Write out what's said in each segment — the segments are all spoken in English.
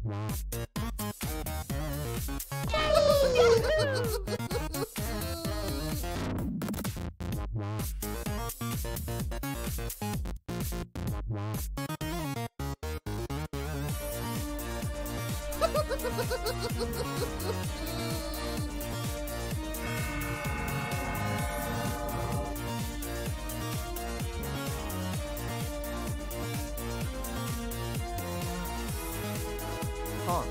Huh.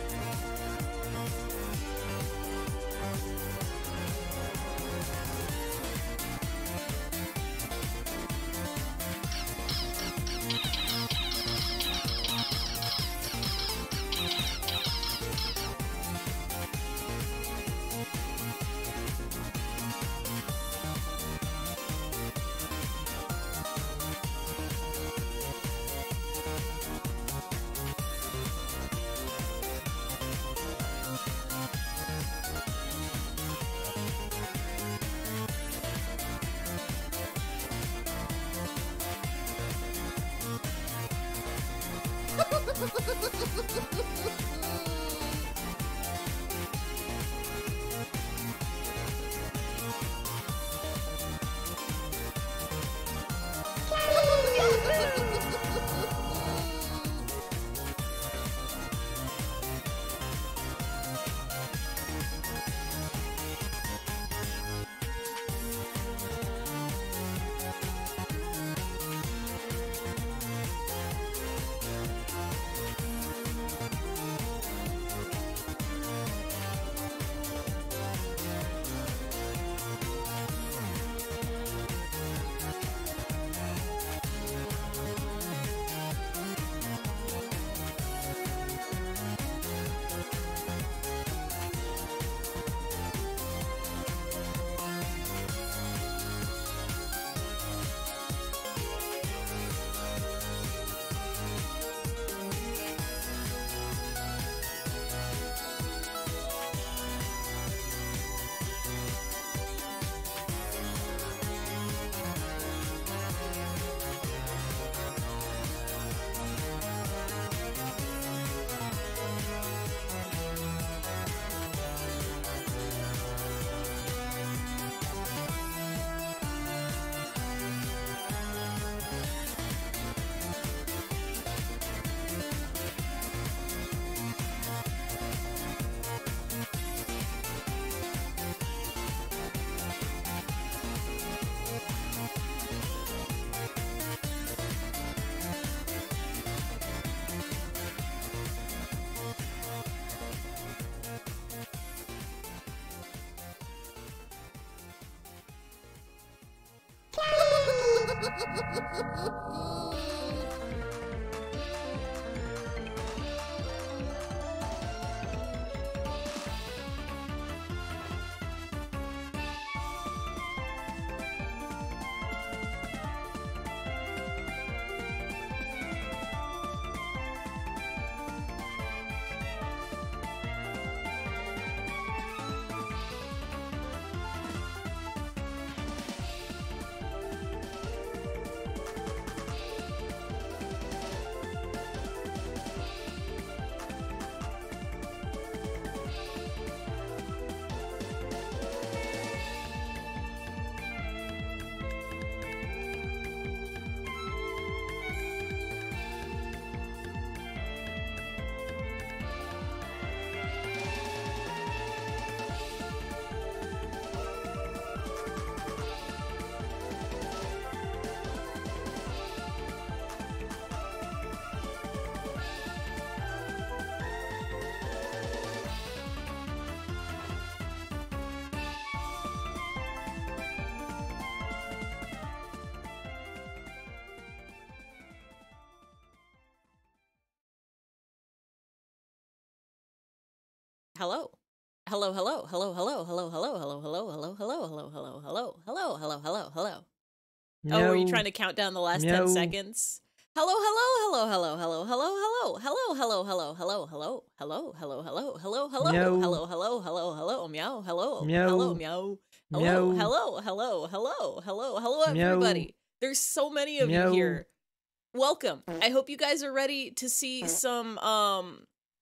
Hello. Hello, hello, hello, hello, hello, hello, hello, hello, hello, hello, hello, hello, hello, hello, hello, hello, hello. Oh, were you trying to count down the last 10 seconds? Hello, hello, hello, hello, hello, hello, hello, hello, hello, hello, hello, hello, hello, hello, hello, hello, hello, hello, hello, hello, meow, hello, hello, meow, hello, hello, hello, hello, hello, hello, everybody. There's so many of you here. Welcome. I hope you guys are ready to see some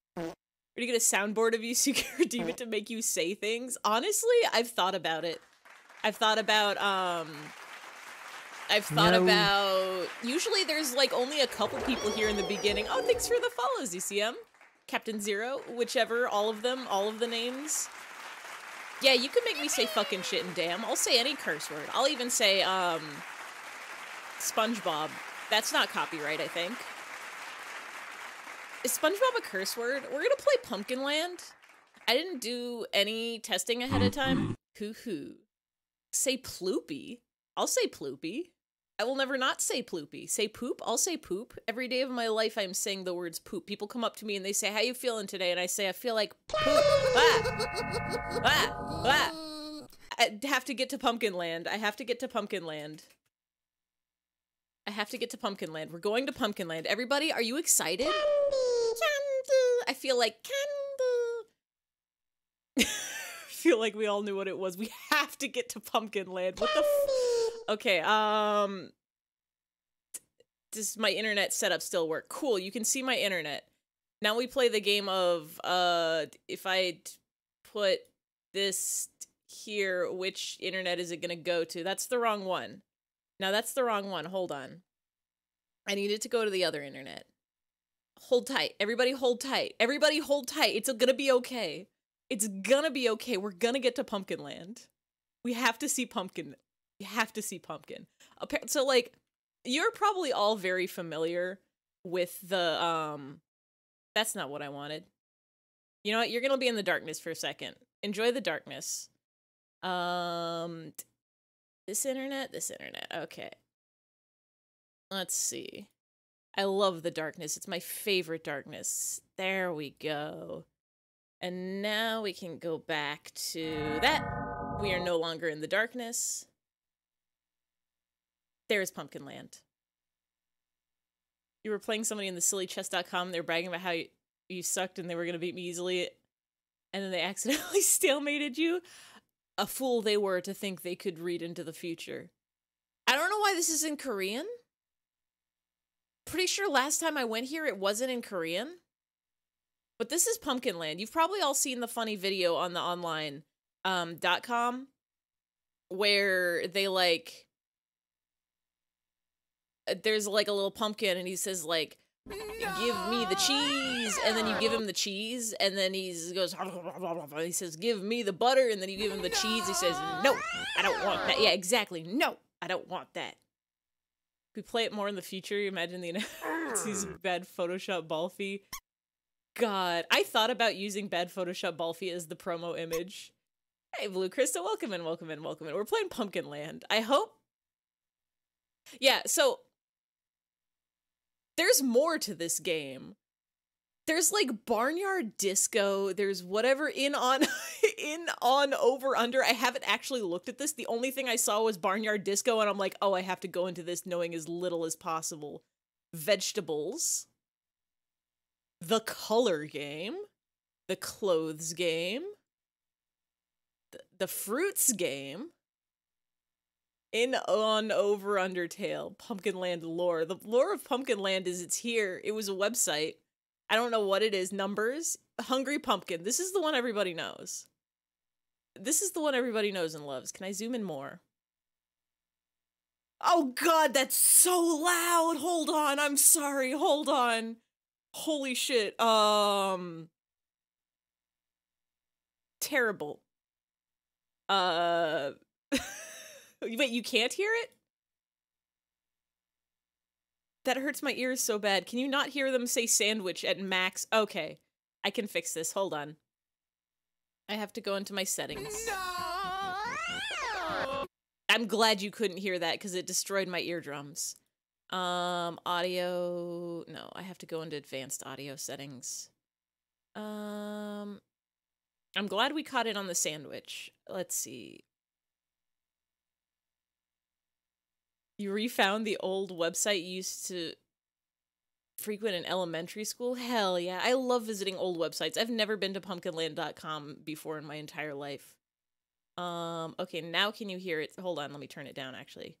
Or do you get a soundboard of you so you can redeem it to make you say things? Honestly, I've thought about it. I've thought about, usually there's like only a couple people here in the beginning. Oh, thanks for the follows, ECM. Captain Zero, whichever, all of them, all of the names. Yeah, you can make me say fucking shit and damn. I'll say any curse word. I'll even say, SpongeBob. That's not copyright, I think. Is SpongeBob a curse word? We're gonna play Pumkin Land. I didn't do any testing ahead of time. Hoo-hoo. Say ploopy. I'll say ploopy. I will never not say ploopy. Say poop. I'll say poop. Every day of my life, I'm saying the words poop. People come up to me and they say, how you feeling today? And I say, I feel like poop. Ah! Ah! Ah! I have to get to Pumkin Land. I have to get to Pumkin Land. I have to get to Pumkin Land. We're going to Pumkin Land. Everybody, are you excited? Candy! Candy! I feel like candy! I feel like we all knew what it was. We have to get to Pumkin Land. What the Okay, does my internet setup still work? Cool, you can see my internet. Now we play the game of, if I put this here, which internet is it gonna go to? That's the wrong one. Now that's the wrong one, hold on. I need it to go to the other internet. Hold tight, everybody hold tight. Everybody hold tight, it's gonna be okay. It's gonna be okay, we're gonna get to Pumkin Land. We have to see Pumpkin. We have to see Pumpkin. So, like, you're probably all very familiar with the, that's not what I wanted. You know what? You're gonna be in the darkness for a second. Enjoy the darkness. This internet? Okay. Let's see. I love the darkness. It's my favorite darkness. There we go. And now we can go back to that. We are no longer in the darkness. There's Pumkin Land. You were playing somebody in the sillychess.com. They were bragging about how you sucked and they were going to beat me easily. And then they accidentally stalemated you. A fool they were to think they could read into the future. I don't know why this is in Korean. Pretty sure last time I went here it wasn't in Korean. But this is Pumkin Land. You've probably all seen the funny video on the online .com where they like there's like a little pumpkin and he says like, give me the cheese, and then you give him the cheese, and then he goes, and he says, give me the butter, and then you give him the cheese, he says, no, I don't want that. Yeah, exactly, no, I don't want that. If we play it more in the future, you imagine the these bad Photoshop Balfi. God, I thought about using bad Photoshop Balfi as the promo image. Hey, Blue Crystal, welcome in, welcome in, welcome in. We're playing Pumkin Land. I hope. Yeah, so there's more to this game. There's like Barnyard Disco. There's whatever in on over under. I haven't actually looked at this. The only thing I saw was Barnyard Disco, and I'm like, oh, I have to go into this knowing as little as possible. Vegetables. The color game. The clothes game. The fruits game. In on over Undertale, Pumkin Land lore. The lore of Pumkin Land is it's here. It was a website. I don't know what it is. Numbers. Hungry Pumpkin. This is the one everybody knows. This is the one everybody knows and loves. Can I zoom in more? Oh god, that's so loud. Hold on. I'm sorry. Hold on. Holy shit. Terrible. Wait, you can't hear it? That hurts my ears so bad. Can you not hear them say sandwich at max? Okay, I can fix this. Hold on. I have to go into my settings. No! I'm glad you couldn't hear that because it destroyed my eardrums. Audio. No, I have to go into advanced audio settings. I'm glad we caught it on the sandwich. Let's see. You refound the old website you used to frequent in elementary school? Hell yeah. I love visiting old websites. I've never been to pumpkinland.com before in my entire life. Okay, now can you hear it? Hold on, let me turn it down, actually.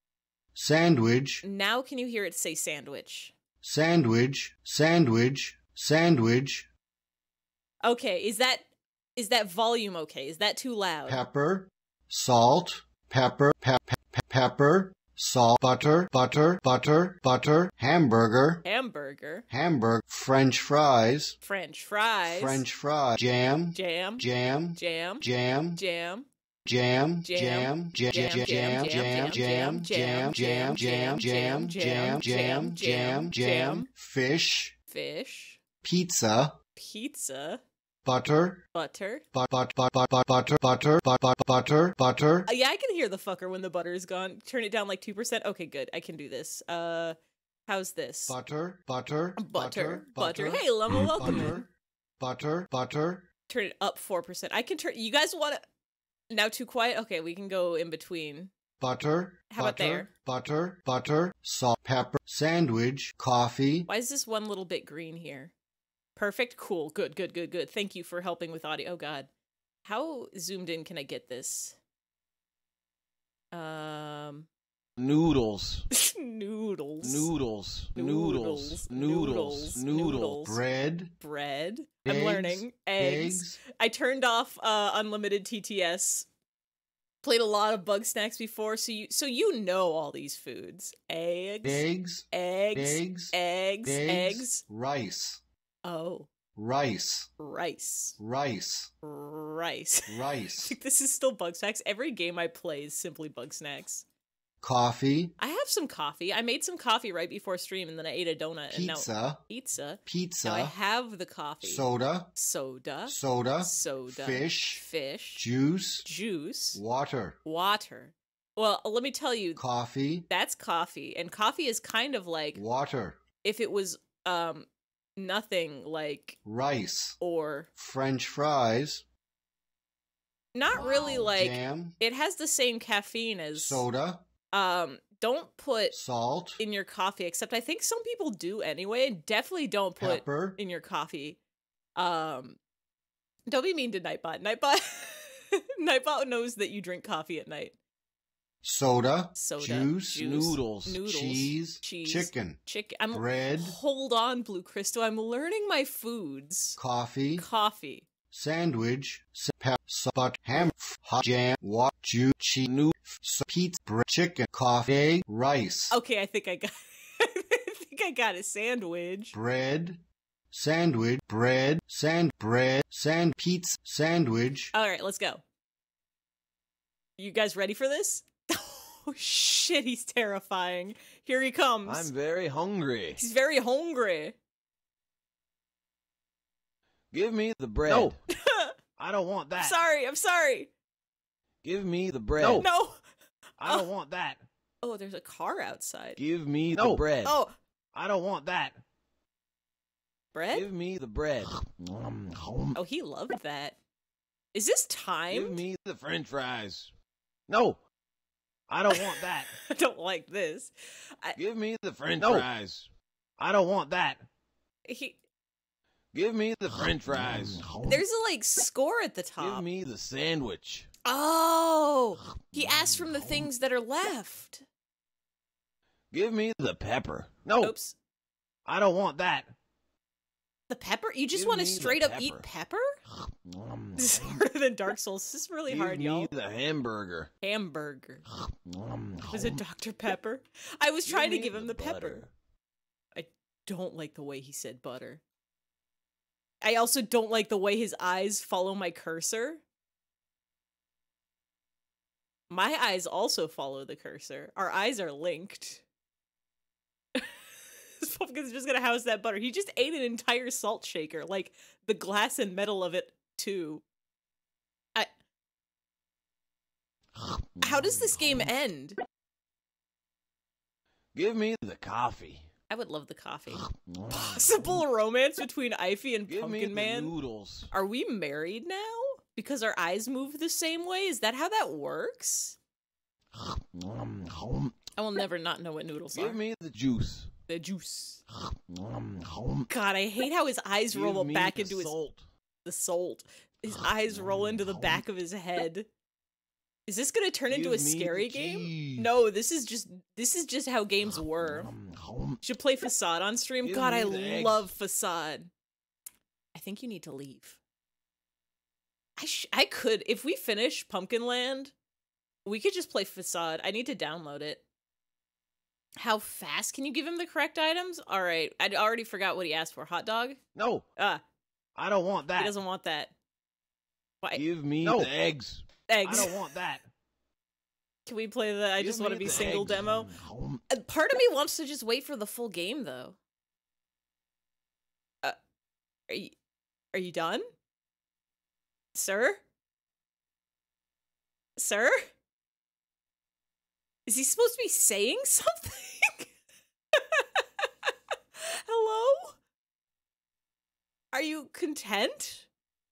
Sandwich. Now can you hear it say sandwich? Sandwich. Sandwich. Sandwich. Okay, is that volume okay? Is that too loud? Pepper. Salt. Pepper. Pepper. Salt. Butter. Butter. Butter. Butter. Hamburger. Hamburger. Hamburger. French fries. French fries. French fries. Jam. Jam. Jam. Jam. Jam. Jam. Jam, jam, jam, jam, jam, jam, jam, jam, jam, jam, jam, jam, jam, jam, fish, fish, pizza, pizza, butter, butter, butter, butter, butter. Yeah, I can hear the fucker when the butter is gone. Turn it down like 2%. Okay, good. I can do this. How's this? Butter, butter, butter, butter. Hey, Llama, welcome in. Butter, butter. Turn it up 4%. I can turn. You guys want to? Now too quiet? Okay, we can go in between. Butter. How about there? Butter, butter, salt, pepper, sandwich, coffee. Why is this one little bit green here? Perfect. Cool. Good, good, good, good. Thank you for helping with audio. Oh, God. How zoomed in can I get this? Noodles. Noodles. Noodles. Noodles. Noodles. Noodles. Bread. Bread. Eggs. I'm learning. Eggs. I turned off unlimited TTS. Played a lot of bug snacks before, so you know all these foods. Eggs. Eggs. Eggs. Eggs. Eggs. Eggs. Rice. Oh. Rice. Rice. Rice. Rice. Rice. This is still bug snacks. Every game I play is simply bug snacks. Coffee. I have some coffee. I made some coffee right before stream, and then I ate a donut. Pizza. And now, pizza. Pizza. Now I have the coffee. Soda. Soda. Soda. Soda. Fish. Fish. Juice. Juice. Water. Water. Well, let me tell you. Coffee. That's coffee. And coffee is kind of like... Water. If it was nothing like... Rice. Or... French fries. Not really like... Jam. It has the same caffeine as... Soda. Don't put salt in your coffee, except I think some people do anyway. Definitely don't put pepper in your coffee. Don't be mean to Nightbot. Nightbot knows that you drink coffee at night. Soda. Juice. Noodles. Cheese. Chicken. Bread. Hold on, Blue Crystal. I'm learning my foods. Coffee. Sandwich. But ham. Jam. Juice. Cheese. Pizza. Chicken. Coffee. Egg. Rice. Okay, I think I got. I think I got a sandwich. Bread. Sandwich. Bread. Pizza. Sandwich. All right, let's go. You guys ready for this? Oh shit, he's terrifying. Here he comes. I'm very hungry. He's very hungry. Give me the bread. No. I don't want that. I'm sorry. Give me the bread. No. I don't want that. Oh, there's a car outside. Give me the bread. Oh. I don't want that. Bread? Give me the bread. Oh, he loved that. Is this timed? Give me the French fries. No. I don't want that. I don't like this. Give me the French fries. I don't want that. Give me the French fries. There's a, like, score at the top. Give me the sandwich. Oh! He asked from the things that are left. Give me the pepper. No. Oops. I don't want that. The pepper? You just want to straight up eat pepper? This is harder than Dark Souls. This is really hard, y'all. Give me the hamburger. Hamburger. Was it Dr. Pepper? I was trying to give him the pepper. I don't like the way he said butter. I also don't like the way his eyes follow my cursor. My eyes also follow the cursor. Our eyes are linked. This pumpkin's just gonna house that butter. He just ate an entire salt shaker, like the glass and metal of it too. How does this game end? Give me the coffee. I would love the coffee. Possible romance between Eyfey and Pumkin Man? Noodles. Are we married now? Because our eyes move the same way? Is that how that works? I will never not know what noodles are. Give me the juice. The juice. God, I hate how his eyes roll back into the salt. His eyes roll into the back of his head. Is this gonna turn into a scary game? No, this is just how games were. Should play Facade on stream. God, I love Facade. I think you need to leave. I could, if we finish Pumpkin Land, we could just play Facade. I need to download it. How fast can you give him the correct items? All right, I already forgot what he asked for. Hot dog? No. I don't want that. He doesn't want that. Why? Give me the eggs. Eggs. I don't want that. Can we play the I just want to be single eggs. demo? Part of me wants to just wait for the full game, though. Are you done? Sir? Sir? Is he supposed to be saying something? Hello? Are you content?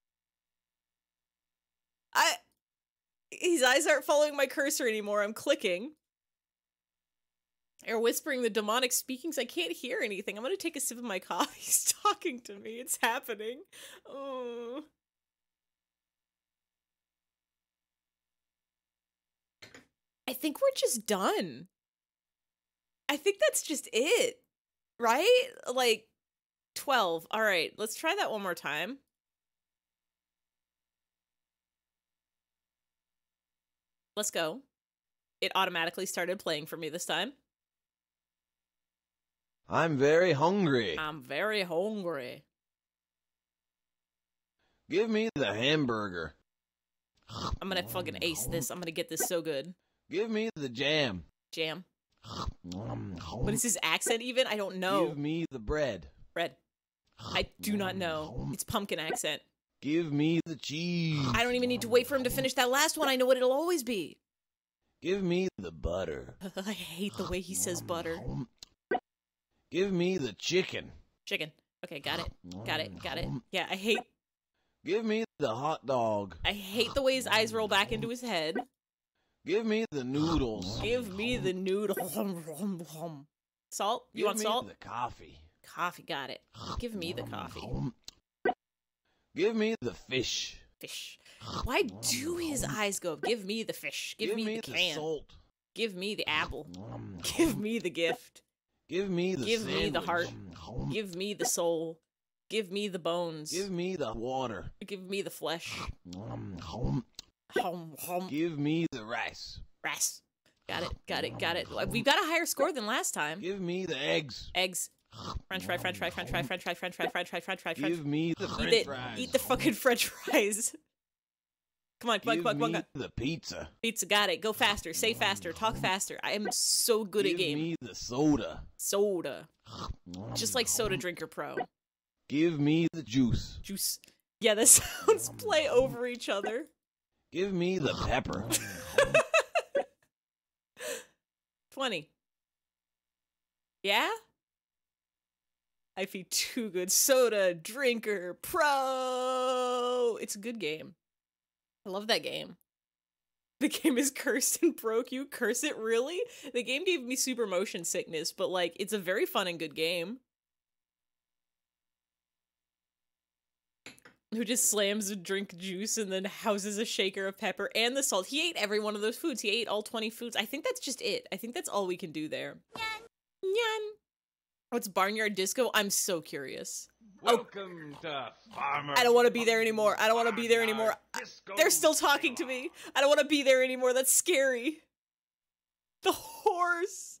His eyes aren't following my cursor anymore. I'm clicking. Or whispering the demonic speakings. I can't hear anything. I'm gonna take a sip of my coffee. He's talking to me. It's happening. Oh. I think we're just done. I think that's just it. Right? Like, 12. All right, let's try that one more time. Let's go. It automatically started playing for me this time. I'm very hungry. I'm very hungry. Give me the hamburger. I'm gonna fucking ace this. I'm gonna get this so good. Give me the jam. Jam. What is his accent even? I don't know. Give me the bread. Bread. I do not know. It's pumpkin accent. Give me the cheese. I don't even need to wait for him to finish that last one. I know what it'll always be. Give me the butter. I hate the way he says butter. Give me the chicken. Chicken. Okay, got it. Got it. Got it. Yeah, I hate... Give me the hot dog. I hate the way his eyes roll back into his head. Give me the noodles. Give me the noodle. Salt? You want salt? Give me the coffee. Coffee, got it. Give me the coffee. Give me the fish. Fish. Why do his eyes go? Give me the fish. Give me the can. Salt. Give me the apple. Give me the gift. Give me the Give me the heart. Give me the soul. Give me the bones. Give me the water. Give me the flesh. Give me the rice. Rice. Got it. Got it. Got it. We've got a higher score than last time. Give me the eggs. Eggs. French fry, French fry, French fry, French fry, French fry, French fry, French fry, French. Give me the French fries. Eat the fucking French fries. Come on, come on, come on, come on. Give me the pizza. Pizza, got it. Go faster. Say faster. Talk faster. I am so good at game. Give me the soda. Soda. Just like Soda Drinker Pro. Give me the juice. Juice. Yeah, the sounds play over each other. Give me the pepper. 20. Yeah? I feel too good. Soda Drinker Pro. It's a good game. I love that game. The game is cursed and broke. You curse it, really? The game gave me super motion sickness, but like, it's a very fun and good game. Who just slams a drink juice and then houses a shaker of pepper and the salt. He ate every one of those foods. He ate all 20 foods. I think that's just it. I think that's all we can do there. Nyan. Nyan. What's Barnyard Disco? I'm so curious. Welcome to Farmer. I don't want to be there anymore. I don't want to be there anymore. They're still talking to me. I don't want to be there anymore. That's scary. The horse.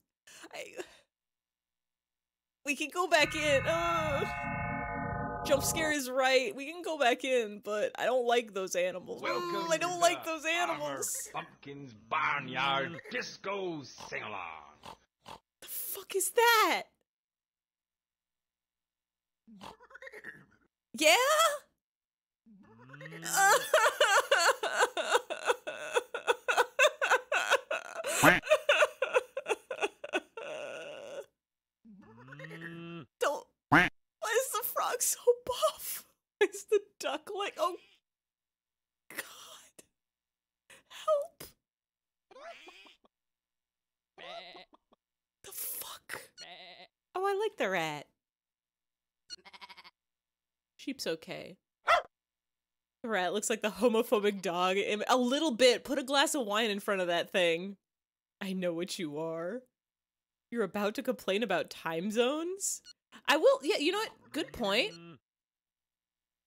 We can go back in. Jump scare is right. We can go back in, but I don't like those animals. I don't like those animals. Pumpkin's Barnyard Disco Sing-Along. The fuck is that? Yeah? Don't. Why is the frog so buff? Why is the duck like? Oh, God. Help. The fuck? Oh, I like the rat. Sheep's okay. The rat looks like the homophobic dog. A little bit. Put a glass of wine in front of that thing. I know what you are. You're about to complain about time zones? I will. Yeah, you know what? Good point.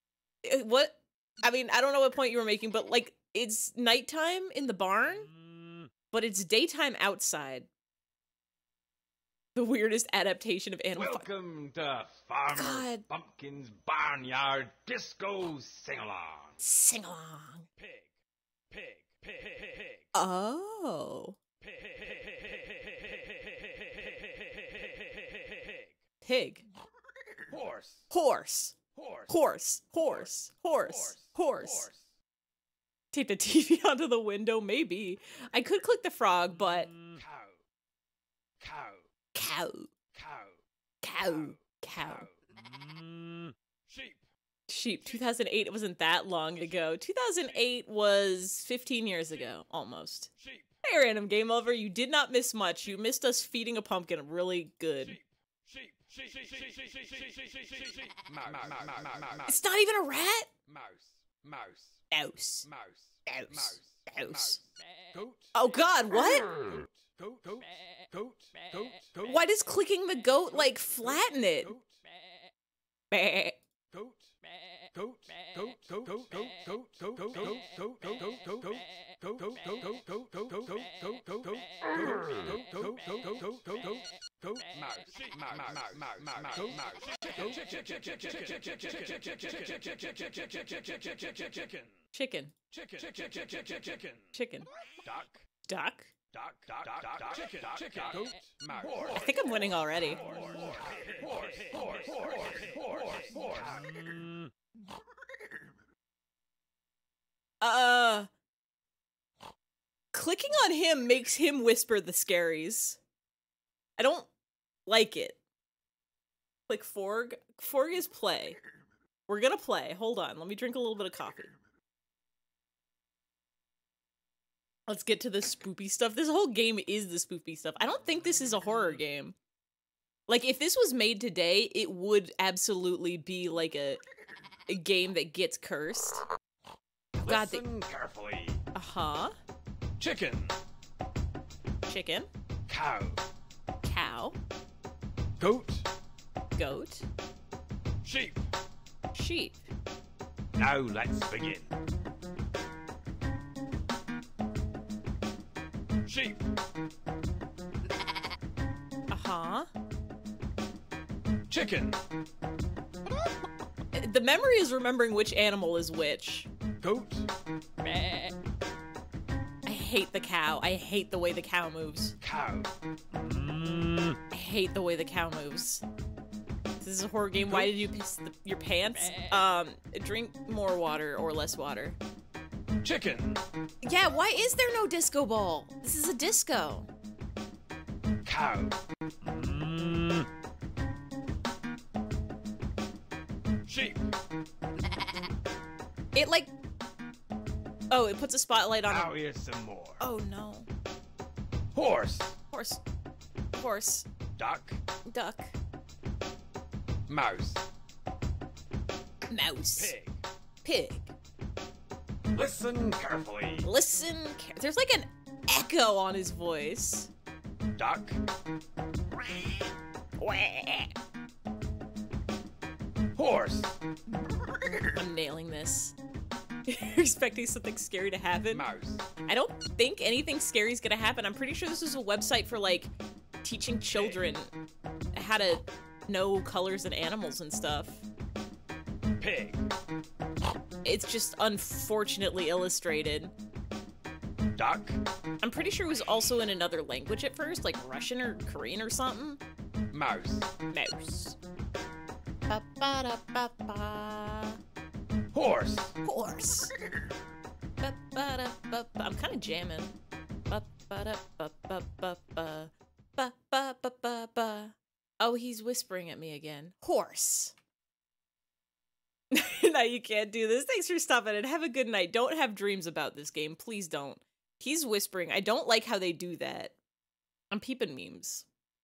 What? I mean, I don't know what point you were making, but like, it's nighttime in the barn, but it's daytime outside. The weirdest adaptation of Animal Farm. Welcome to Farmer Pumpkin's Barnyard Disco Sing-Along. Sing-along. Pig, pig, pig, pig. Oh. Pig. Horse. Horse. Horse. Horse. Horse. Horse. Horse. Tape the TV onto the window, maybe. I could click the frog, but... Cow. Cow. Cow. Cow. Cow. Sheep. Sheep. 2008, it wasn't that long ago. 2008 was 15 years ago, almost. Sheep. Hey, Random Game Lover, you did not miss much. You missed us feeding a pumpkin really good. Sheep. Sheep. Sheep. Mouse. It's not even a rat? Mouse. Mouse. Mouse. Mouse. Goat. Oh god, what? Goat. Why does clicking the goat, like, flatten it? Bah. Chicken. Chicken. Duck. Goat. Mouse. I think I'm winning already. Clicking on him makes him whisper the scaries. I don't like it. Click Forg. Forg is play. We're gonna play. Hold on. Let me drink a little bit of coffee. Let's get to the spoopy stuff. This whole game is the spoopy stuff. I don't think this is a horror game. Like, if this was made today, it would absolutely be like a game that gets cursed. God, Listen carefully. Uh-huh. Chicken. Chicken. Cow. Cow. Goat. Goat. Sheep. Sheep. Now let's begin. Sheep. Uh-huh. Chicken. The memory is remembering which animal is which. Goat. I hate the cow. I hate the way the cow moves. Cow. I hate the way the cow moves. This is a horror game. Why did you piss your pants? Drink more water or less water. Chicken. Yeah, why is there no disco ball? This is a disco. Cow. Sheep. It like... Oh, it puts a spotlight on Now it. here's some more. Oh no. Horse. Horse. Horse. Duck. Duck. Mouse. Mouse. Pig. Pig. Listen carefully. Listen. There's like an echo on his voice. Duck. Horse. I'm nailing this. You're expecting something scary to happen? Mouse. I don't think anything scary is gonna happen. I'm pretty sure this is a website for, like, teaching children how to know colors and animals and stuff. Pig. It's just unfortunately illustrated. Duck. I'm pretty sure it was also in another language at first, like Russian or Korean or something. Mouse. Mouse. Ba-ba-da-ba-ba. Horse. Horse. Ba-ba-da-ba-ba. I'm kind of jamming. Ba-ba-da-ba-ba-ba-ba. Ba-ba-ba-ba-ba. Oh, he's whispering at me again. Horse. Now you can't do this. Thanks for stopping and have a good night. Don't have dreams about this game. Please don't. He's whispering. I don't like how they do that. I'm peeping memes.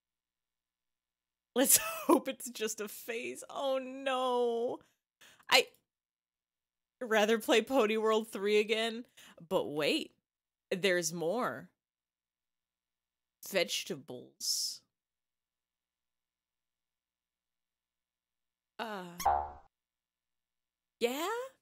Let's hope it's just a phase. Oh no. I'd rather play Pony World 3 again. But wait. There's more. Vegetables. Yeah?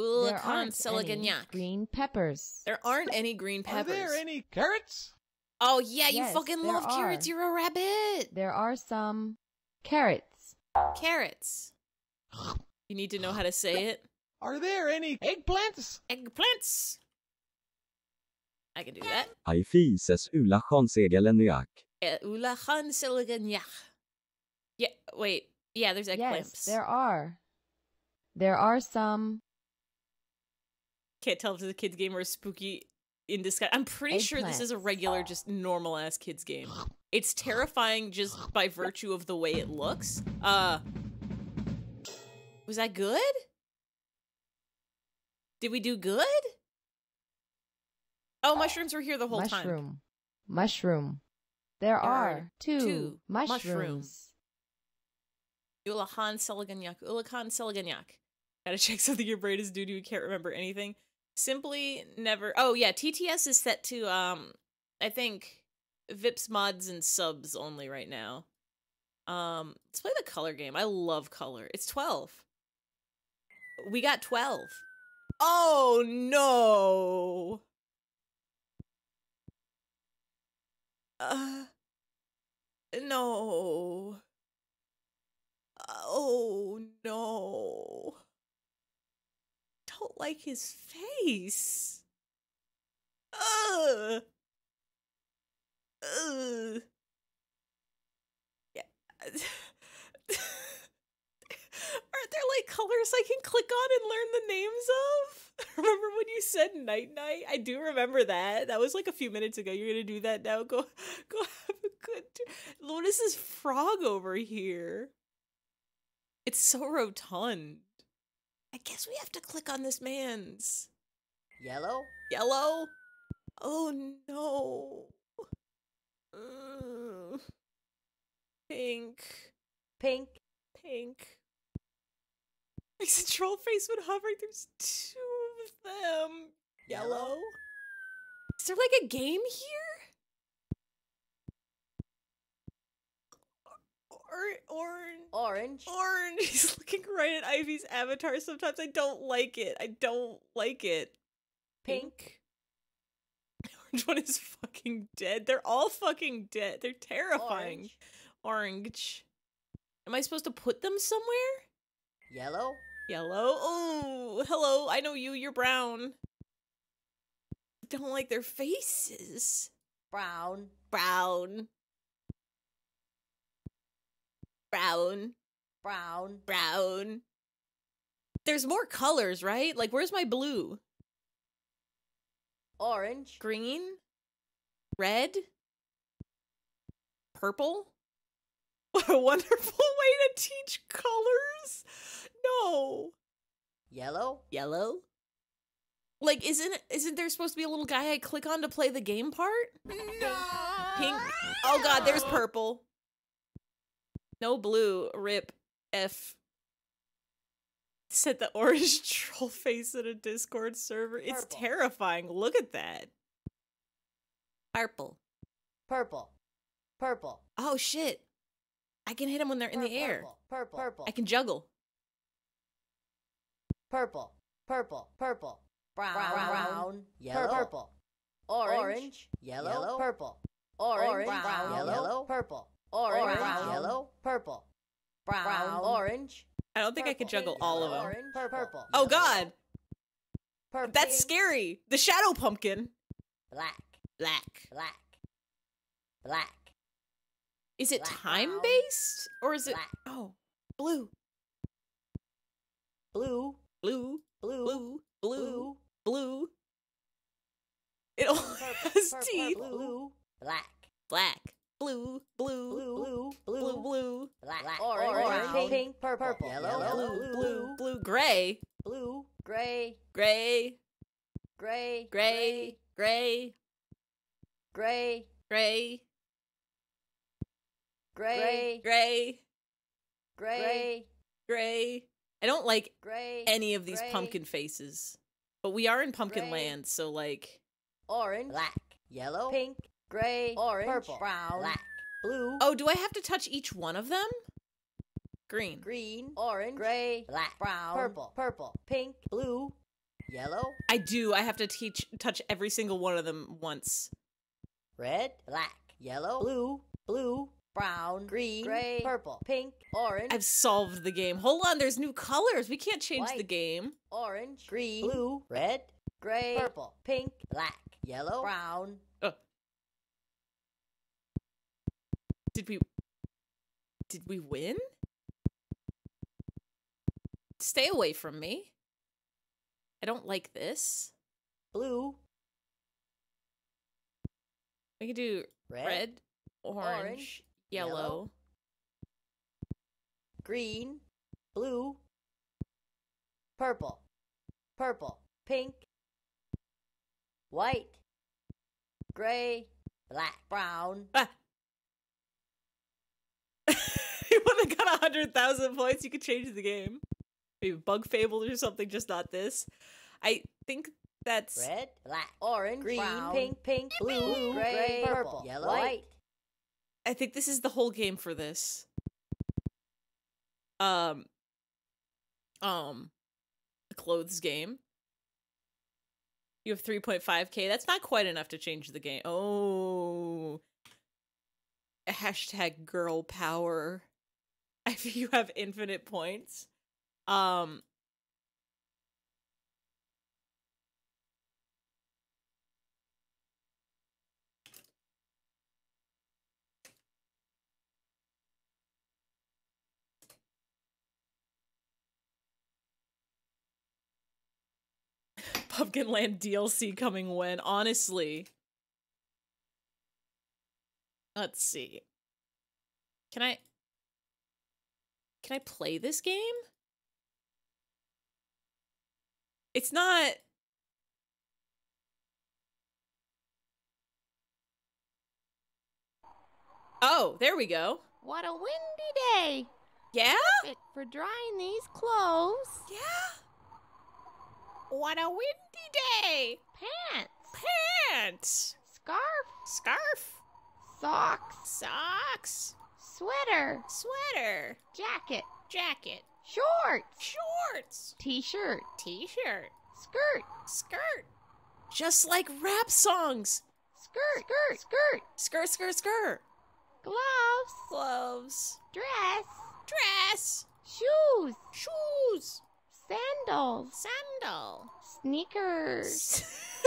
There aren't any green peppers. There aren't any green peppers. Are there any carrots? Oh, yeah, you Yes, fucking there love carrots. are. You're a rabbit. There are some carrots. Carrots. You need to know how to say it. Are there any eggplants? Eggplants. I can do that. eyfey ses ula chansegeleniak. Ula khan siliganyak. Yeah, wait. Yeah, there's eggplants. Yes, there are some. Can't tell if it's a kid's game or a spooky in disguise. I'm pretty sure this is a regular, just normal ass kid's game. It's terrifying just by virtue of the way it looks. Was that good? Did we do good? Oh, mushrooms were here the whole time. Mushroom. There are two mushrooms. Ulahan Seliganyak. Gotta check something your brain is due to. You can't remember anything. Simply never. Oh yeah, TTS is set to I think VIPs, mods, and subs only right now. Let's play the color game. I love color. It's 12. We got 12. Oh no. No. Oh no. Don't like his face. Ugh. Ugh. Yeah. Aren't there like colors I can click on and learn the names of? Remember when you said night night? I do remember that. That was like a few minutes ago. You're gonna do that now. Go have a good Lotus's frog over here. It's so rotund. I guess we have to click on this man's. Yellow? Yellow? Oh no. Pink. Pink? Pink. Makes a troll face when hovering. There's two of them. Yellow? Is there like a game here? Orange? Orange. He's looking right at Ivy's avatar. Sometimes I don't like it. I don't like it. Pink? Orange one is fucking dead. They're all fucking dead. They're terrifying. Orange. Am I supposed to put them somewhere? Yellow? Yellow. Oh, hello. I know you. You're brown. I don't like their faces. Brown? Brown. Brown. Brown? Brown. There's more colors, right? Like, where's my blue? Orange? Green? Red? Purple? What a wonderful way to teach colors! No. Yellow? Yellow? Like, isn't there supposed to be a little guy I click on to play the game part? No. Pink? Oh god, there's purple. No blue. Rip. F. Set the orange troll face in a Discord server. It's terrifying. Look at that. Purple. Purple. Purple. Oh shit. I can hit them when they're in the air. Purple. I can juggle. Purple. Brown. Yellow. Purple. Orange. Yellow. Purple. Orange. Brown. Yellow. Purple. Orange. Brown. Yellow. Purple. Brown. Orange. I don't think I could juggle all of them. Orange. Purple. Oh god. Purple. That's scary. The shadow pumpkin. Black. Is it Black, time-based? Or is it... Black. Oh. Blue. Blue. It all has teeth. Blue. Black. Blue. Black. Orange. Pink. Purple. Yellow. Blue. Gray. Blue. Gray. I don't like Gray. any of these pumpkin faces. But we are in Pumpkin Land, so like... Orange. Black. Yellow. Pink. Gray. Orange. Purple. Brown. Black. Blue. Oh, do I have to touch each one of them? Green. Green. Orange. Gray. Black. Brown. Purple. Pink. Blue. yellow. I do. I have to touch every single one of them once. Red, black, yellow, blue, blue, brown, green, gray, purple, pink, orange. I've solved the game. Hold on, there's new colors. We can't change the White. game. Orange, green, blue, red, gray, purple, pink, black, yellow, brown. Did we win? Stay away from me. I don't like this. Blue. We can do red, orange, yellow, green, blue, purple, purple, pink, white, gray, black, brown. Ah. You would have got 100,000 points. You could change the game. Maybe Bug Fabled or something, just not this. I think that's red, black, orange, green, brown, pink, blue, gray, purple, yellow, white. I think this is the whole game for this. The clothes game. You have 3.5k. That's not quite enough to change the game. Oh. Hashtag girl power. I think you have infinite points. Pumpkin Land DLC coming when? Honestly. Let's see. Can I play this game? It's not... Oh, there we go. What a windy day. Yeah? Perfect for drying these clothes. Yeah? What a windy day. Pants. Pants. Scarf. Scarf. Socks. Socks. Sweater. Sweater. Jacket. Jacket. Shorts. Shorts. T-shirt. T-shirt. Skirt. Skirt. Just like rap songs. Skirt. Skirt. Skirt. Skirt, skirt, skirt. Gloves. Gloves. Dress. Dress. Shoes. Shoes. Sandals. Sandal. Sneakers.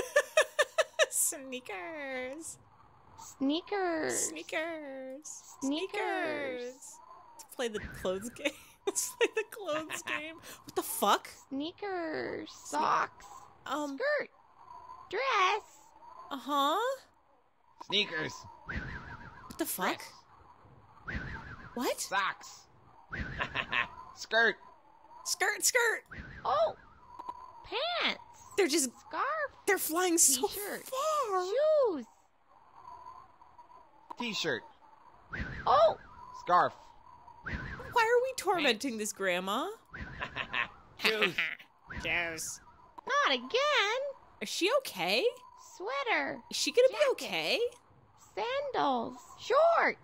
Sneakers. Sneakers. Sneakers. Sneakers. Let's play the clothes game. Let's play the clothes game. What the fuck? Sneakers. Socks. Skirt. Dress. Uh-huh. Sneakers. What the fuck? Dress. What? Socks. Skirt. Skirt, skirt. Oh. Pants. They're just... Scarf. They're flying so T-shirt. far. Shoes. T-shirt. Oh. Scarf. Why are we tormenting this grandma? Shoes. Shoes. Not again. Is she okay? Sweater. Is she gonna Jacket. be okay? Sandals. Shorts.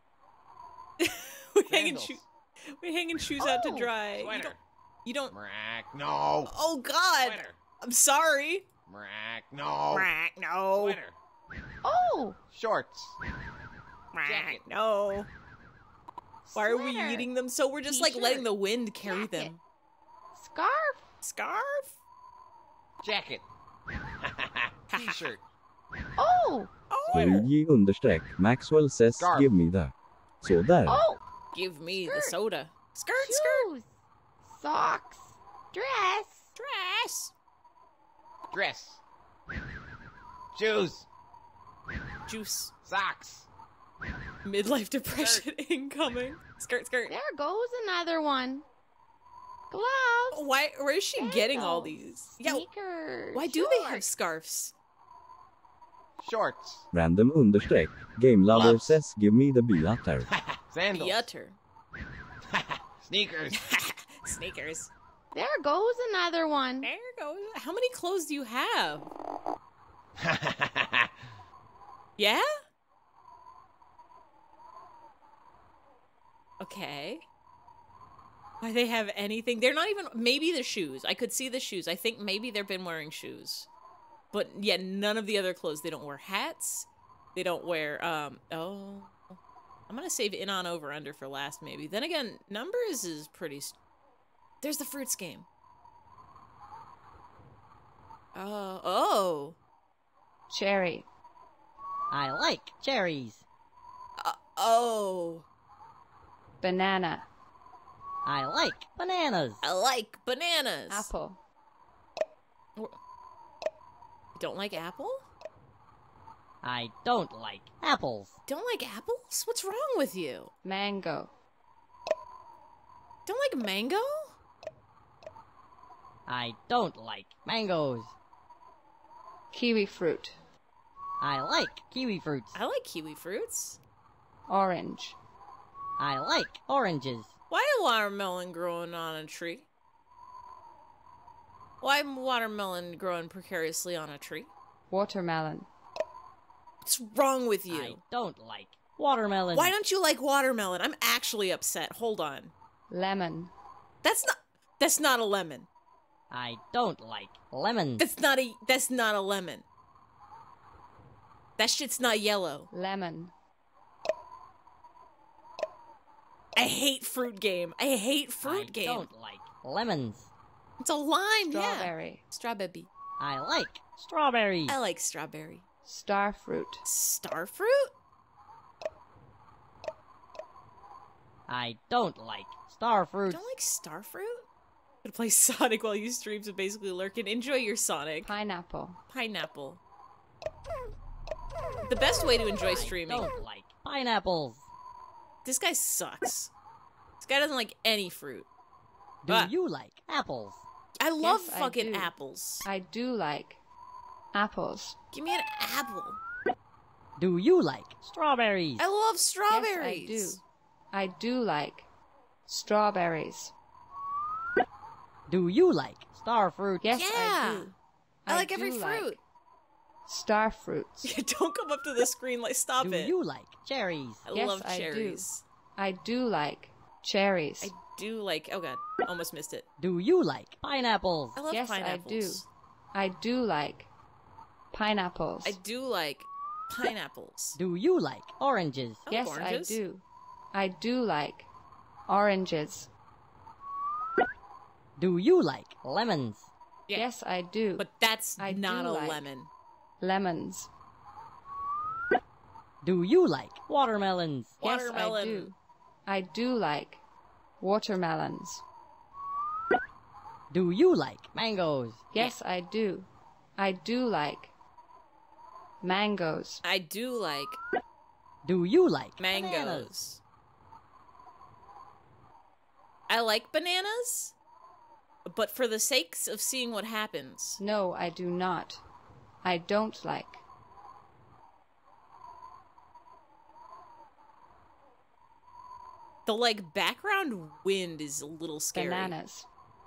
We're hanging shoes out to Oh. dry. Sweater. You don't... Mrack, no. Oh, God. Sweater. I'm sorry. Mrack, no. Quack, no. Sweater. Oh. Shorts. Quack, Jacket. no. Why are we Sweater. eating them? So we're just like T-shirt. letting the wind carry Jacket. them. Scarf. Scarf? Jacket. T-shirt. Oh. Oh, Luigi Maxwell says Scarf. give me the. Så där. Oh. give me the Skirt. soda. Skirt, skirt. Shoes. Socks. Dress. Dress. Dress. Shoes. Juice. Socks. Midlife depression incoming. Skirt, skirt. There goes another one. Gloves. Where is she getting all Sandals, these? Yeah, Sneakers. why do they have shorts. scarves? Shorts. Random understreck. Game lover Gloves. says give me the beater. Sandals. Yutter. Sneakers. Sneakers. There goes another one. There goes. How many clothes do you have? Yeah? Okay. Why they have anything? They're not even... Maybe the shoes. I could see the shoes. I think maybe they've been wearing shoes. But, yeah, none of the other clothes. They don't wear hats. They don't wear, oh... I'm gonna save in on over under for last, maybe. Then again, numbers is pretty... There's the fruits game. Oh. Cherry. I like cherries. Oh. Banana. I like bananas. I like bananas. Apple. Don't like apple? I don't like apples. Don't like apples? What's wrong with you? Mango. Don't like mango? I don't like mangoes. Kiwi fruit. I like kiwi fruits. I like kiwi fruits. Orange. I like oranges. Why a watermelon growing on a tree? Why watermelon growing precariously on a tree? Watermelon. What's wrong with you? I don't like watermelon. Why don't you like watermelon? I'm actually upset. Hold on. Lemon. That's not a lemon. I don't like lemons. That's not a lemon. That shit's not yellow. Lemon. I hate fruit game. I hate fruit game. I don't like lemons. It's a lime, Strawberry. yeah. Strawberry. I like strawberry. I like strawberry. Star fruit. Star fruit? I don't like star fruit. Don't like star fruit? Gonna play Sonic while you stream, so basically lurking. Enjoy your Sonic. Pineapple. Pineapple. The best way to enjoy streaming. I don't like pineapples. This guy sucks. This guy doesn't like any fruit. Do you like apples? I love Yes, I fucking do. apples. I do like apples. Give me an apple. Do you like strawberries? I love strawberries. Yes, I do like strawberries. Do you like star fruit? Yes, Yeah. I do. I like every do fruit. Star fruits. Don't come up to the screen like stop Do it. you like cherries? I Yes, love I do. cherries. I do like cherries. I do like. Oh god, almost missed it. Do you like pineapples? I love Yes, pineapples. I do like pineapples. I do like pineapples. Do you like oranges? I like Yes, oranges. I do. I do like oranges. Do you like lemons? Yeah. Yes, I do. But that's I not do a like- lemon. Lemons. Do you like watermelons? Watermelon. Yes, I do. I do like watermelons. Do you like mangoes? Yes, I do. I do like mangoes. I do like Do you like mangoes. bananas? I like bananas, but for the sakes of seeing what happens. No, I do not. I don't like. The like background wind is a little scary. Bananas.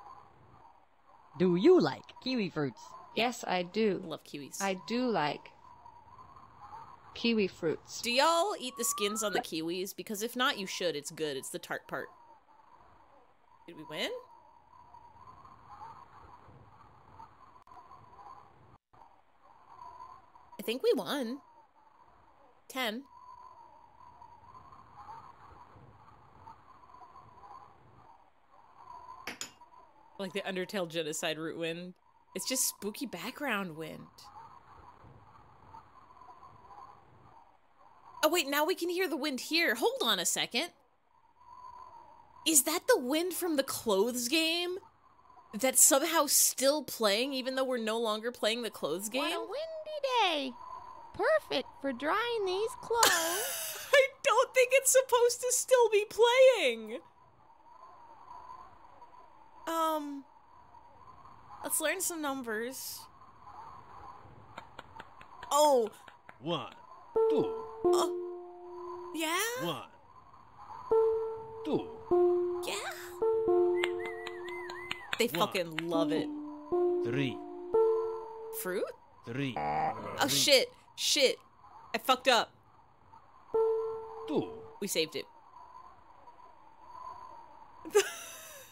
Do you like kiwi fruits? Yes, I I do. love kiwis. I do like kiwi fruits. Do y'all eat the skins on the kiwis? Because if not, you should. It's good. It's the tart part. Did we win? I think we won. 10. Like the Undertale genocide root wind. It's just spooky background wind. Oh wait, now we can hear the wind here. Hold on a second. Is that the wind from the clothes game? That's somehow still playing even though we're no longer playing the clothes game? What a windy day. Perfect for drying these clothes. I don't think it's supposed to still be playing. Let's learn some numbers. Oh, 1, 2, yeah? 1, 2, Yeah. They fucking love it. 3, Fruit? 3. Oh shit. Shit. I fucked up. 2, We saved it.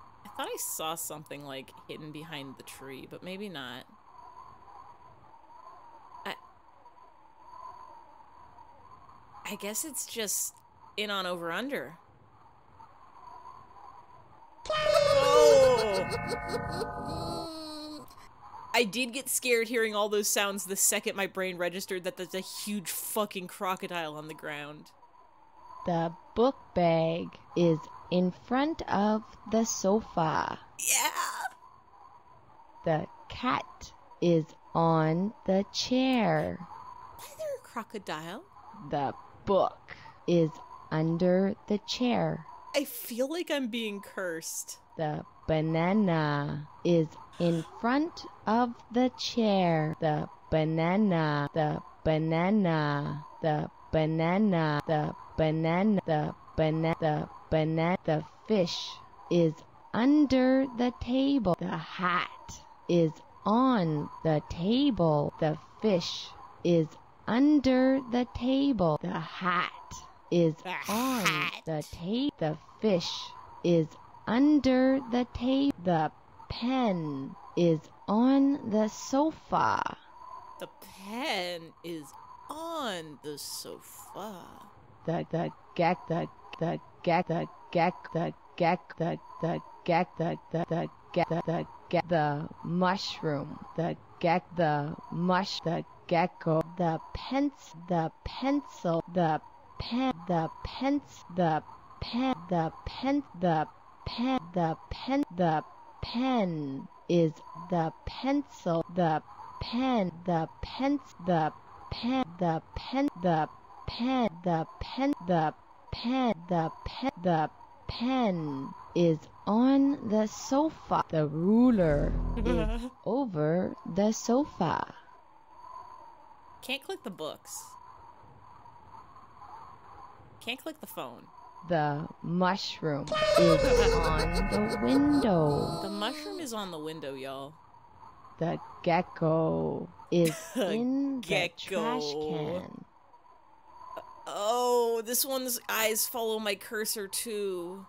I thought I saw something, like, hidden behind the tree, but maybe not. I guess it's just in on over under. Oh! I did get scared hearing all those sounds the second my brain registered that there's a huge fucking crocodile on the ground. The book bag is in front of the sofa. Yeah! The cat is on the chair. Why is there a crocodile? The book is under the chair. I feel like I'm being cursed. The banana is in front of the chair. The banana banana, the banana, the banana, the banana, the banana, the fish is under the table. The hat is on the table. The fish is under the table. The hat is on the table. The fish is under the table. The pen is on the sofa. The pen is on the sofa. The mushroom, the gecko, the pencil, the pen, the pence, the pen, the pen, the pen, the pen, the pen is the pencil, the pen, the pence, the pen, the pen, the pen, the pen, the pen, the pen, the pen is on the sofa. The ruler is over the sofa. Can't click the books. Can't click the phone. The mushroom is on the window. The mushroom is on the window, y'all. The gecko is in the trash can. Oh, this one's eyes follow my cursor too.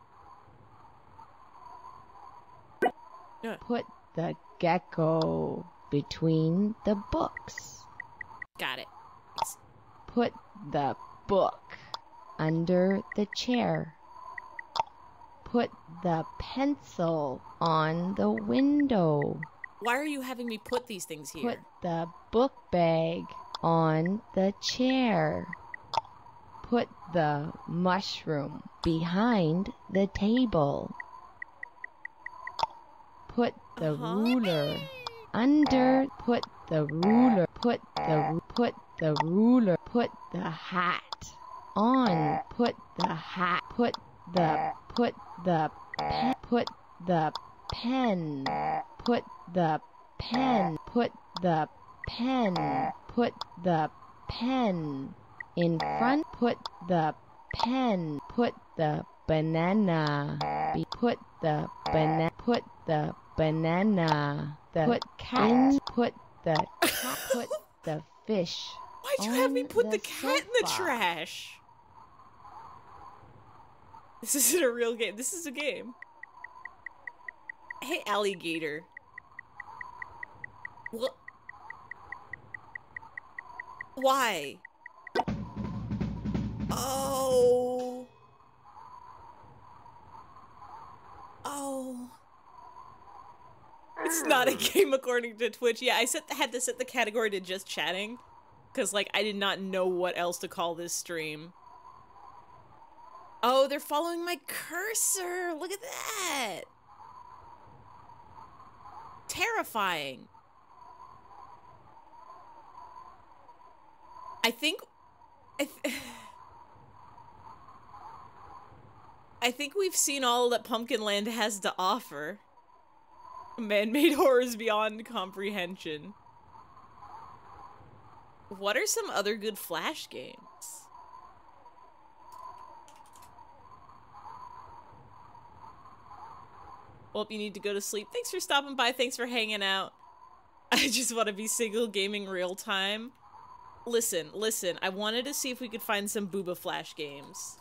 Put the gecko between the books. Got it. Put the book under the chair. Put the pencil on the window. Why are you having me put these things here? Put the book bag on the chair. Put the mushroom behind the table. Put the ruler under. Put the ruler. Put the ruler. Put the hat on. Put the hat. Put the pen. Put the pen. Put the pen. Put the pen. Put the pen in front. Put the pen. Put the banana. Put the banana. Put the banana. Put cat. Put the cat. Put the fish. Why'd you have me put the cat in the trash? This isn't a real game. This is a game. Hey, alligator. What? Why? Oh. Oh. It's not a game according to Twitch. Yeah, I had to set the category to just chatting. Because, like, I did not know what else to call this stream. Oh, they're following my cursor! Look at that! Terrifying. I think we've seen all that Pumpkin Land has to offer. Man-made horrors beyond comprehension. What are some other good Flash games? Well, you need to go to sleep. Thanks for stopping by. Thanks for hanging out. I just want to be single gaming real time. Listen. I wanted to see if we could find some Booba Flash games.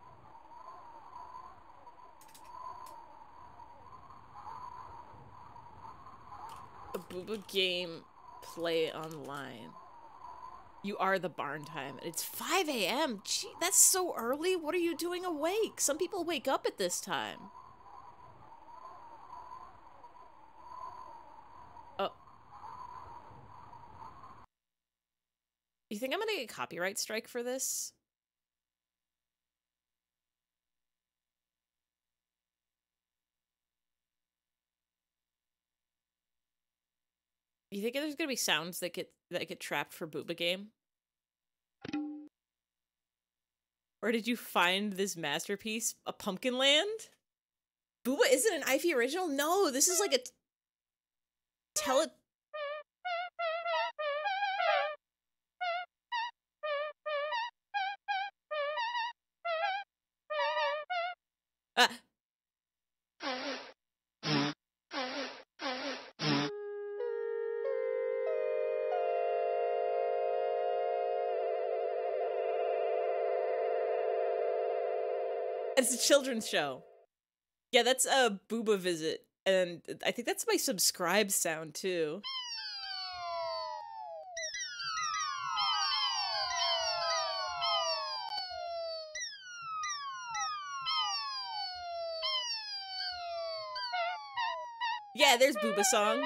A Booba game play online. You are the barn time. It's 5 a.m. Gee, that's so early. What are you doing awake? Some people wake up at this time. Oh. You think I'm gonna get a copyright strike for this? You think there's gonna be sounds that get trapped for Booba game? Or did you find this masterpiece, a Pumpkin Land? Booba isn't an eyfey original? No, this is like a Ah! It's a children's show. Yeah, that's a Booba Visit, and I think that's my subscribe sound, too. Yeah, there's Booba song.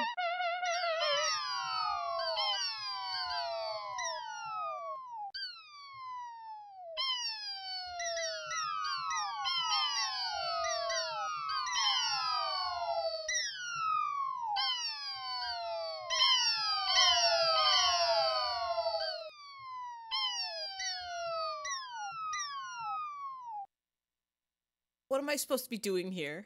What am I supposed to be doing here?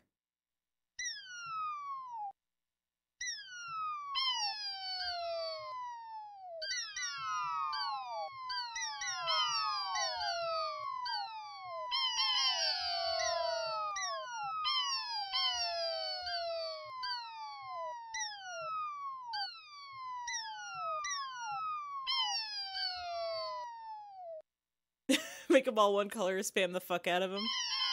Make them all one color, spam the fuck out of them.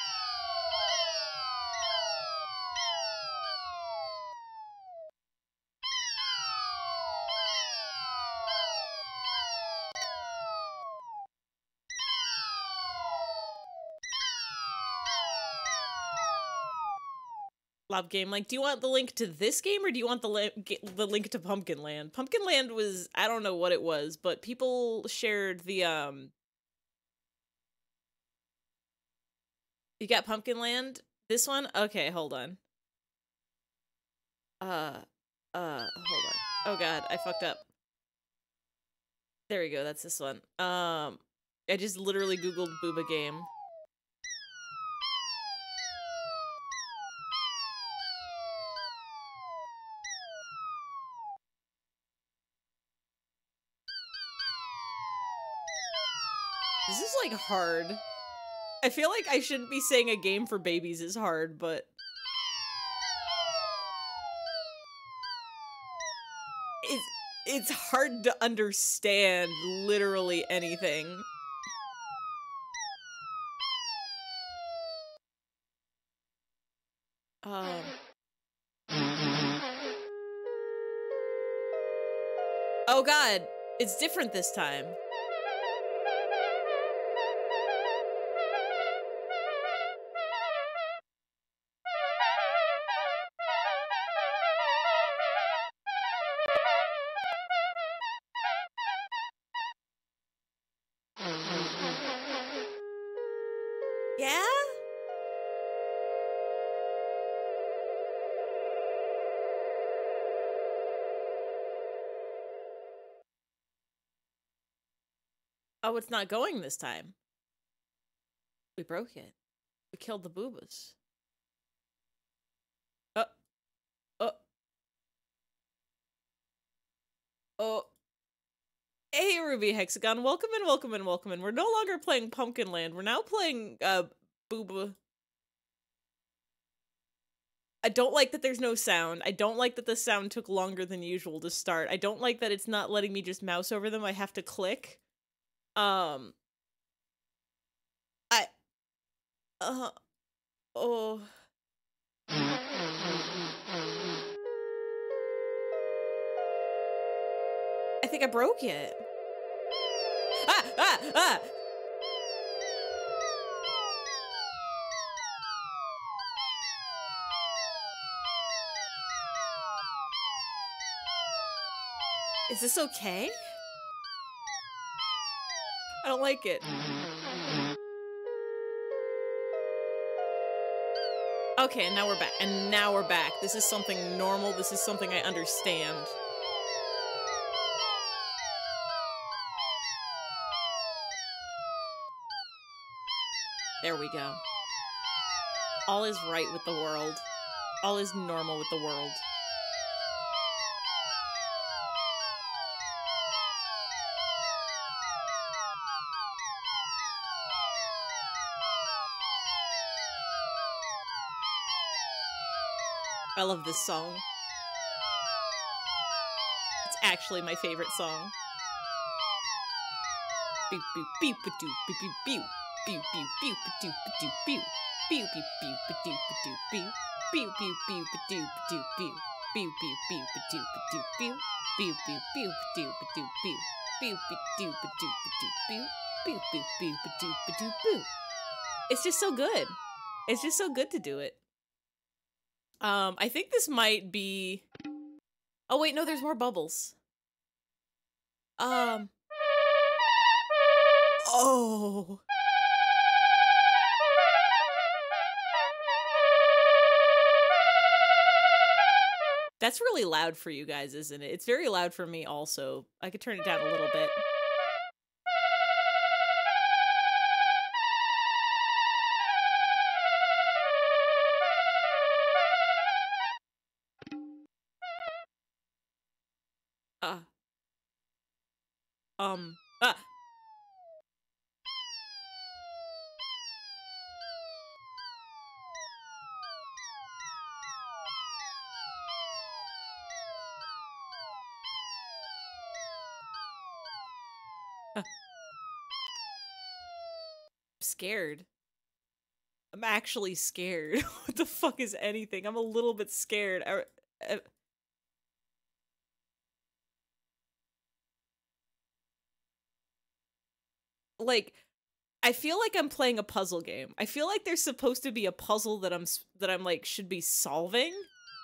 Lob game, like, do you want the link to this game or do you want the link to Pumpkin Land? Pumpkin Land was, I don't know what it was, but people shared the, You got Pumpkin Land? This one? Okay, hold on. Hold on. Oh god, I fucked up. There we go, that's this one. I just literally googled Booba game. This is like hard. I feel like I shouldn't be saying a game for babies is hard, but it's hard to understand literally anything. Oh god, it's different this time. Yeah? Oh, it's not going this time. We broke it. We killed the boobas. Oh. Hey, Ruby Hexagon. Welcome in, welcome in, welcome in. We're no longer playing Pumpkin Land. We're now playing, Booba. I don't like that there's no sound. I don't like that the sound took longer than usual to start. I don't like that it's not letting me just mouse over them. I have to click. Oh. I think I broke it. Ah! Is this okay? I don't like it. Okay, and now we're back. And now we're back. This is something normal. This is something I understand. There we go. All is right with the world. All is normal with the world. I love this song. It's actually my favorite song. Beep beep beep ba doo beep beep beep beep beep beep ba doo ba doo beep beep beep beep ba doo ba doo beep beep beep beep ba doo ba doo beep beep beep beep ba doo ba doo beep beep beep beep ba doo ba doo beep beep beep doo ba doo ba doo beep beep beep beep ba doo ba doo boo. It's just so good. It's just so good to do it. I think this might be. Oh wait, no, there's more bubbles. Oh. That's really loud for you guys, isn't it? It's very loud for me also. I could turn it down a little bit. Ah. Scared. I'm actually scared. What the fuck is anything? I'm a little bit scared. Like, I feel like I'm playing a puzzle game. I feel like there's supposed to be a puzzle that I'm like should be solving.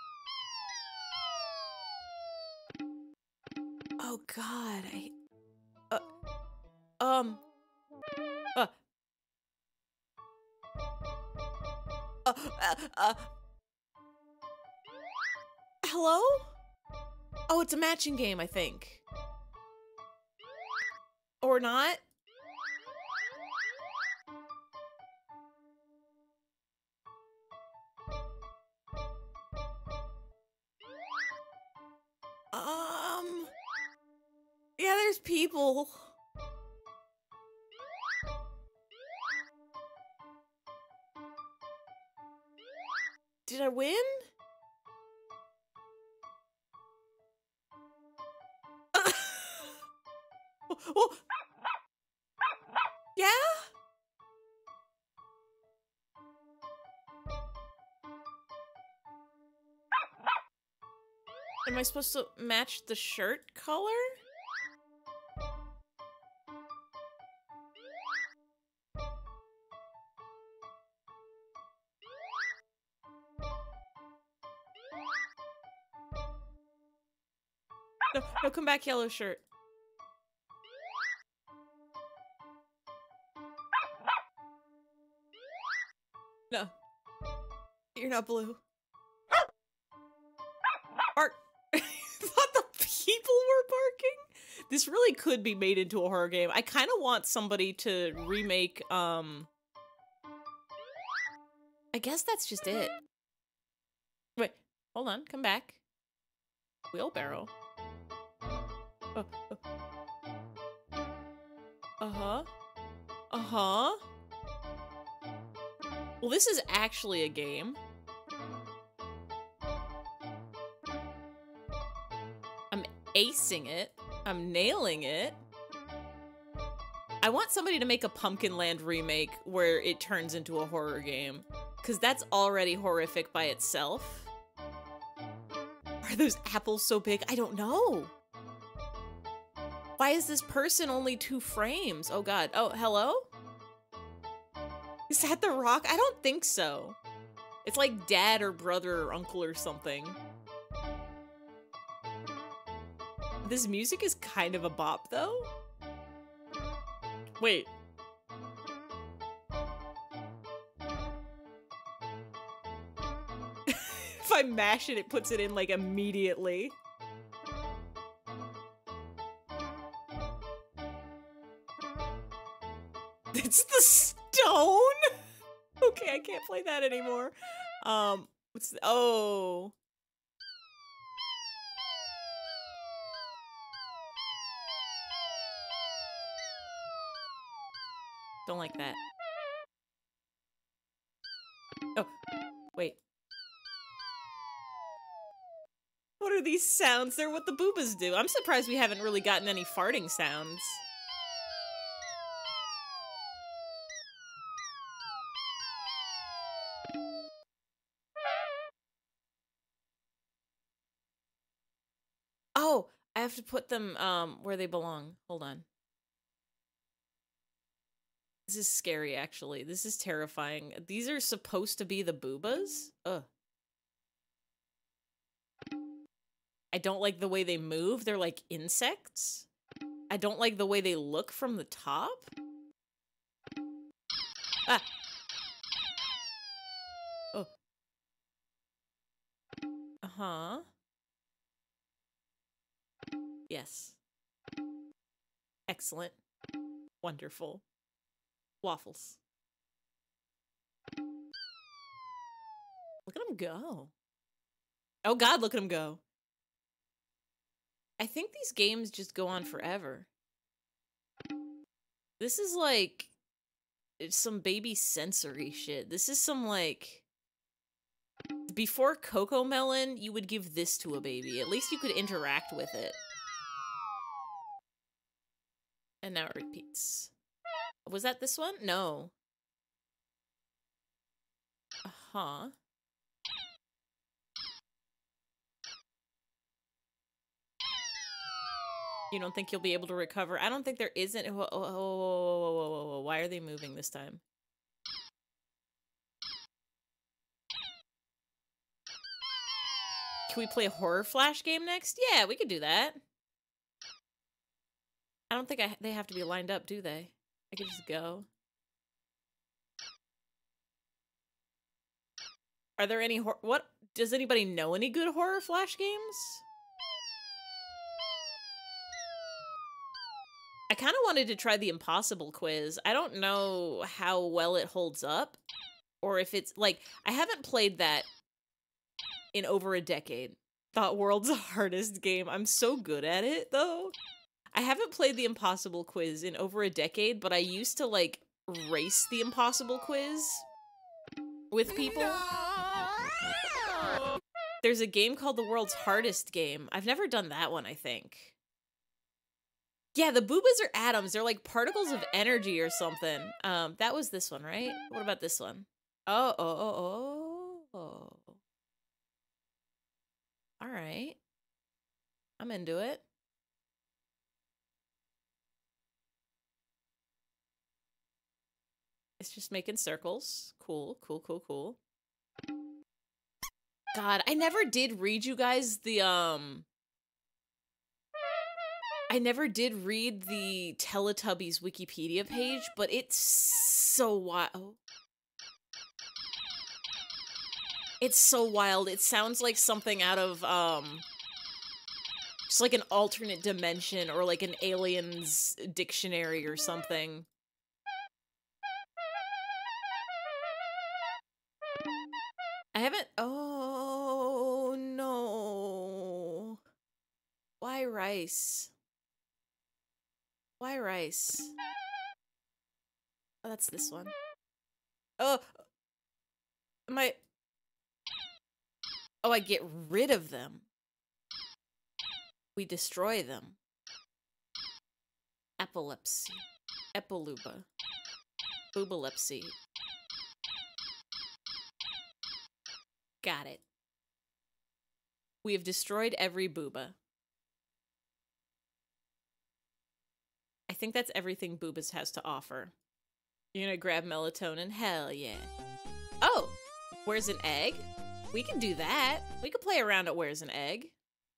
Oh God, hello? Oh, it's a matching game, I think. Or not? Yeah, there's people. Did I win? Well, yeah? Am I supposed to match the shirt color? No, no, come back, yellow shirt. No. You're not blue. Bark! I thought the people were barking? This really could be made into a horror game. I kind of want somebody to remake, I guess that's just it. Wait, hold on, come back. Wheelbarrow. Uh-huh. Uh-huh. Well, this is actually a game. I'm acing it. I'm nailing it. I want somebody to make a Pumkin Land remake where it turns into a horror game. Because that's already horrific by itself. Are those apples so big? I don't know. Why is this person only 2 frames? Oh God. Oh, hello? Is that the Rock? I don't think so. It's like dad or brother or uncle or something. This music is kind of a bop though. Wait. If I mash it, it puts it in like immediately. It's the stone? Okay, I can't play that anymore. What's the, oh. Don't like that. Oh, wait. are these sounds? They're what the boobas do. I'm surprised we haven't really gotten any farting sounds. Oh, I have to put them where they belong. Hold on. This is scary, actually. This is terrifying. These are supposed to be the boobas? Ugh. I don't like the way they move. They're like insects. I don't like the way they look from the top. Ah! Oh. Uh-huh. Yes. Excellent. Wonderful. Waffles. Look at him go. Oh god, look at him go. I think these games just go on forever. This is like... it's some baby sensory shit. This is some like... before Coco Melon, you would give this to a baby. At least you could interact with it. And now it repeats. Was that this one? No. Uh-huh. You don't think you'll be able to recover? I don't think there isn't. Whoa. Why are they moving this time? Can we play a horror flash game next? Yeah, we could do that. I don't think they have to be lined up, do they? I could just go. Are there any what? Does anybody know any good horror flash games? I kind of wanted to try the impossible quiz. I don't know how well it holds up. Or if it's, like, I haven't played that in over a decade. Thought world's hardest game. I'm so good at it, though. I haven't played the impossible quiz in over a decade, but I used to, like, race the impossible quiz with people. There's a game called the world's hardest game. I've never done that one, I think. Yeah, the boobas are atoms. They're like particles of energy or something. That was this one, right? What about this one? Oh. All right. I'm into it. It's just making circles. Cool. God, I never did read you guys the, I never did read the Teletubbies Wikipedia page, but it's so wild. It's so wild. It sounds like something out of, just like an alternate dimension or like an alien's dictionary or something. I haven't... oh, no. Why rice? Why rice? Oh, that's this one. Oh! My... oh, I get rid of them. We destroy them. Epilepsy. Epiluba. Boobalepsy. Got it. We have destroyed every booba. I think that's everything Boobas has to offer. You're gonna grab melatonin? Hell yeah. Oh! Where's an egg? We can do that. We can play around at Where's an Egg.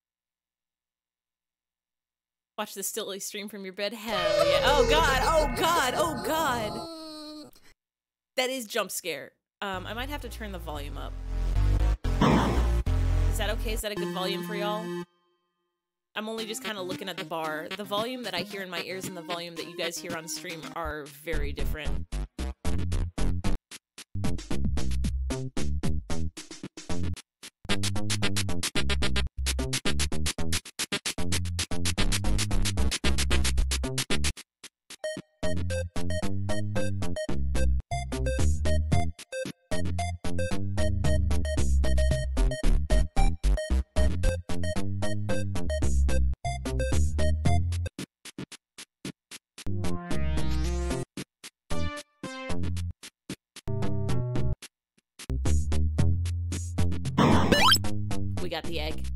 Watch the Stilly stream from your bed? Hell yeah. Oh god! Oh god! Oh god! That is jump scare. I might have to turn the volume up. Is that okay? Is that a good volume for y'all? I'm only just kind of looking at the bar. The volume that I hear in my ears and the volume that you guys hear on stream are very different. we got the egg.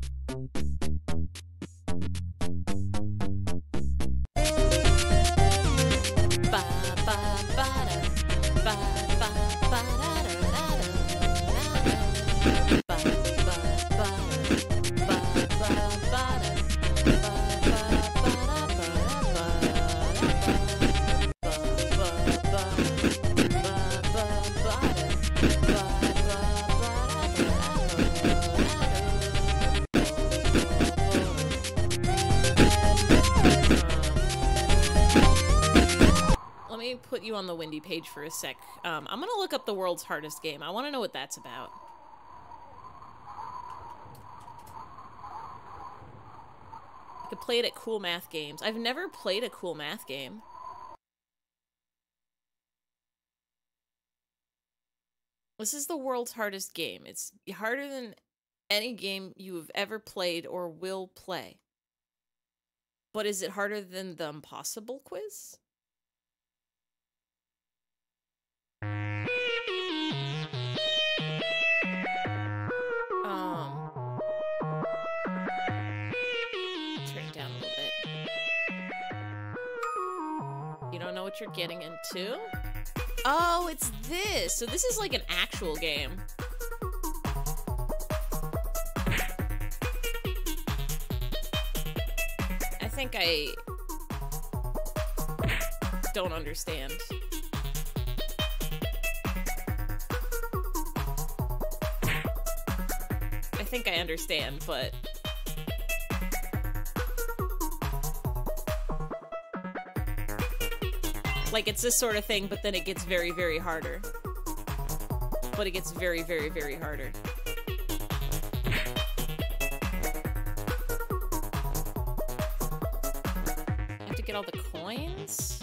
Put you on the Windy page for a sec. I'm gonna look up the world's hardest game. I want to know what that's about. I could play it at Cool Math Games. I've never played a Cool Math game. This is the world's hardest game. It's harder than any game you have ever played or will play. But is it harder than the Impossible quiz? Turn it down a little bit. You don't know what you're getting into? Oh, it's this. So this is like an actual game. I think I don't understand. I think I understand, but like it's this sort of thing, but then it gets very, very harder. But it gets very, very, very harder. I have to get all the coins?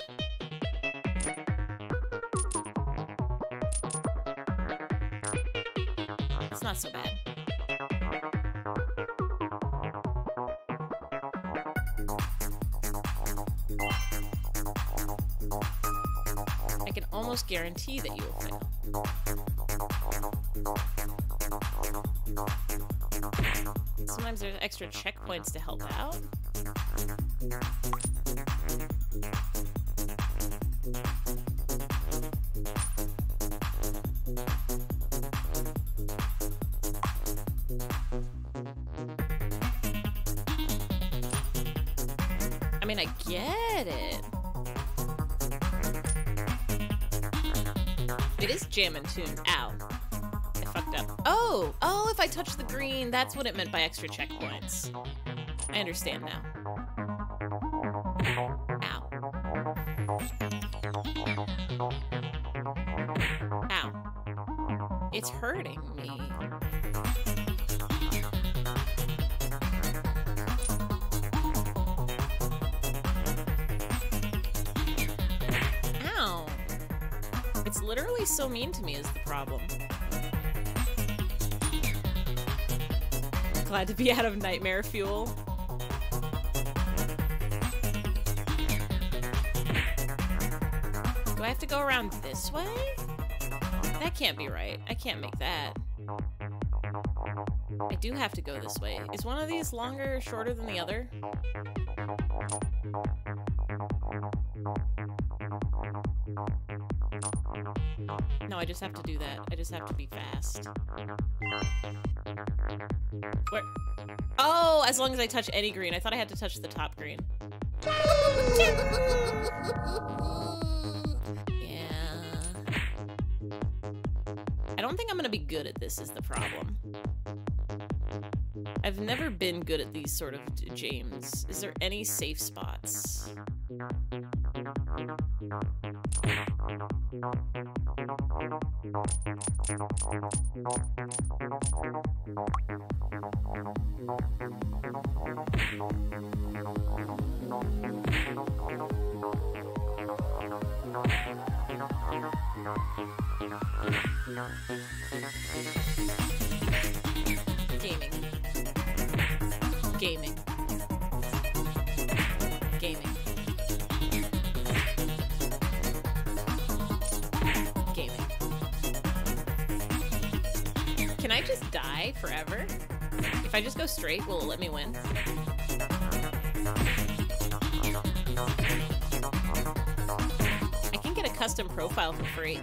It's not so bad. I can almost guarantee that you will fail. Sometimes there's extra checkpoints to help out. I mean, I get it. It is jam and tune. Ow. I fucked up. Oh! Oh, if I touch the green, that's what it meant by extra checkpoints. I understand now. Ow. Ow. It's hurting me. Ow. It's literally so mean to me is the problem. Glad to be out of nightmare fuel. Do I have to go around this way? That can't be right. I can't make that. I do have to go this way. Is one of these longer or shorter than the other? No, I just have to do that. I just have to be fast. Where? Oh, as long as I touch any green. I thought I had to touch the top green. Yeah. I don't think I'm gonna be good at this is the problem. I've never been good at these sort of games. Is there any safe spots? Gaming. Gaming. Gaming. Gaming. Can I just die forever? If I just go straight, will it let me win? I can get a custom profile for free.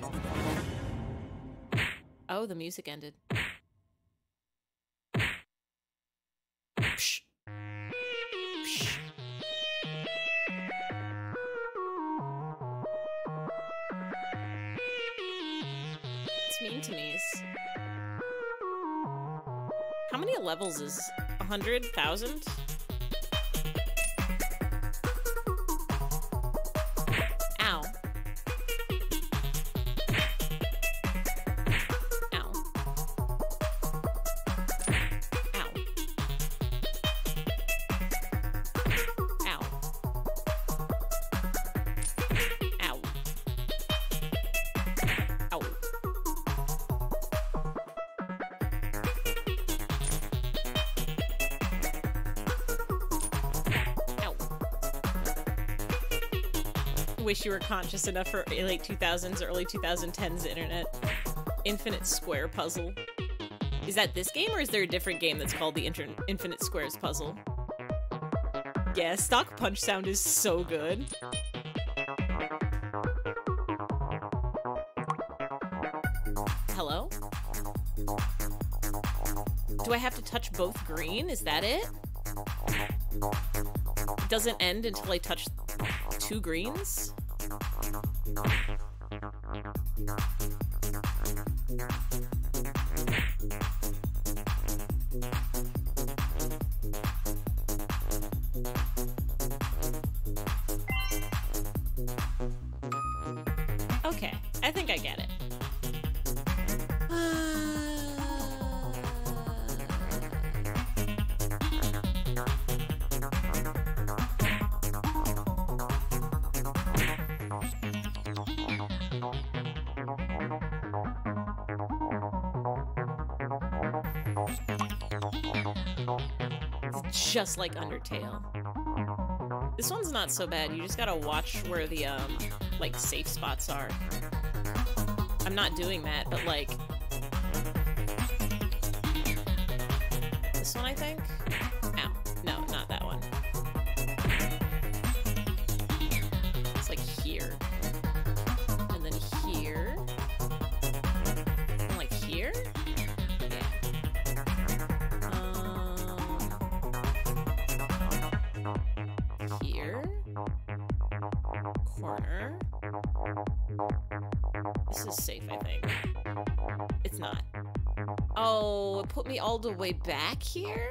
Oh, the music ended. Psh. Psh. It's mean to me. How many levels is 100,000? Ow. Ow. Ow. Ow. Ow. Ow. Wish you were conscious enough for late 2000s, early 2010s internet. Infinite Square Puzzle. Is that this game, or is there a different game that's called the Infinite Squares Puzzle? Yeah, stock punch sound is so good. Hello? Do I have to touch both green? Is that it? It doesn't end until I touch 2 greens? Okay, I think I get it. It's just like Undertale. This one's not so bad. You just gotta watch where the, like, safe spots are. I'm not doing that, but, like... This one, I think? Ow. No, not that one. It's like here. And then here. And like here? Yeah. Here. Corner. This is safe, I think. It's not. Oh, it put me all the way back here?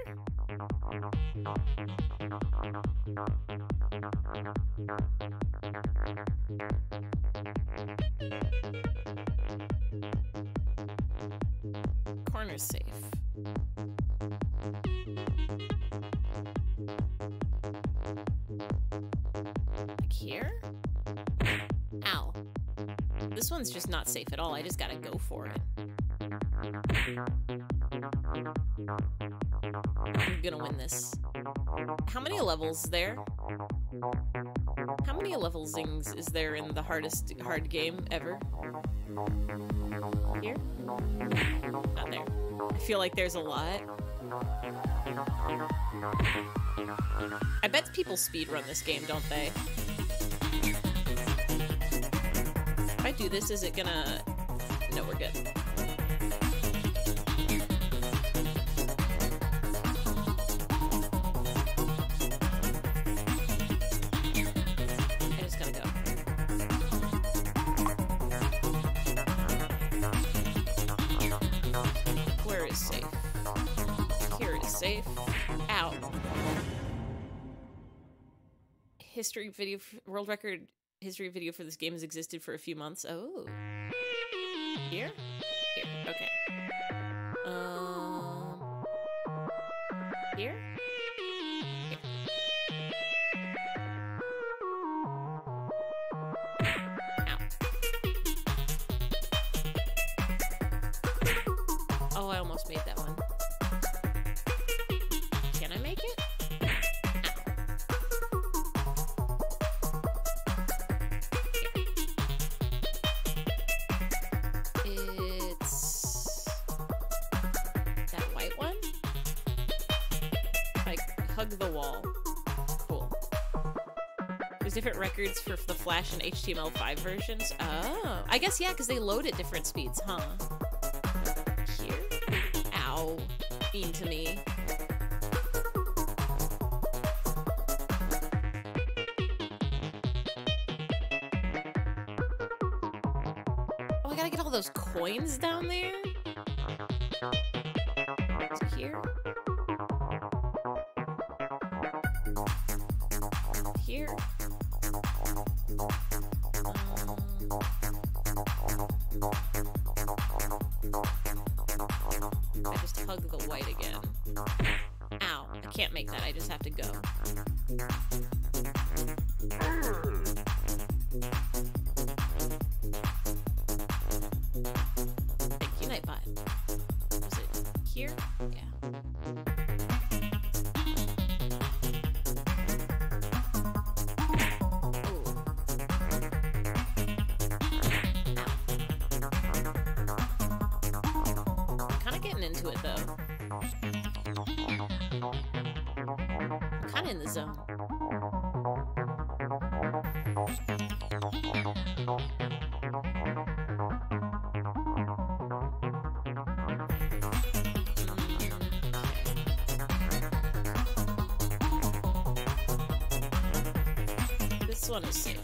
Corner's safe. Like here? Ow. This one's just not safe at all. I just gotta go for it. I'm gonna win this. How many levels there? How many levelzings is there in the hard game ever? Here? Not there. I feel like there's a lot. I bet people speedrun this game, don't they? If I do this, is it gonna... No, we're good. I just gotta go. Where is safe? Here it is safe. Ow. History video, world record history video for this game has existed for a few months. Oh. Here? Here. Okay. Here? Here. Ow. Oh, I almost made that one. Can I make it? Different records for the Flash and HTML5 versions. Oh, I guess, yeah, because they load at different speeds, huh? Here? Ow. Mean to me. Oh, I gotta get all those coins down there? Is it here? Here? I just hug the white again. Ow, I can't make that, I just have to go. Thank you, Nightbot. Was it here? Yeah. Into it though. I'm kind of in the zone. This one is safe.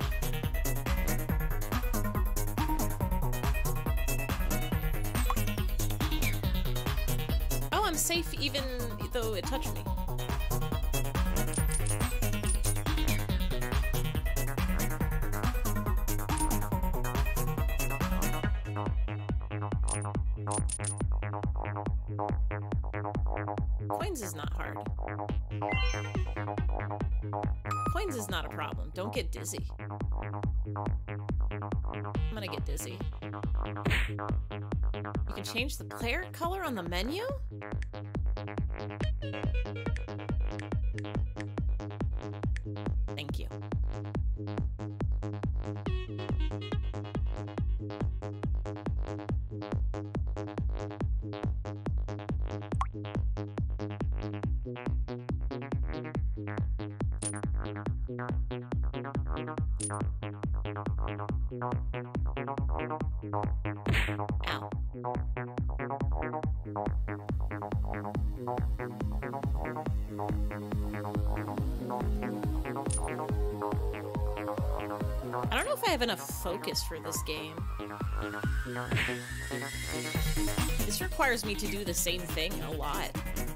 I'm safe even though it touched me. Coins is not hard. Coins is not a problem. Don't get dizzy. I'm gonna get dizzy. You can change the player color on the menu? Thank you. Ow. I don't know if I have enough focus for this game. This requires me to do the same thing a lot.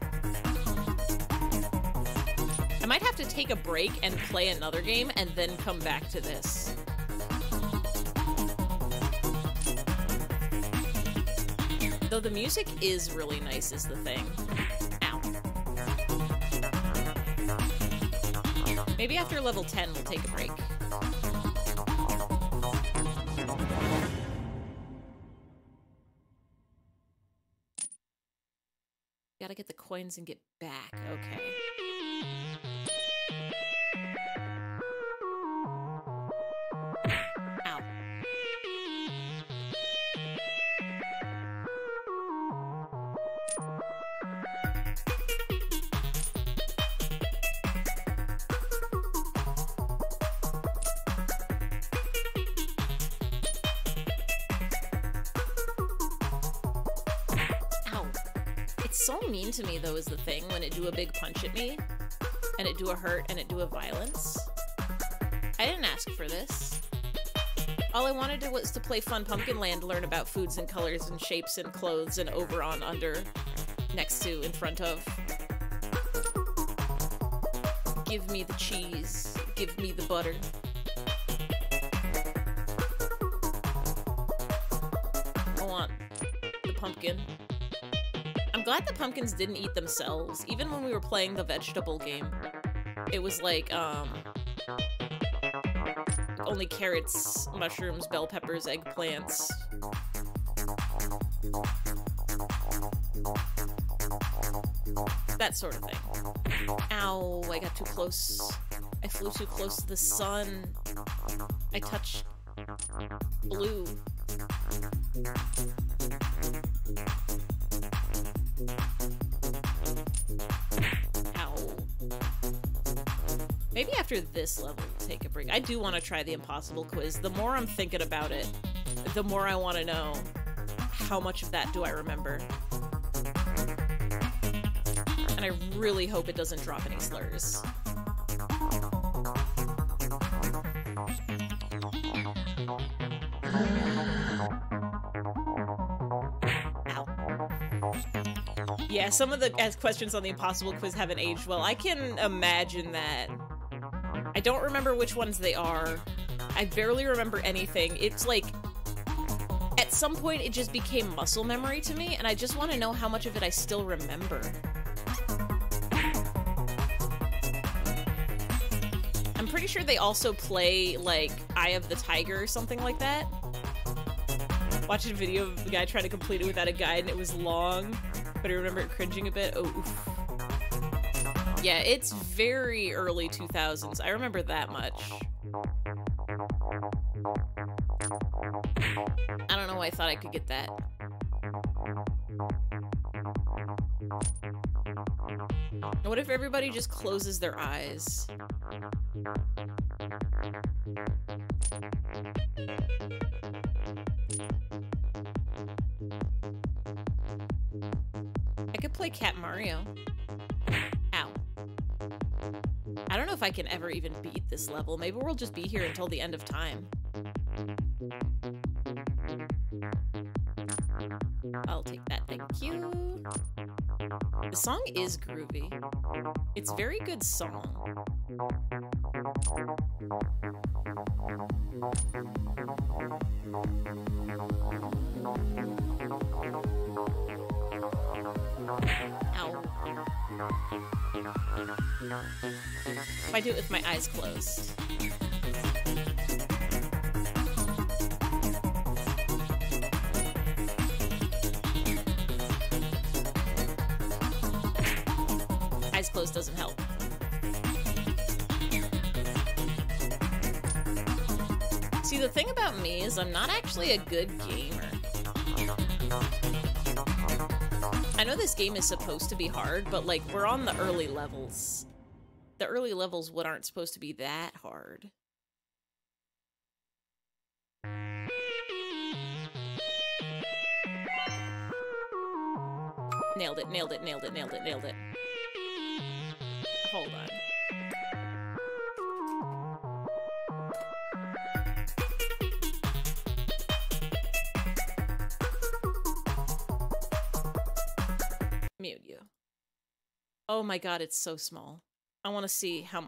I might have to take a break and play another game and then come back to this. Though the music is really nice is the thing. Ow. Maybe after level 10 we'll take a break. Gotta get the coins and get back. Okay. Ow. It's so mean to me, though, is the thing, when it do a big punch at me, and it do a hurt, and it do a violence. I didn't ask for this. All I wanted to was to play fun Pumkin Land, learn about foods and colors and shapes and clothes and over, on, under, next to, in front of. Give me the cheese. Give me the butter. I want the pumpkin. I'm glad the pumpkins didn't eat themselves. Even when we were playing the vegetable game, it was like, only carrots, mushrooms, bell peppers, eggplants. That sort of thing. Ow, I got too close. I flew too close to the sun. I touched blue. Ow. Maybe after this level. take a break. I do want to try the impossible quiz. The more I'm thinking about it, the more I want to know how much of that do I remember. And I really hope it doesn't drop any slurs. Ow. Yeah, some of the questions on the impossible quiz haven't aged well. I can imagine that. I don't remember which ones they are. I barely remember anything. It's like, at some point it just became muscle memory to me, and I just want to know how much of it I still remember. I'm pretty sure they also play, like, Eye of the Tiger or something like that. Watched a video of the guy trying to complete it without a guide, and it was long, but I remember it cringing a bit. Oh, oof. Yeah, it's very early 2000s. I remember that much. I don't know why I thought I could get that. What if everybody just closes their eyes? I could play Cat Mario. Ow. I don't know if I can ever even beat this level. Maybe we'll just be here until the end of time. I'll take that, thank you. The song is groovy. It's a very good song. Ow. If I do it with my eyes closed. Eyes closed doesn't help. See, the thing about me is I'm not actually a good gamer. I know this game is supposed to be hard, but like, we're on the early levels. The early levels aren't supposed to be that hard. Nailed it, nailed it, nailed it, nailed it, nailed it. Hold on. Mute you. Oh my god, it's so small. I want to see how...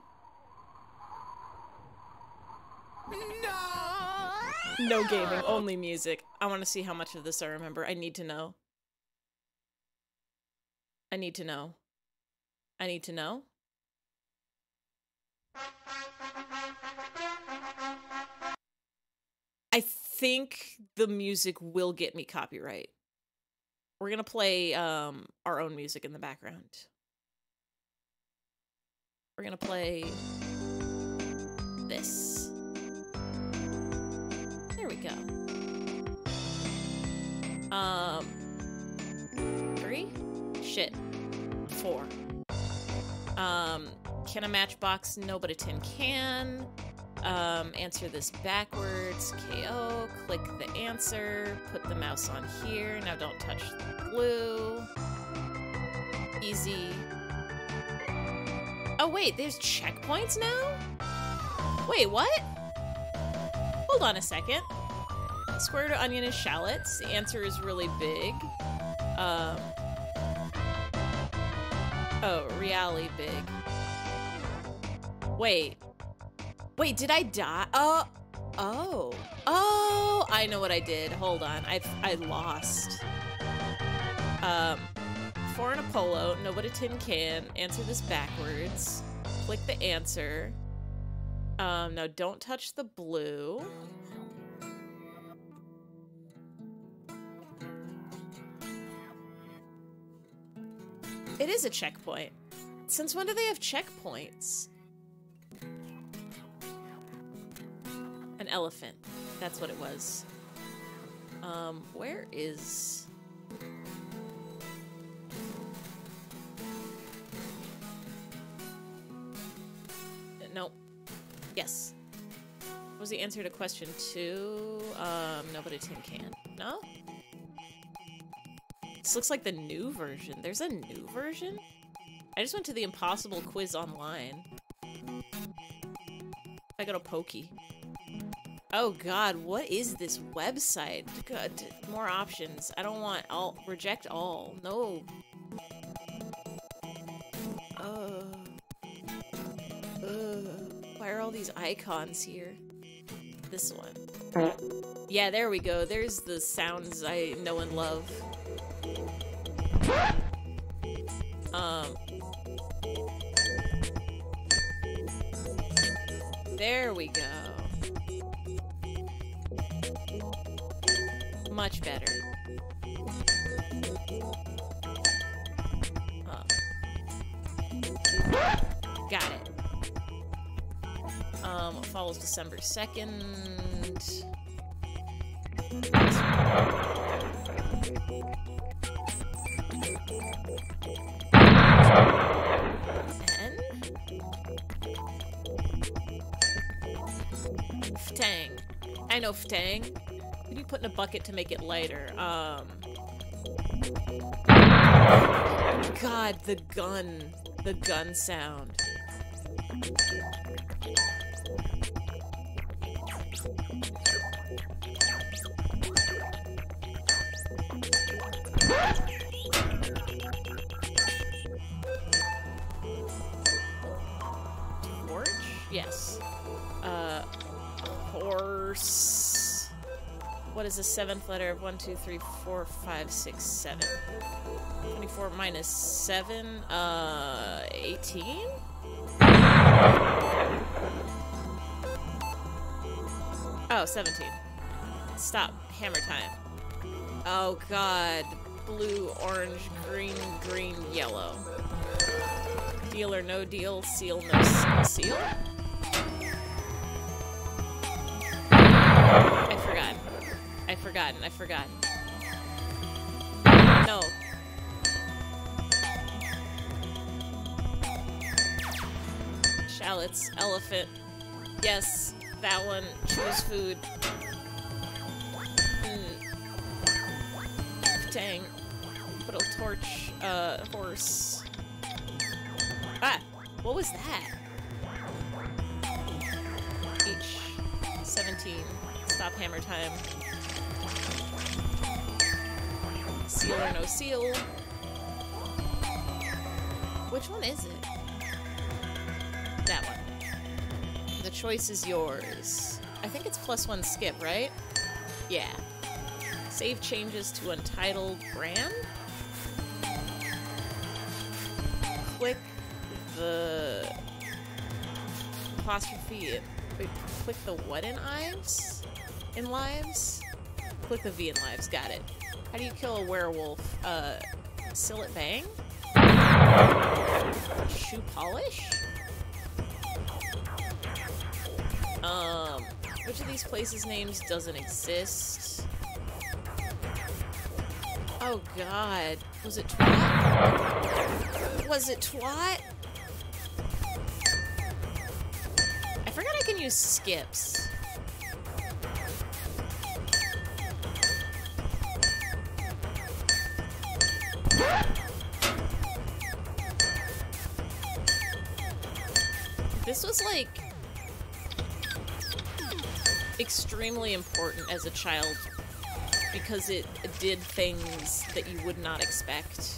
No gaming, only music. I want to see how much of this I remember. I need to know. I need to know. I need to know. I think the music will get me copyright. We're gonna play our own music in the background. We're gonna play this. There we go. 3? Shit. 4. Can a matchbox? No, but a tin can. Answer this backwards. KO. Click the answer. Put the mouse on here. Now don't touch the glue. Easy. Oh wait, there's checkpoints now? Wait, what? Hold on a second. Square root of onion is shallots. The answer is really big. Oh, really big. Wait. Wait, did I die? Oh, I know what I did. Hold on, I lost. 4 in a polo, no but a tin can. Answer this backwards. Click the answer. Now don't touch the blue. It is a checkpoint. Since when do they have checkpoints? An elephant. That's what it was. Where is... Nope. Yes. was the answer to question 2? No, but a tin can. No? This looks like the new version. There's a new version? I just went to the Impossible quiz online. I got a pokey. Oh god, what is this website? God, more options. I don't want all. Reject all. No. Why are all these icons here? This one. Yeah, there we go. There's the sounds I know and love. There we go. Much better. Got it. Follows December 2nd. And Ftang. I know Ftang. What do you put in a bucket to make it lighter? God, the gun sound. Torch? Yes. Horse. What is the 7th letter of 1, 2, 3, 4, 5, 6, 7? 24 minus 7, 18? Oh, 17. Stop. Hammer time. Oh god. Blue, orange, green, green, yellow. Deal or no deal, seal, no seal? I've forgotten. No. Shallots, elephant. Yes, that one. Choose food. Dang. Put a torch, horse. Ah! What was that? Each. 17. Stop hammer time. Seal or no seal. Which one is it? That one. The choice is yours. I think it's +1 skip, right? Yeah. Save changes to untitled brand. Click the apostrophe. Wait, click the what in lives? In lives? Click the V in lives. Got it. How do you kill a werewolf? Seal it bang? Shoe polish? Which of these places' names doesn't exist? Oh god. Was it twat? Was it twat? I forgot I can use skips. This was like extremely important as a child because it did things that you would not expect.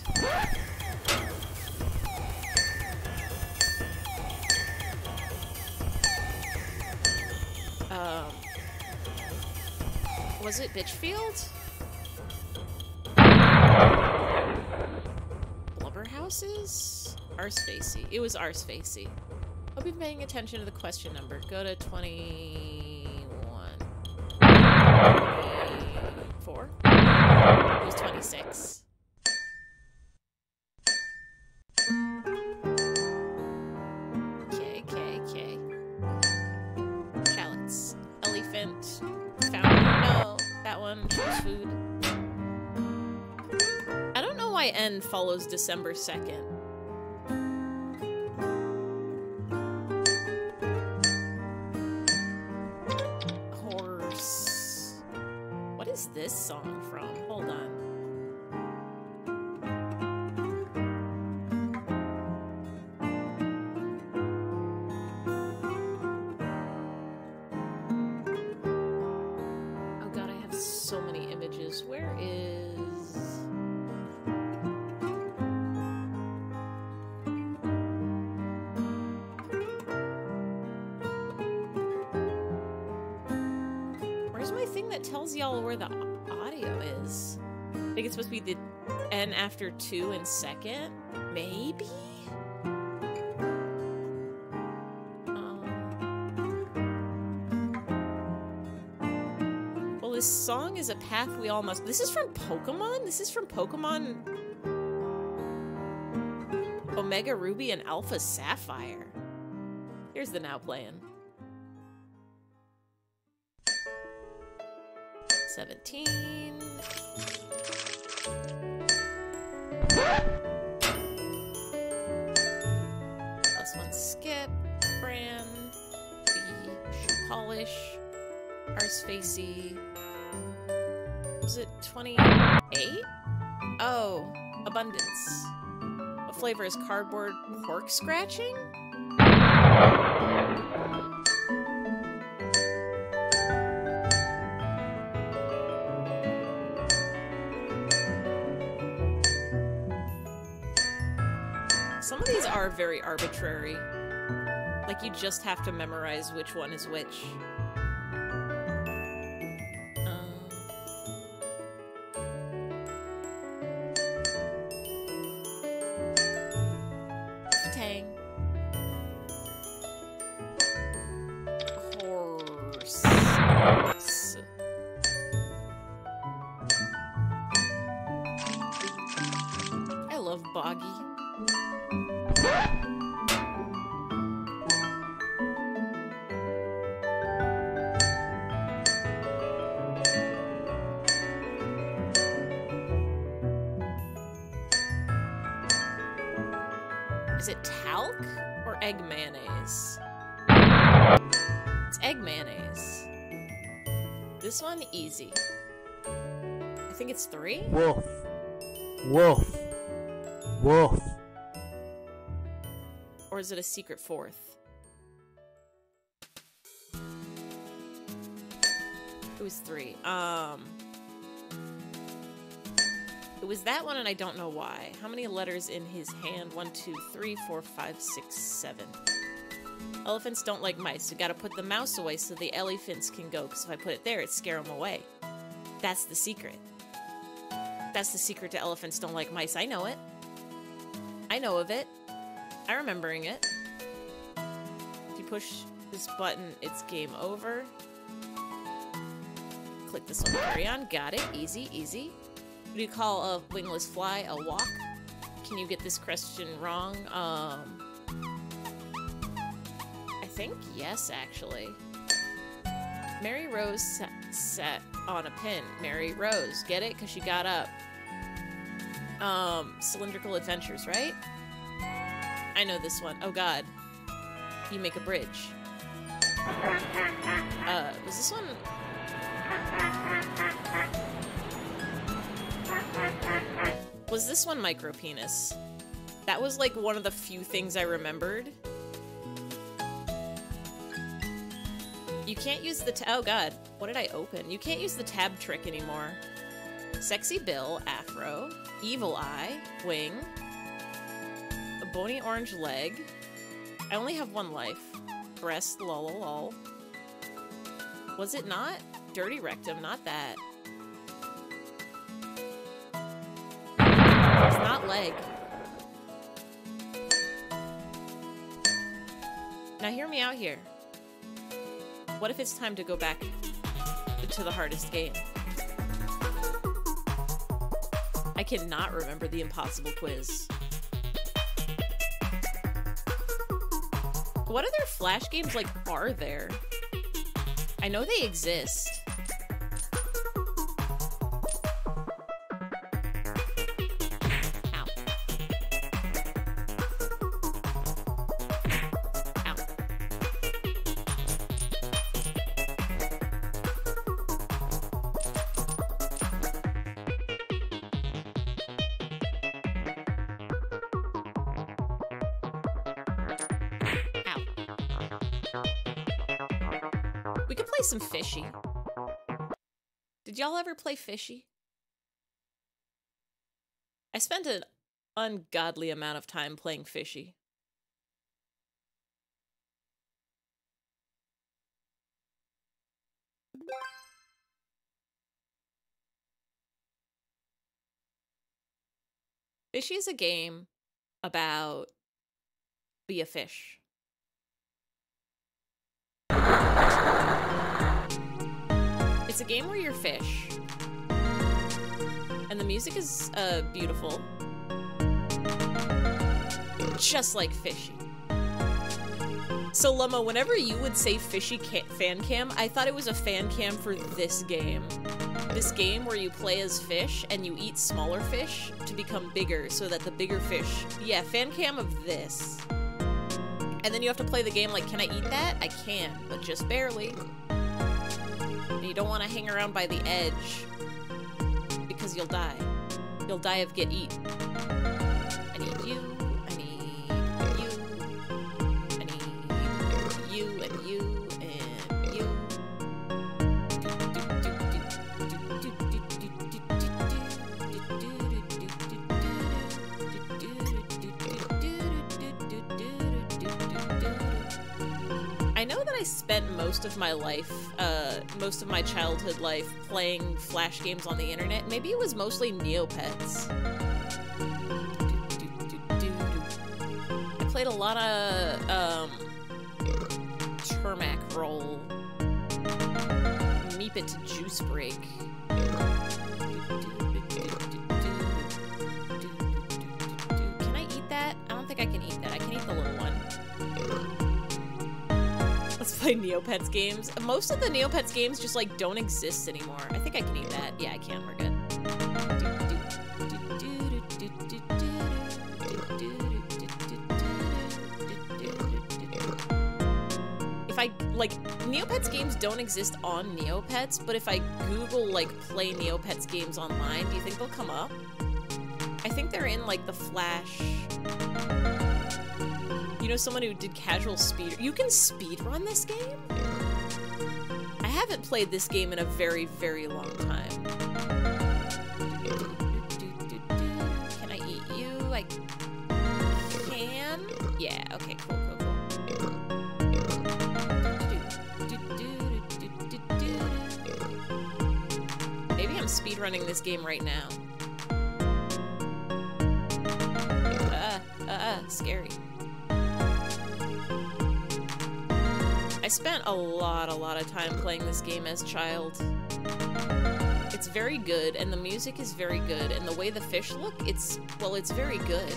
Was it Bitchfield? Blubber houses? Arspacey. It was Arspacey. Hope you've been paying attention to the question number. Go to 21. 24? It was 26. K. Shallots. Elephant. Fountain. No, that one. Choose food. I don't know why N follows December 2nd. song from? Hold on. Oh god, I have so many images. Where is... that tells y'all where the audio is. I think it's supposed to be the N after 2 in second? Maybe? Well, this song is a path we all must... This is from Pokemon? This is from Pokemon Omega Ruby and Alpha Sapphire. Here's the now playing. 17. +1 skip. Brand. B. Shoe polish. Ars Facey. Was it 28? Oh, abundance. What flavor is cardboard pork scratching? Some of these are very arbitrary. Like, you just have to memorize which one is which. Tang. Horse. I love Boggy. Is it talc or egg mayonnaise? It's egg mayonnaise. This one, easy. I think it's 3? Wolf. Wolf. Wolf. Or is it a secret 4th? It was 3. It was that one, and I don't know why. How many letters in his hand? 1, 2, 3, 4, 5, 6, 7. Elephants don't like mice. So gotta put the mouse away so the elephants can go, because if I put it there, it'd scare them away. That's the secret. That's the secret to elephants don't like mice. I know it. I know of it. I'm remembering it. If you push this button, it's game over. Click this one, carry on. Got it. Easy, easy. What do you call a wingless fly? A walk? Can you get this question wrong? I think yes, actually. Mary Rose sat on a pin. Mary Rose. Get it? Because she got up. Cylindrical adventures, right? I know this one. Oh god. You make a bridge. Was this one... Was this one micro penis? That was like one of the few things I remembered. You can't use the oh god, what did I open? You can't use the tab trick anymore. Sexy Bill, afro, evil eye, wing, a bony orange leg. I only have 1 life. Breast, lol, lol. Was it not? Dirty rectum, not that. It's not leg. Now hear me out here. What if it's time to go back to the hardest game? I cannot remember the impossible quiz. What other Flash games, like, are there? I know they exist. play some Fishy. Did y'all ever play Fishy? I spent an ungodly amount of time playing Fishy. Fishy is a game about be a fish. It's a game where you're fish. And the music is beautiful. Just like Fishy. So Luma, whenever you would say Fishy fan cam, I thought it was a fan cam for this game. This game where you play as fish and you eat smaller fish to become bigger so that the bigger fish... Yeah, fan cam of this. And then you have to play the game like, can I eat that? I can, but just barely. And you don't want to hang around by the edge because you'll die. You'll die of get eat. I need you. I need you. I need you and you and you. I know that I spent most of my life, most of my childhood life playing Flash games on the internet. Maybe it was mostly Neopets. I played a lot of, Termac Roll. Meep It to Juice Break. Can I eat that? I don't think I can eat that. I can eat the little one. Let's play Neopets games. Most of the Neopets games just like don't exist anymore. I think I can eat that. Yeah, I can. We're good. If I like Neopets games don't exist on Neopets, but if I Google like play Neopets games online, do you think they'll come up? I think they're in like the Flash. You know, someone who did casual speed. You can speedrun this game? I haven't played this game in a very, very long time. Can I eat you? I can? Yeah, okay, cool, cool, cool. Maybe I'm speedrunning this game right now. Scary. I spent a lot of time playing this game as a child. It's very good, and the music is very good, and the way the fish look, it's very good.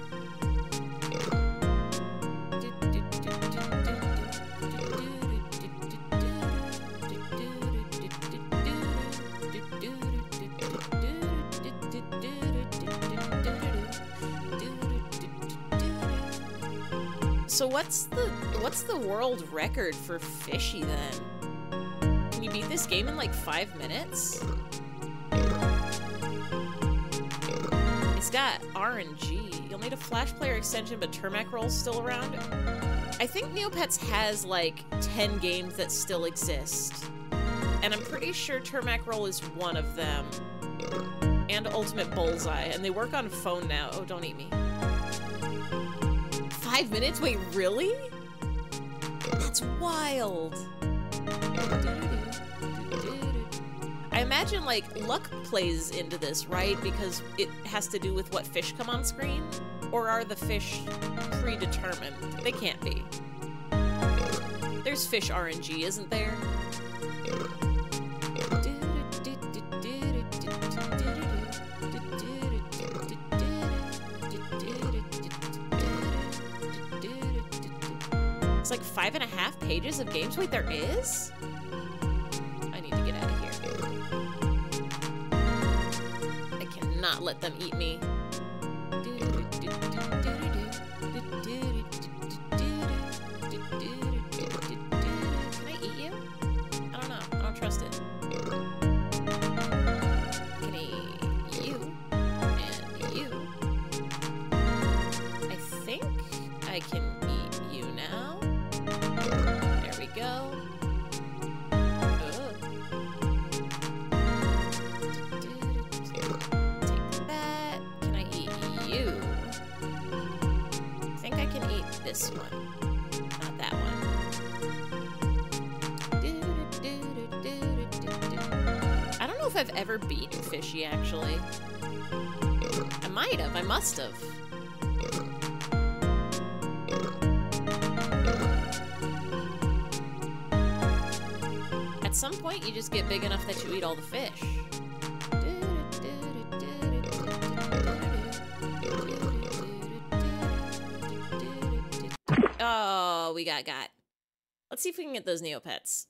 So what's the world record for Fishy then? Can you beat this game in like 5 minutes? It's got RNG. You'll need a Flash player extension, but Termac Roll's still around. I think Neopets has like 10 games that still exist. And I'm pretty sure Termac Roll is one of them. And Ultimate Bullseye, and they work on phone now. Oh, don't eat me. 5 minutes? Wait, really? That's wild. I imagine, like, luck plays into this, right? Because it has to do with what fish come on screen? Or are the fish predetermined? They can't be. There's fish RNG, isn't there? It's like 5.5 pages of games. Wait, there is? I need to get out of here. I cannot let them eat me. Can I eat you? I don't know. I don't trust it. Can I eat you? And you? I think I can eat you now. There we go. this one. Not that one. I don't know if I've ever beaten Fishy, actually. I might have. I must have. At some point, you just get big enough that you eat all the fish. Oh, we got. Let's see if we can get those Neopets.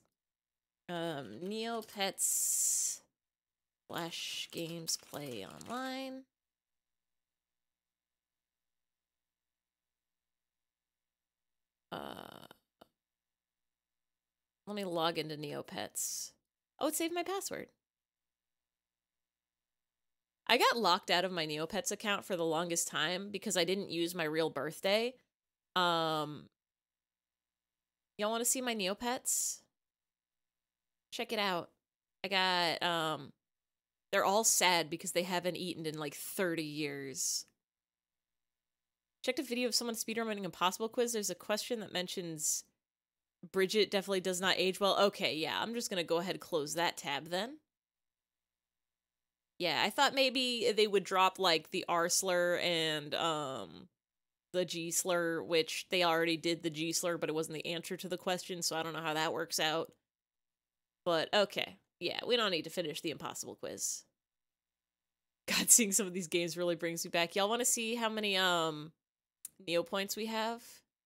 Neopets Flash games play online. Let me log into Neopets. Oh, it saved my password. I got locked out of my Neopets account for the longest time because I didn't use my real birthday. Y'all want to see my Neopets? Check it out. I got, they're all sad because they haven't eaten in like 30 years. Checked a video of someone speedrunning Impossible Quiz. There's a question that mentions Bridget definitely does not age well. Okay, yeah, I'm just gonna go ahead and close that tab then. Yeah, I thought maybe they would drop like the R slur and the G slur, which they already did the G slur, but it wasn't the answer to the question, so I don't know how that works out. But okay, yeah, we don't need to finish the Impossible Quiz. God, seeing some of these games really brings me back. Y'all want to see how many Neo points we have?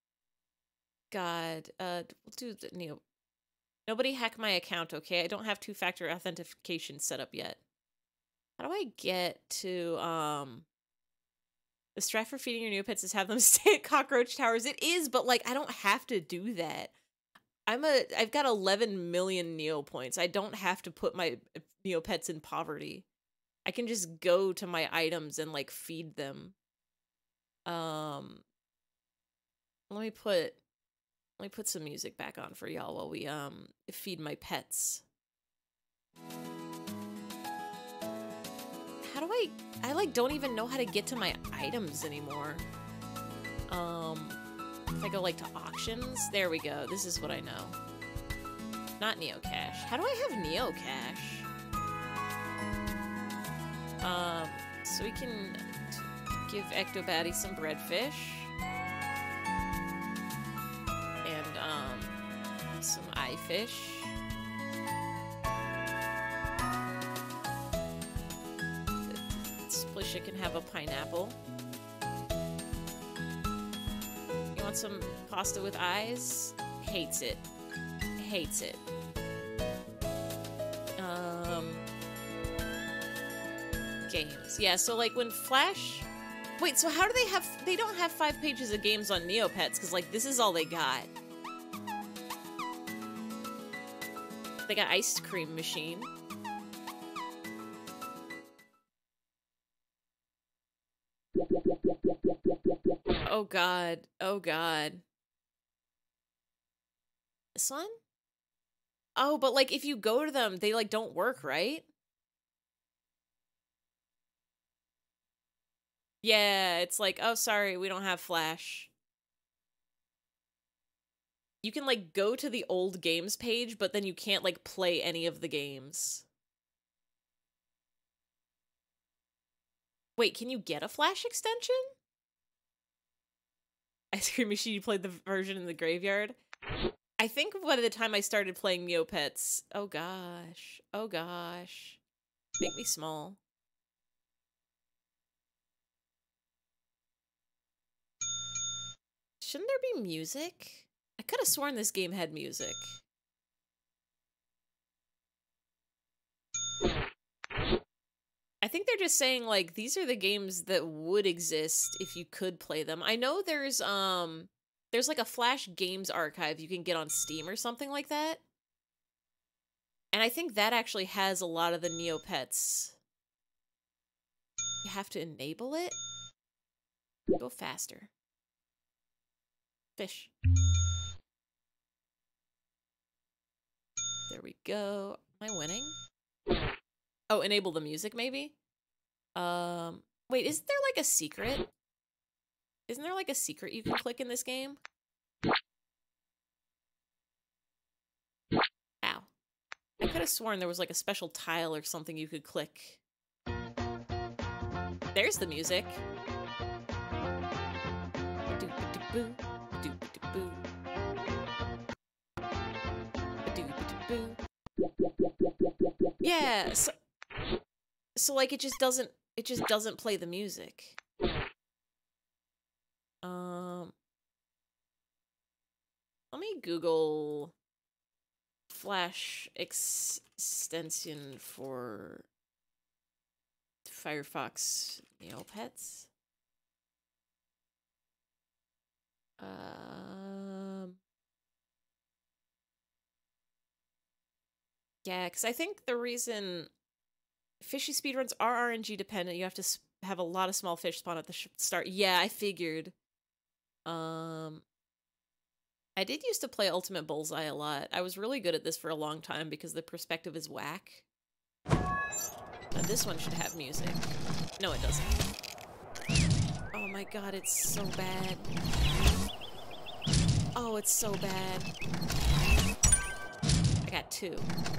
God, we'll do the Neo. Nobody hack my account, okay? I don't have two-factor authentication set up yet. How do I get to the strat for feeding your Neopets is have them stay at cockroach towers? It is, but like I don't have to do that. I've got 11 million Neo points. I don't have to put my Neopets in poverty. I can just go to my items and like feed them. Let me put some music back on for y'all while we feed my pets. How do I like don't even know how to get to my items anymore. If I go like to auctions, there we go. This is what I know. Not Neocache. How do I have Neocache? So we can give Ectobatty some breadfish. And, some eyefish. Splisha can have a pineapple. You want some pasta with eyes? Hates it. Hates it. Games. Yeah, so like when Flash... Wait, so how do they have... They don't have 5 pages of games on Neopets, because like this is all they got. They got Ice Cream Machine. Oh god. Oh god. This one? Oh, but like if you go to them, they like don't work, right? Yeah, it's like, oh, sorry, we don't have Flash. You can, like, go to the old games page, but then you can't, like, play any of the games. Wait, can you get a Flash extension? Ice Cream Machine, you played the version in the graveyard? I think by the time I started playing Neopets... Oh, gosh. Oh, gosh. Make me small. Shouldn't there be music? I could have sworn this game had music. I think they're just saying, like, these are the games that would exist if you could play them. I know there's like a Flash games archive you can get on Steam or something like that. And I think that actually has a lot of the Neopets. You have to enable it? Go faster. Fish. There we go. Am I winning? Oh, enable the music, maybe? Wait, isn't there like a secret? Isn't there like a secret you can click in this game? could have sworn there was like a special tile or something you could click. There's the music. Doop-a-doop-boo, doop-a-doop-boo. Doop-a-doop-boo. Yeah, so like it just doesn't play the music. Let me Google Flash extension for Firefox Neopets. Yeah, because I think the reason fishy speedruns are RNG dependent, you have to have a lot of small fish spawn at the start. Yeah, I figured. I did used to play Ultimate Bullseye a lot. I was really good at this for a long time because the perspective is whack. Now this one should have music. No, it doesn't. Oh my god, it's so bad. Oh, it's so bad. I got 2.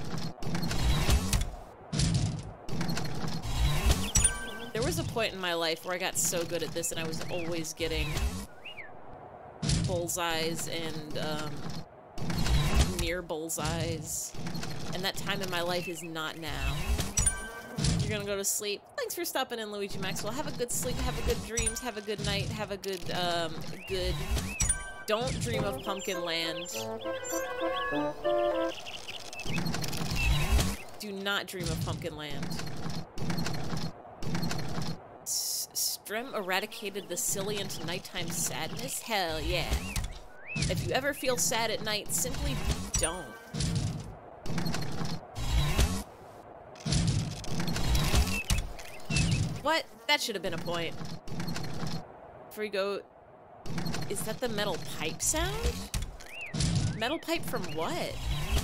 There was a point in my life where I got so good at this and I was always getting bullseyes and near bullseyes. And that time in my life is not now. You're gonna go to sleep. Thanks for stopping in, Luigi Maxwell. Have a good sleep, have a good dreams, have a good night, have a good, good... Don't dream of Pumpkin Land. Do not dream of Pumpkin Land. Strem eradicated the silient nighttime sadness? Hell yeah. If you ever feel sad at night, simply don't. What? That should have been a point. Before you go... Is that the metal pipe sound? Metal pipe from what?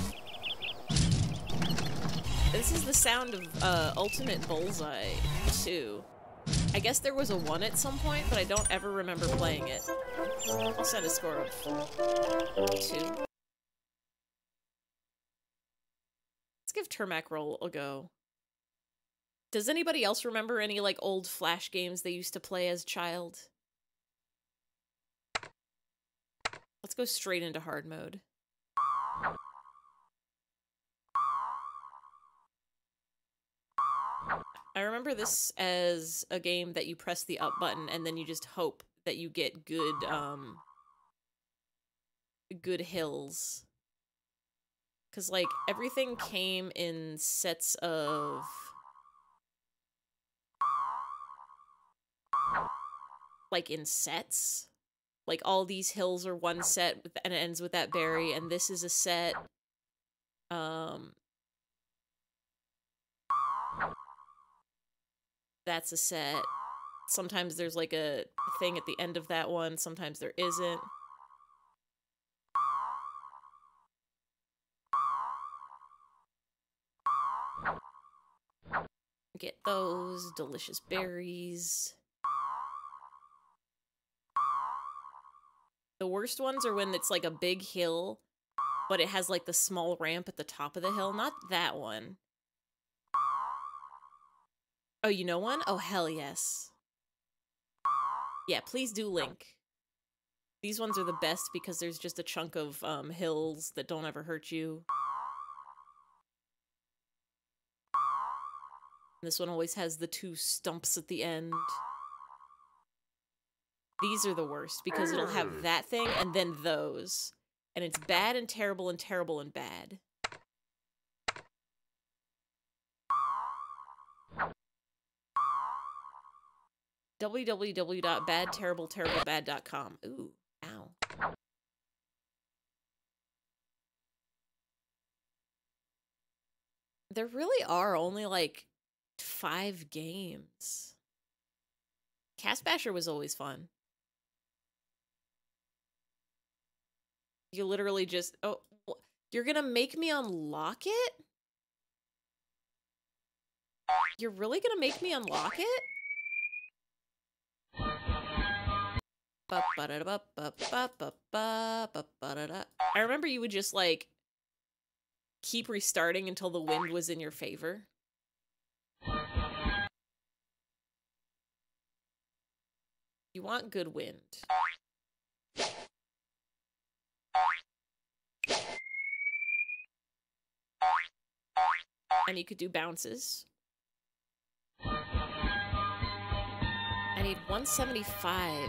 This is the sound of Ultimate Bullseye 2. I guess there was a 1 at some point, but I don't ever remember playing it. I'll send a score of 2. Let's give Termac Roll a go. Does anybody else remember any, like, old Flash games they used to play as a child? Let's go straight into hard mode. I remember this as a game that you press the up button and then you just hope that you get good, good hills. 'Cause, like, everything came in sets of... Like, in sets? Like, all these hills are one set, and it ends with that berry, and this is a set. That's a set. Sometimes there's, like, a thing at the end of that one. Sometimes there isn't. Get those delicious berries. The worst ones are when it's like a big hill, but it has like the small ramp at the top of the hill. Not that one. Oh, you know one? Oh, hell yes. Yeah, please do link. These ones are the best because there's just a chunk of hills that don't ever hurt you. This one always has the 2 stumps at the end. These are the worst, because it'll have that thing and then those. And it's bad and terrible and terrible and bad. www.badterribleterriblebad.com. Ooh, ow. There really are only, like, 5 games. Cast Basher was always fun. You literally just... Oh, you're gonna make me unlock it? You're really gonna make me unlock it? I remember you would just, like... keep restarting until the wind was in your favor. You want good wind. And you could do bounces. I need 175.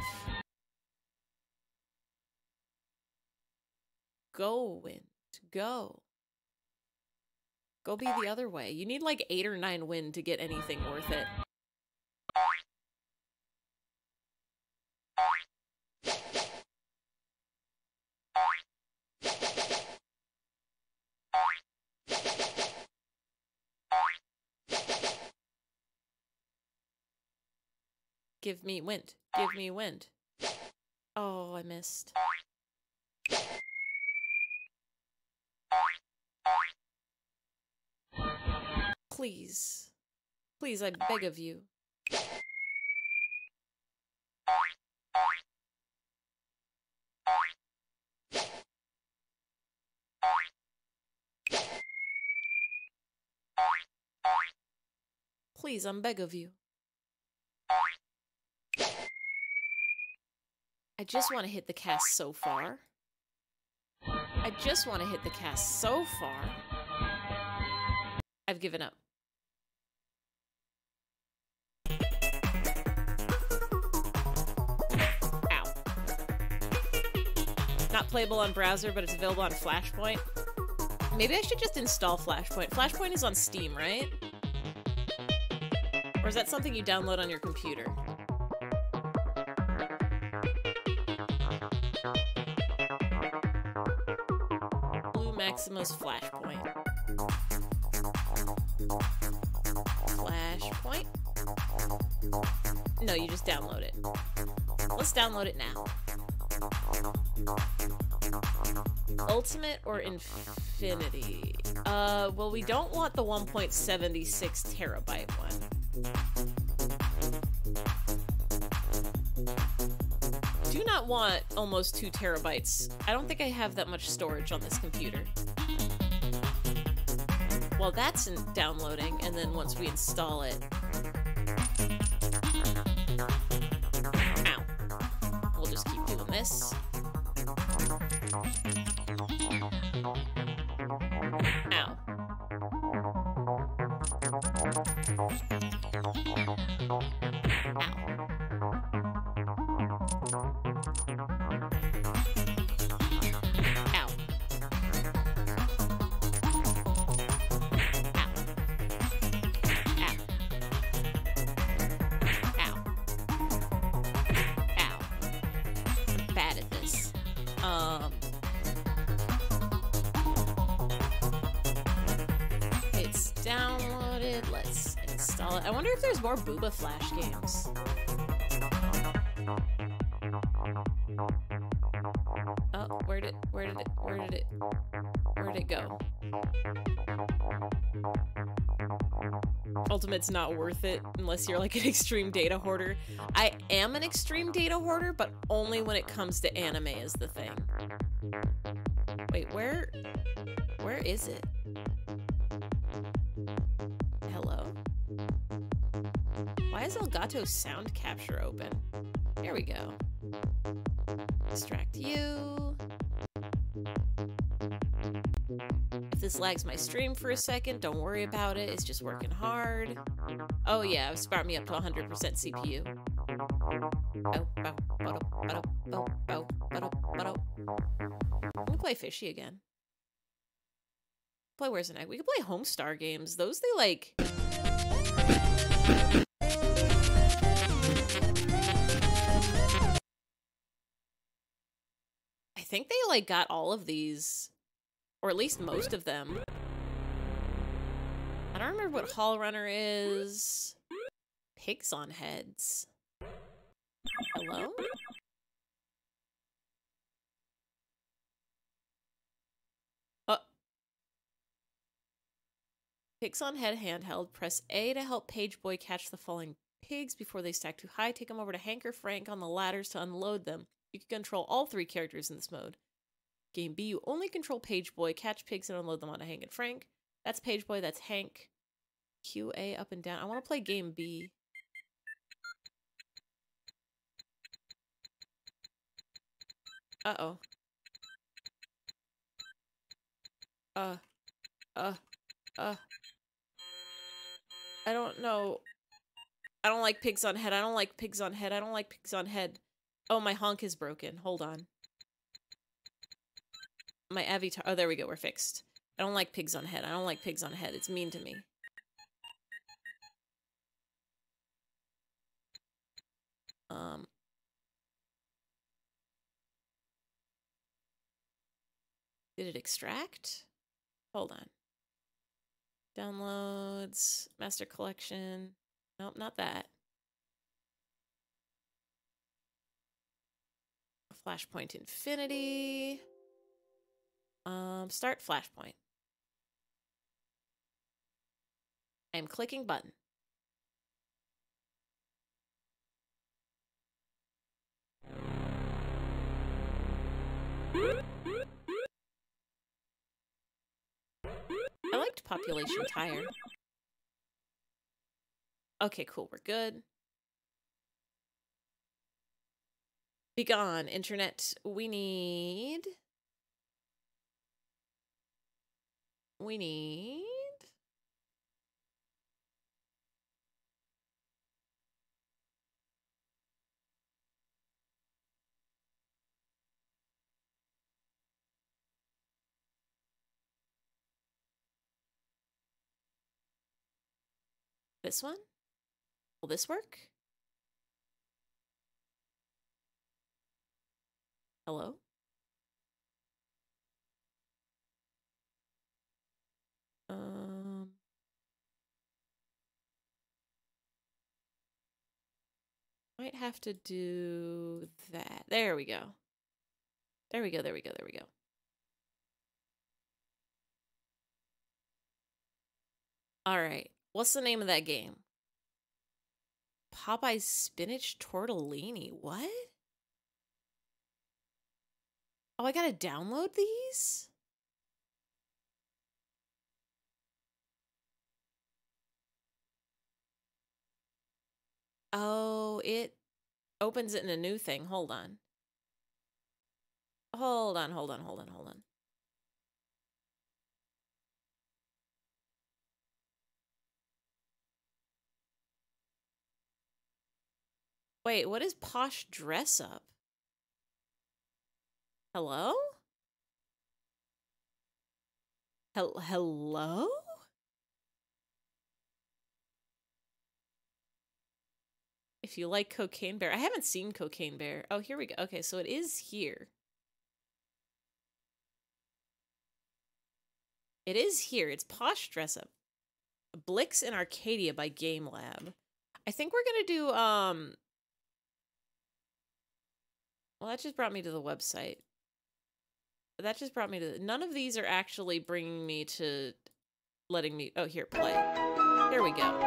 Go, wind. Go. Go be the other way. You need like 8 or 9 wind to get anything worth it. Give me wind. Give me wind. Oh, I missed. Please. Please, I beg of you. Please, I'm beg of you. I just want to hit the cast so far. I just want to hit the cast so far. I've given up. Ow. Not playable on browser, but it's available on Flashpoint. Maybe I should just install Flashpoint. Flashpoint is on Steam, right? Or is that something you download on your computer? Blue Maximus Flashpoint. Flashpoint? No, you just download it. Let's download it now. Ultimate or Infinity? Well, we don't want the 1.76 terabyte one. Do not want almost 2 terabytes. I don't think I have that much storage on this computer. Well, that's in downloading, and then once we install it... Ow. We'll just keep doing this. Ow. It's downloaded. Let's install it. I wonder if there's more Booba Flash games. Oh, where'd it go? Ultimate's not worth it unless you're like an extreme data hoarder. I am an extreme data hoarder, but only when it comes to anime is the thing. Wait, where is it? Hello? Why is Elgato's sound capture open? There we go. Distract you. If this lags my stream for a second, don't worry about it. It's just working hard. Oh yeah, it's brought me up to 100% CPU. Let me play Fishy again. Play Where's an Egg? We could play Homestar games. Those, they like... I think they like got all of these, or at least most of them. I don't remember what Hall Runner is. Pigs on Heads. Hello? Pigs on Head handheld. Press A to help Page Boy catch the falling pigs before they stack too high. Take them over to Hank or Frank on the ladders to unload them. You can control all 3 characters in this mode. Game B, you only control Page Boy. Catch pigs and unload them onto Hank and Frank. That's Page Boy, that's Hank. QA up and down. I want to play Game B. Uh-oh. I don't know. I don't like pigs on head. I don't like pigs on head. I don't like pigs on head. Oh, my honk is broken. Hold on. My avatar. Oh, there we go. We're fixed. I don't like pigs on head. I don't like pigs on head. It's mean to me. Did it extract? Hold on. Downloads, master collection. Nope, not that. Flashpoint Infinity. Start Flashpoint. I am clicking button. I liked Population Tire. Okay, cool, we're good. Be gone, internet. We need this one? Will this work? Hello? Might have to do that. There we go. There we go, there we go, there we go. Alright. What's the name of that game? Popeye's Spinach Tortellini. What? Oh, I gotta download these? Oh, it opens it in a new thing. Hold on. Hold on. Wait, what is Posh Dress Up? Hello? Hello? If you like Cocaine Bear. I haven't seen Cocaine Bear. Oh, here we go. Okay, so it is here. It is here. It's Posh Dress Up. Blix in Arcadia by Game Lab. I think we're gonna do, well, that just brought me to the website. That just brought me to... None of these are actually bringing me to... letting me... Oh, here, play. There we go.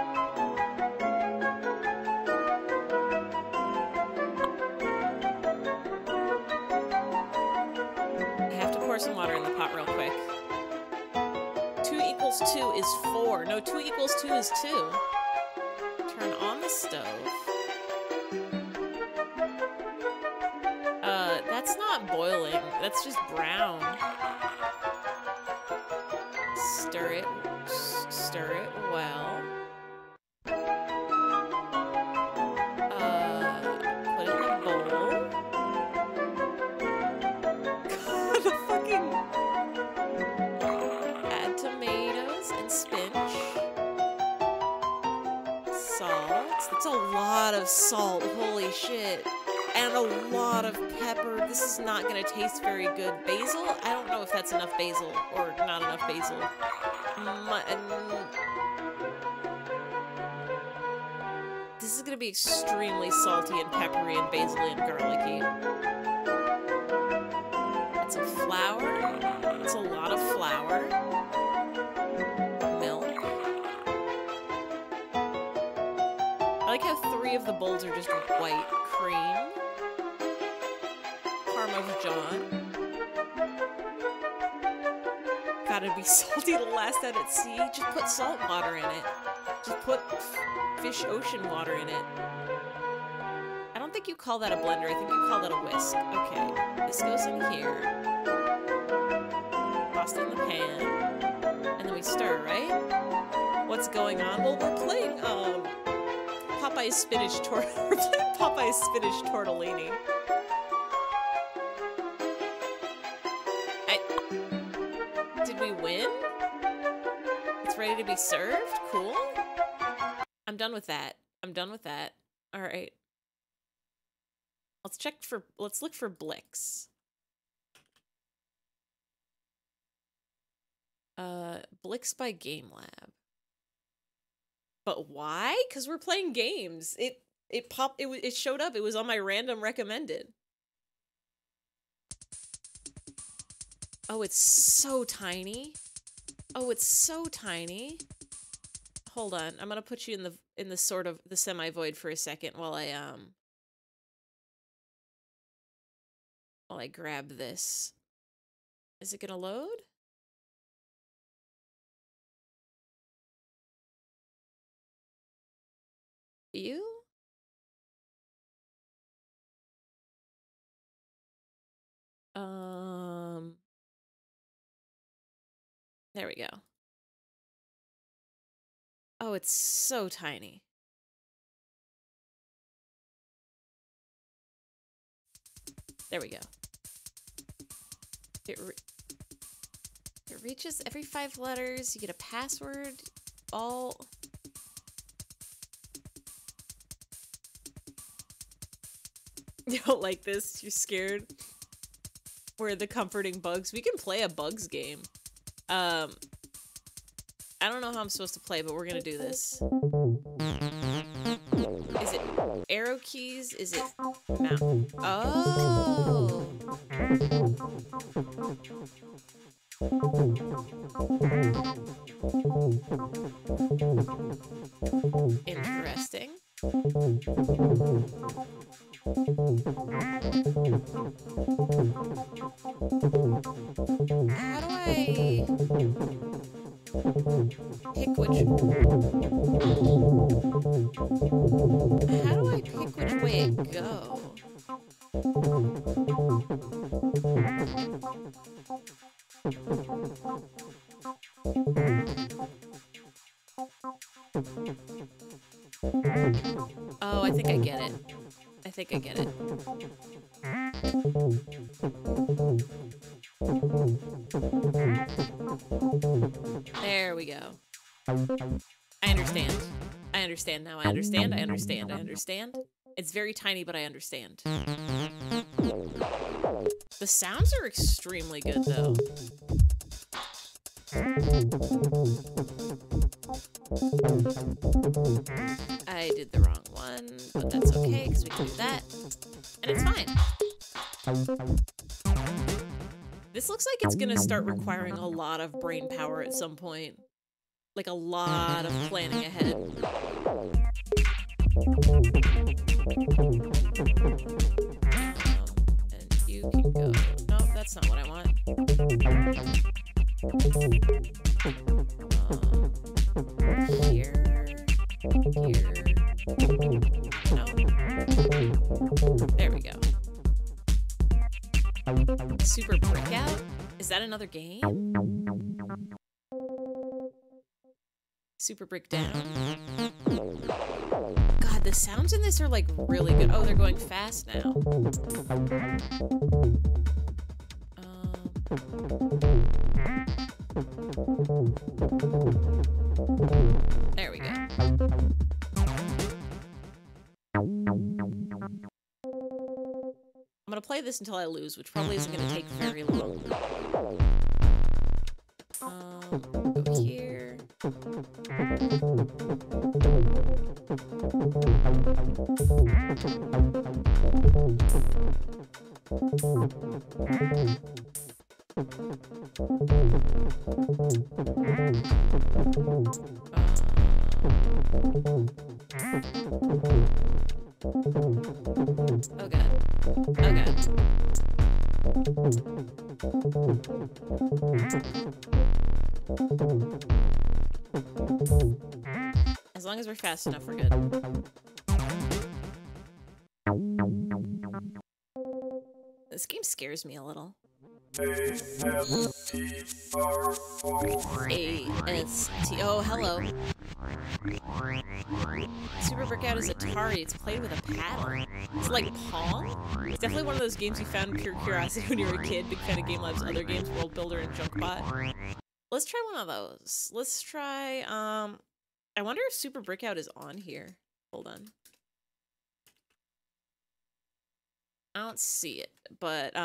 I have to pour some water in the pot real quick. 2 equals 2 is 4. No, 2 equals 2 is 2. Turn on the stove. That's not boiling. That's just brown. Stir it well. Put it in a bowl. God, the fucking... Add tomatoes and spinach. Salt. That's a lot of salt. Holy shit. And a lot of pepper. This is not going to taste very good. Basil? I don't know if that's enough basil or not enough basil. This is going to be extremely salty and peppery and basil and garlicky. That's some flour. That's a lot of flour. Milk. I like how 3 of the bowls are just white cream. Parmesan. gotta be salty to last out at sea. Just put salt water in it. Just put fish ocean water in it. I don't think you call that a blender. I think you call that a whisk. Okay, this goes in here. Pasta in the pan. And then we stir, right? What's going on? Well, we're playing, Popeye's spinach we're playing Popeye's spinach tortellini. Did we win? It's ready to be served? Cool. I'm done with that. I'm done with that. Alright. Let's look for Blix. Blix by Game Lab. But why? Because we're playing games. It showed up. It was on my random recommended. Oh, it's so tiny. Oh, it's so tiny. Hold on. I'm gonna put you in the sort of the semi-void for a second while I grab this. Is it gonna load? You? There we go. Oh, it's so tiny. There we go. It reaches every 5 letters. You get a password. All... You don't like this? You're scared? Where are the comforting bugs? We can play a bugs game. I don't know how I'm supposed to play, but we're gonna do this. Is it arrow keys? Is it mouse? Oh! Interesting. How do I pick which... How do I pick which way it go? Oh, I think I get it. I think I get it. There we go. I understand. I understand now. I understand. I understand. I understand. It's very tiny, but I understand. The sounds are extremely good, though. I did the wrong one, but that's okay, because we can do that. And it's fine. This looks like it's gonna start requiring a lot of brain power at some point. Like a lot of planning ahead. And you can go... No, that's not what I want. Here. No. There we go. Super Breakout? Is that another game? Super Breakdown. God, the sounds in this are like really good. Oh, they're going fast now. There we go. I'm gonna play this until I lose, which probably isn't gonna take very long. Go here. Oh god. Oh god. As long as we're fast enough, we're good. This game scares me a little. A-S-T. Oh, hello. Super Breakout is Atari. It's played with a paddle. It's like Pong. It's definitely one of those games you found in pure curiosity when you were a kid. Big fan of Game Lab's other games, World Builder and Junkbot. Let's try one of those. Let's try, I wonder if Super Breakout is on here. Hold on. I don't see it, but,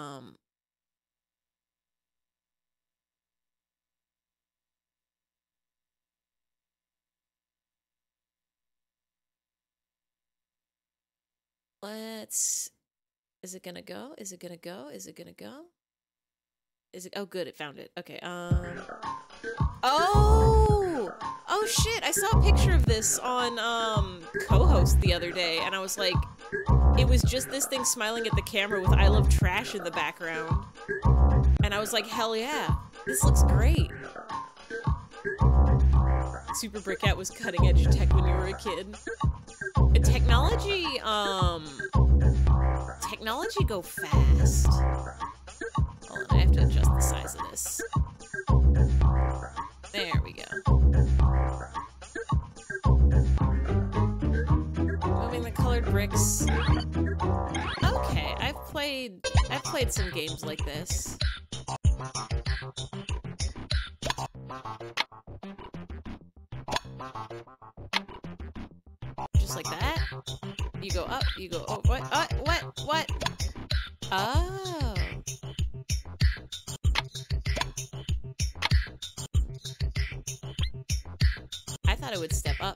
let's, is it gonna go? Is it gonna go? Is it gonna go? Is it, oh good, it found it. Okay, oh shit, I saw a picture of this on, co-host the other day, and I was like, it was just this thing smiling at the camera with I Love Trash in the background. And I was like, hell yeah, this looks great. Super Breakout was cutting edge tech when you were a kid. Technology go fast. Hold on, I have to adjust the size of this. There we go. Moving the colored bricks. Okay, I've played some games like this. Just like that. You go up, you go, oh, what? What? Oh. I thought it would step up.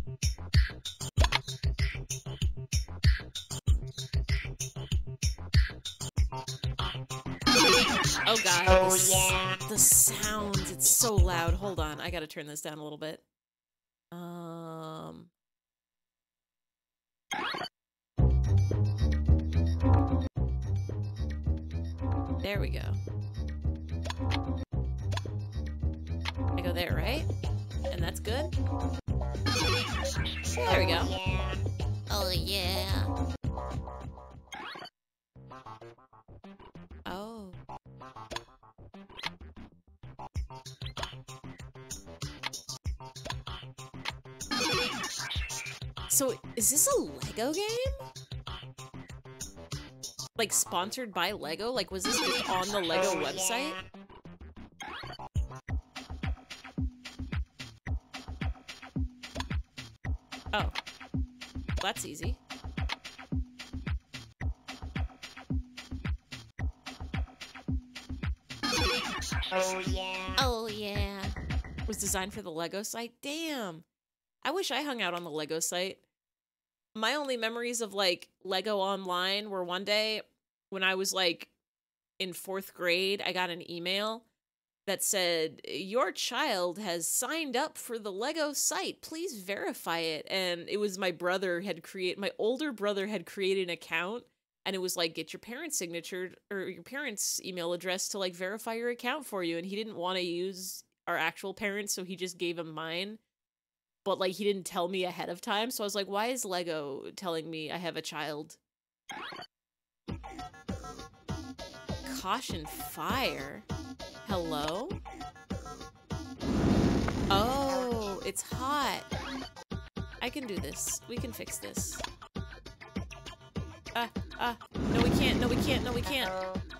Oh god, the sounds, it's so loud. Hold on, I gotta turn this down a little bit. There we go. I go there, right? And that's good? There we go. Oh yeah. Oh. So, is this a Lego game? Like, sponsored by Lego? Like, was this just on the Lego website? Oh. That's easy. Oh yeah. Oh yeah. Was designed for the Lego site? Damn. I wish I hung out on the Lego site. My only memories of, like, Lego Online were one day when I was, like, in 4th grade, I got an email that said, your child has signed up for the Lego site. Please verify it. And it was my older brother had created an account, and it was like, get your parents' signature or your parents' email address to, like, verify your account for you. And he didn't want to use our actual parents, so he just gave him mine. But, like, he didn't tell me ahead of time, so I was like, why is Lego telling me I have a child? Caution fire. Hello? Oh, it's hot. I can do this. We can fix this. No we can't, no we can't, no we can't.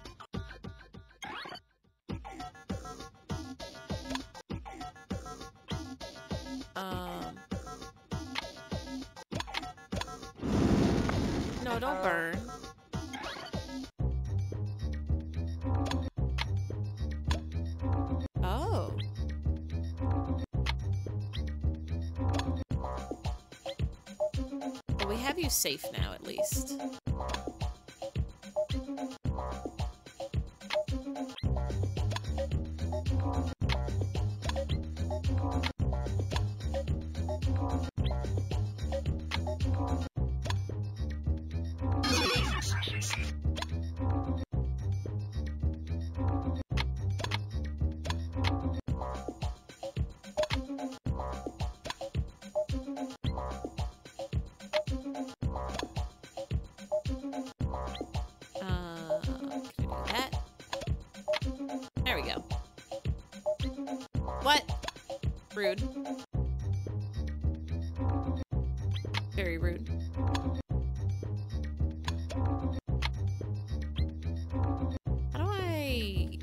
No, don't burn. Oh. Well, we have you safe now, at least. Rude. Very rude. How do I...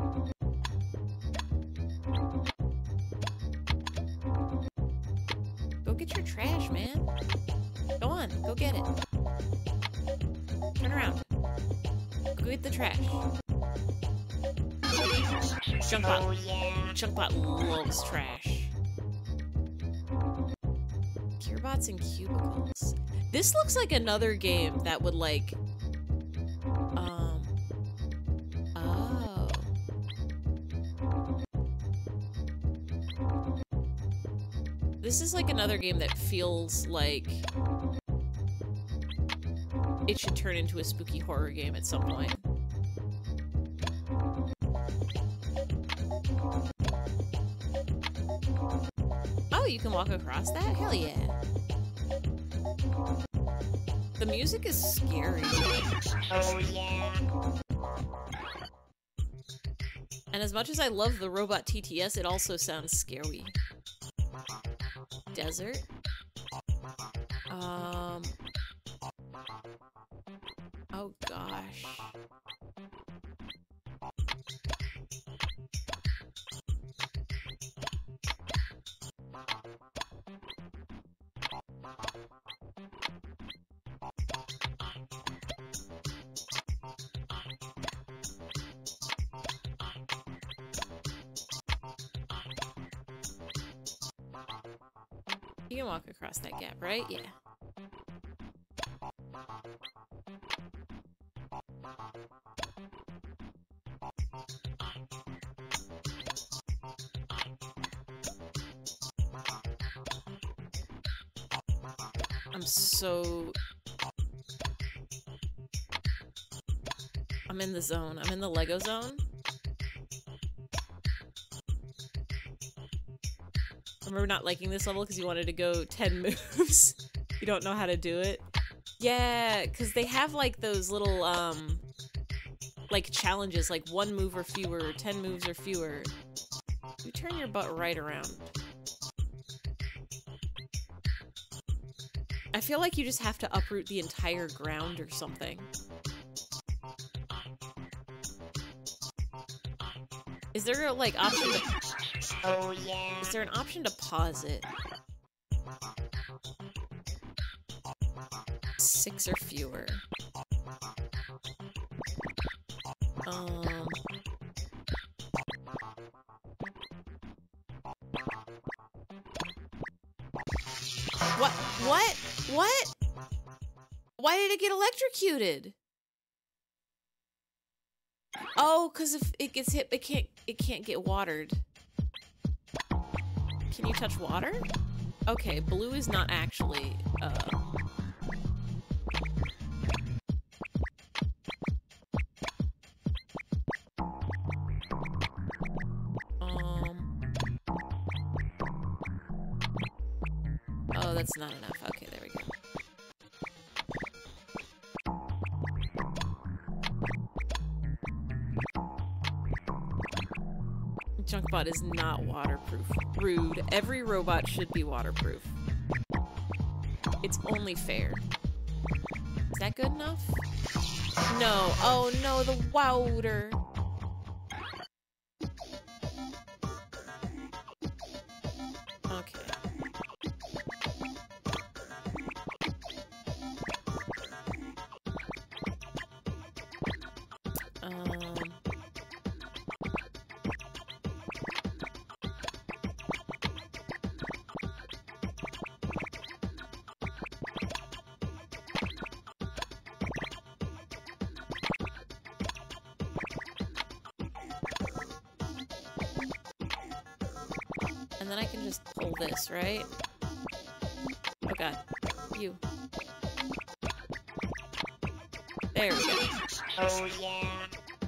Go get your trash, man. Go on, go get it. Turn around. Go get the trash. Chunkbot. Chunkbot loves trash. Gearbots and cubicles. This looks like another game that would like... Oh. This is like another game that feels like it should turn into a spooky horror game at some point. Oh, you can walk across that? Hell yeah. The music is scary. Oh yeah. And as much as I love the robot TTS, it also sounds scary. Desert. Oh gosh. You can walk across that gap, right? Yeah. I'm in the zone. I'm in the Lego zone. I remember not liking this level because you wanted to go 10 moves. You don't know how to do it. Yeah, because they have like those little, like challenges, like 1 move or fewer, 10 moves or fewer. You turn your butt right around. I feel like you just have to uproot the entire ground or something. Is there a, like, option to... Oh, yeah. Is there an option to pause it? 6 or fewer. What? What? What? Why did it get electrocuted? Oh, because if it gets hit, it can't get watered. Can you touch water? Okay, blue is not actually, Oh, that's not enough. Okay, there we go. Junkbot is not waterproof. Rude. Every robot should be waterproof. It's only fair. Is that good enough? No. Oh no, the water. Okay. And then I can just pull this, right? Oh god. You. There we go. Oh yeah.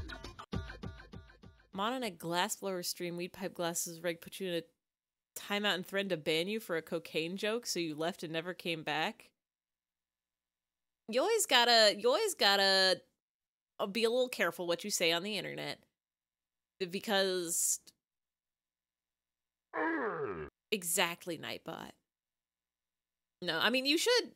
Mon on a glass blower stream, weed pipe glasses reg put you in a timeout and threatened to ban you for a cocaine joke, so you left and never came back. You always gotta be a little careful what you say on the internet. Because Exactly, Nightbot. No, I mean, you should...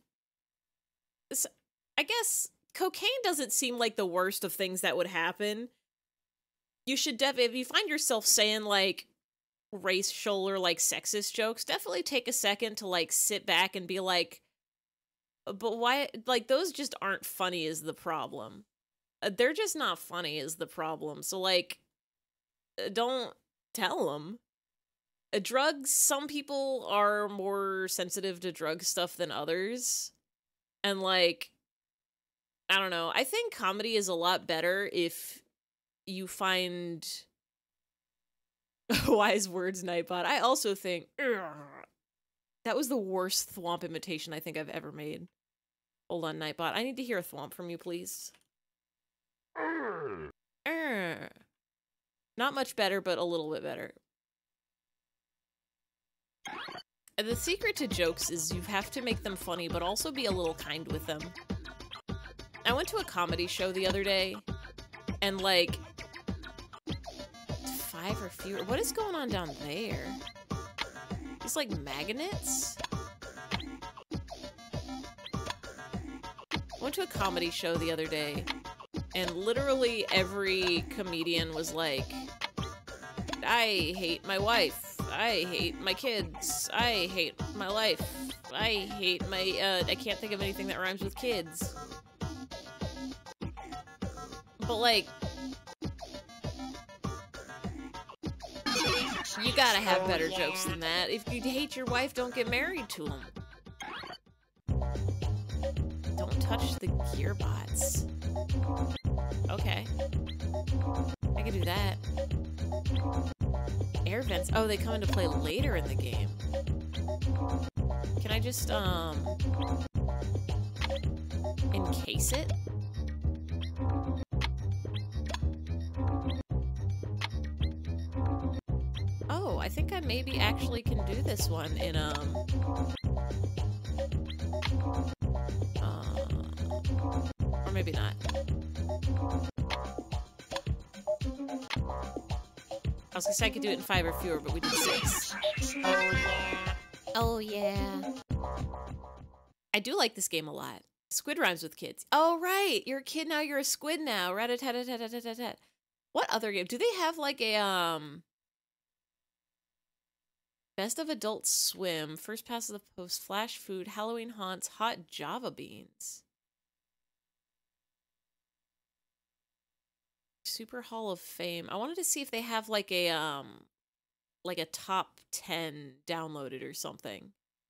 I guess cocaine doesn't seem like the worst of things that would happen. You should if you find yourself saying, like, racial or, like, sexist jokes, definitely take a second to, like, sit back and be like, but why... Like, those just aren't funny is the problem. They're just not funny is the problem. So, like, don't tell them. Drugs, some people are more sensitive to drug stuff than others. And, like, I don't know. I think comedy is a lot better if you find wise words, Nightbot. I also think that was the worst thwomp imitation I think I've ever made. Hold on, Nightbot. I need to hear a thwomp from you, please. Not much better, but a little bit better. The secret to jokes is you have to make them funny, but also be a little kind with them. I went to a comedy show the other day, and, like, 5 or fewer... What is going on down there? It's like magnets? I went to a comedy show the other day, and literally every comedian was like, I hate my wife. I hate my kids. I hate my life. I hate my, I can't think of anything that rhymes with kids. But, like, you gotta have better jokes than that. If you hate your wife, don't get married to him. Don't touch the gearbots. Okay. I can do that. Air vents. Oh, they come into play later in the game. Can I just, encase it? Oh, I think I maybe actually can do this one in, or maybe not. I was gonna say I could do it in 5 or fewer, but we did 6. Oh, yeah. Oh, yeah. I do like this game a lot. Squid rhymes with kids. Oh, right. You're a kid now. You're a squid now. Rat-a-tat-a-tat-a-tat-a-tat. What other game? Do they have, like, a, Best of Adult Swim, First Pass of the Post, Flash Food, Halloween Haunts, Hot Java Beans. Super Hall of Fame. I wanted to see if they have like a top 10 downloaded or something.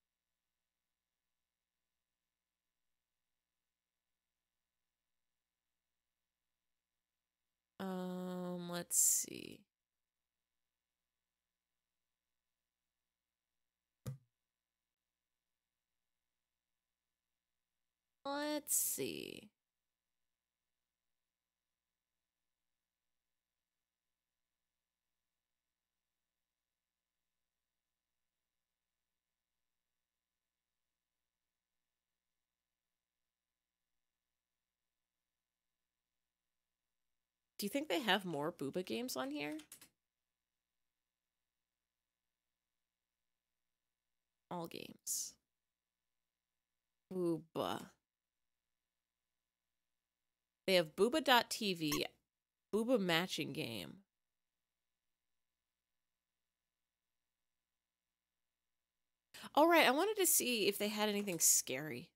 Let's see. Let's see. Do you think they have more Booba games on here? All games. Booba. They have Booba.tv, Booba matching game. All right, I wanted to see if they had anything scary.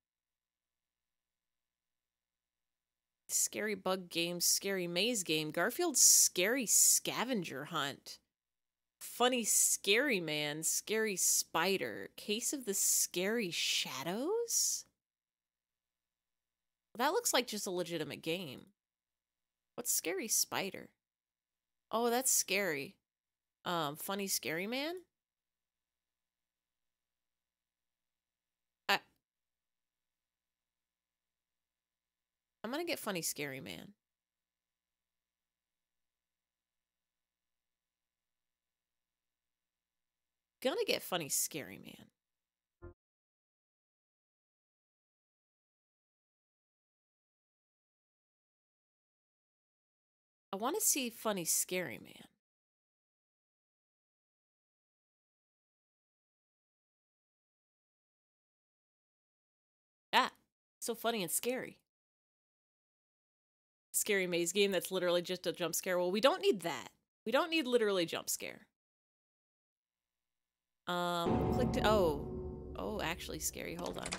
Scary bug game, scary maze game, Garfield's scary scavenger hunt, funny scary man, scary spider, case of the scary shadows? That looks like just a legitimate game. What's scary spider? Oh, that's scary. Funny scary man? I'm gonna get funny scary man. Gonna get funny scary man. I want to see funny scary man. So funny and scary. Scary maze game that's literally just a jump scare. Well, we don't need that. We don't need literally jump scare. Click to, oh, actually scary. Hold on.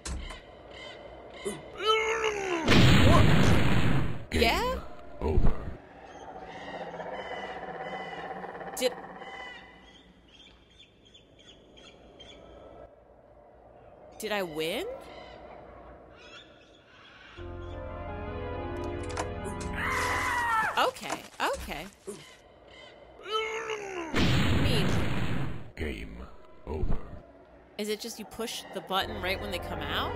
Yeah? Over. Did I win? Okay, okay. Game over. Is it just you push the button right when they come out?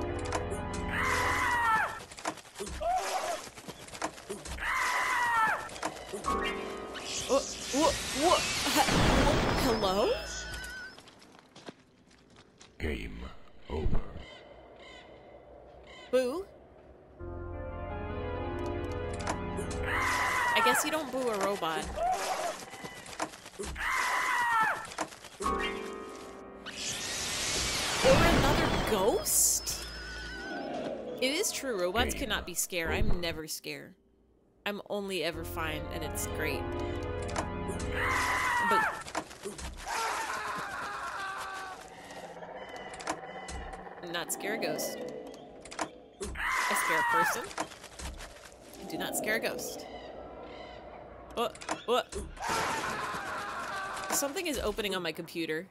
What? Hello? Game over. Boo? I guess you don't boo a robot. Or another ghost? It is true, robots cannot be scared. I'm never scared. I'm only ever fine, and it's great. But... not scare a ghost. I scare a person. I do not scare a ghost. What? Something is opening on my computer.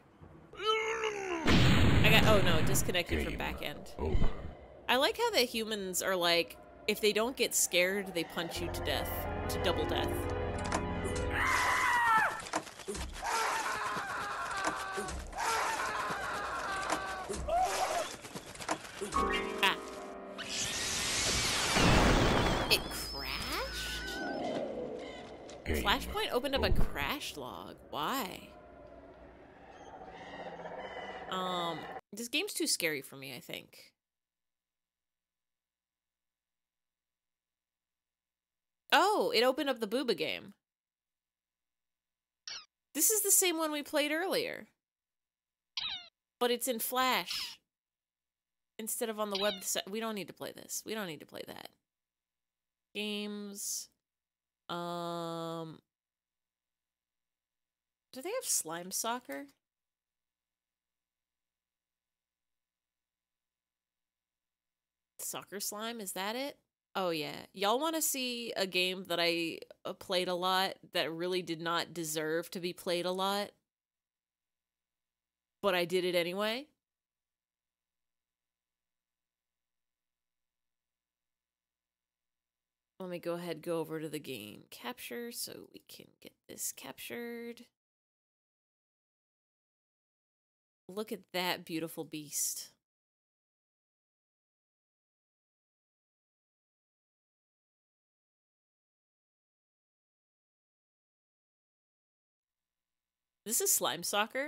Oh no, disconnected from back end. I like how the humans are like, if they don't get scared, they punch you to death. To double death. Ah. It crashed? Flashpoint opened up a crash log. Why? This game's too scary for me, I think. Oh, it opened up the Booba game. This is the same one we played earlier. But it's in Flash. Instead of on the website. We don't need to play this. We don't need to play that. Games. Do they have Slime Soccer? Soccer Slime, is that it? Oh yeah. Y'all want to see a game that I played a lot that really did not deserve to be played a lot? But I did it anyway? Let me go ahead, go over to the game capture so we can get this captured. Look at that beautiful beast. This is Slime Soccer.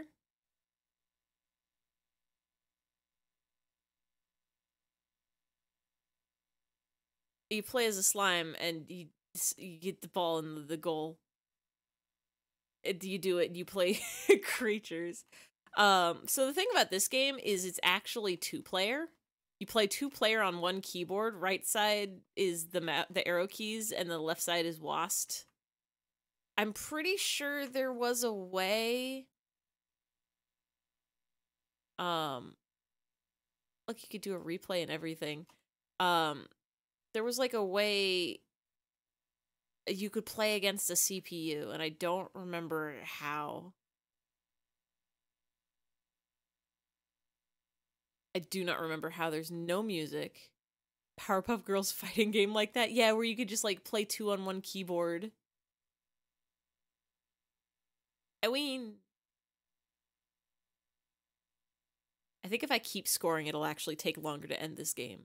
You play as a slime and you get the ball in the goal. You do it and you play creatures. So the thing about this game is it's actually 2-player. You play 2-player on one keyboard. Right side is the arrow keys and the left side is WASD. I'm pretty sure there was a way. Look, you could do a replay and everything. There was like a way you could play against a CPU, and I don't remember how. I do not remember how. There's no music. Powerpuff Girls fighting game like that? Yeah, where you could just like play 2 on one keyboard. I mean, I think if I keep scoring, it'll actually take longer to end this game.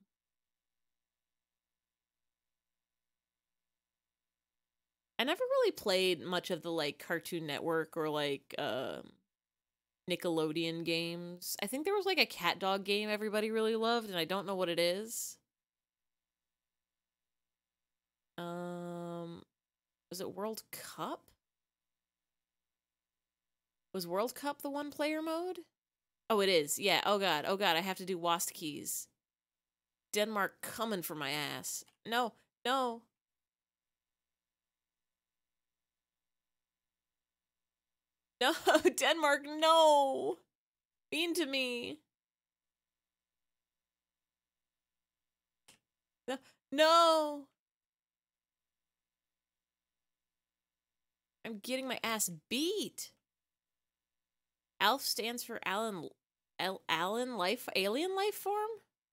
I never really played much of the like Cartoon Network or like Nickelodeon games. I think there was like a cat dog game everybody really loved, and I don't know what it is. Was it World Cup? Was World Cup the 1-player mode? Oh, it is. Yeah. Oh god. I have to do WASD keys. Denmark coming for my ass. No, no. No, Denmark, no. Mean to me. No. No. I'm getting my ass beat. ALF stands for alien life form?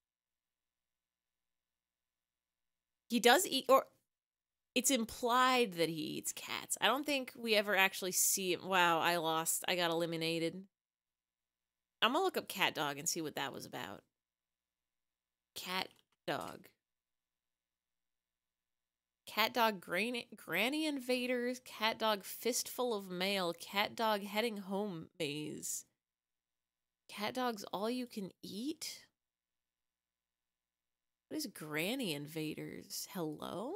He does eat, or it's implied that he eats cats. I don't think we ever actually see him. Wow, I lost. I got eliminated. I'm gonna look up cat dog and see what that was about. Cat dog. Cat dog granny invaders, cat dog fistful of mail, cat dog heading home maze. Cat dog's all you can eat? What is granny invaders? Hello?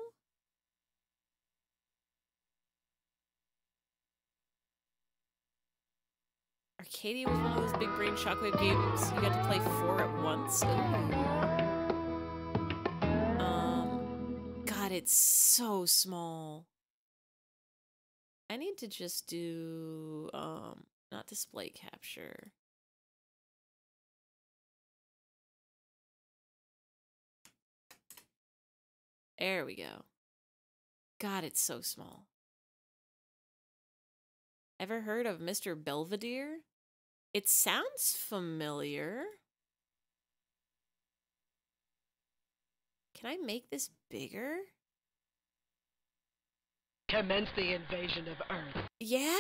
Arcadia was one of those big brain shockwave games you got to play 4 at once. Ooh. God, it's so small. I need to just do, not display capture. There we go. God, it's so small. Ever heard of Mr. Belvedere? It sounds familiar. Can I make this bigger? Commence the invasion of Earth. Yeah?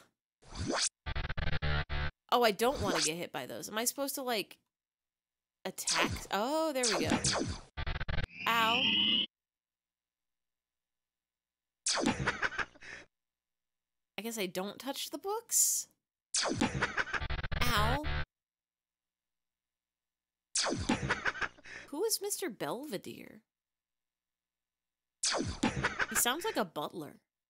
Oh, I don't want to get hit by those. Am I supposed to, like, attack? Oh, there we go. Ow. I guess I don't touch the books? Ow. Who is Mr. Belvedere? He sounds like a butler.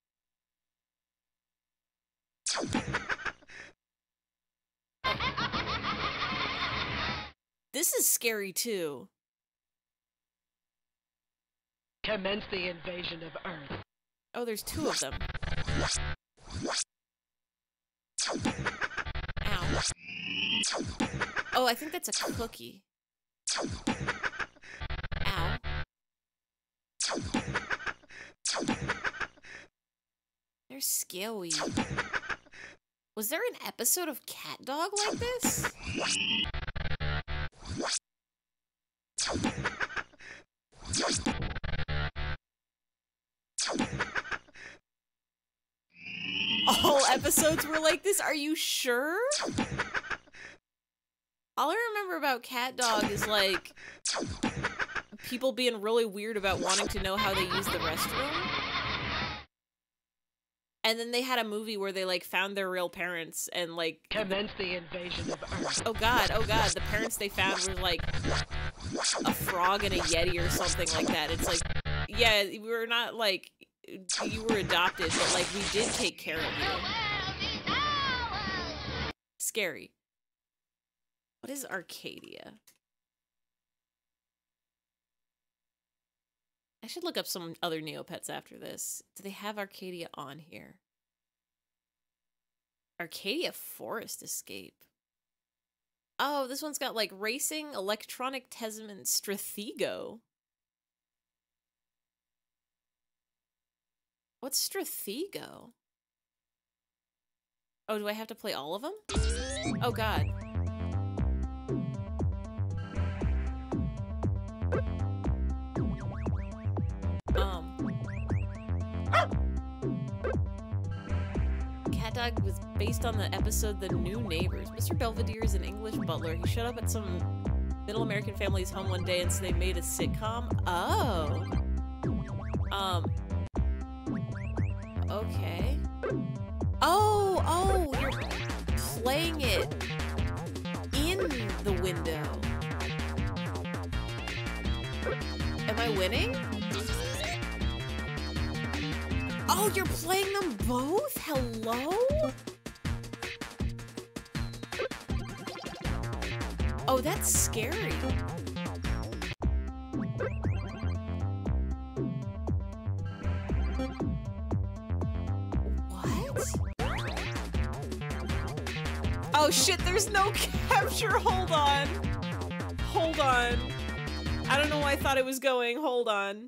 This is scary too. Commence the invasion of Earth. Oh, there's 2 of them. Ow. Oh, I think that's a cookie. Ow. They're scary. Was there an episode of Cat Dog like this? All episodes were like this? Are you sure? All I remember about Cat Dog is, like, people being really weird about wanting to know how they use the restroom. And then they had a movie where they, like, found their real parents and, like... Commence the invasion of Earth. Oh god, the parents they found were, like, a frog and a yeti or something like that. It's like, yeah, we were not, like, you were adopted, but, like, we did take care of you. Scary. What is Arcadia? I should look up some other Neopets after this. Do they have Arcadia on here? Arcadia Forest Escape. Oh, this one's got, like, racing, electronic Tesman, Strathego. What's Strathego? Oh, do I have to play all of them? Oh, God. Cat Dog was based on the episode The New Neighbors. Mr. Belvedere is an English butler. He showed up at some middle American family's home one day and so they made a sitcom. Oh. Okay. Oh, you're playing it in the window. Am I winning? Oh, you're playing them both? Hello? Oh, that's scary. Oh shit, there's no capture. Hold on. Hold on. I don't know why I thought it was going. Hold on.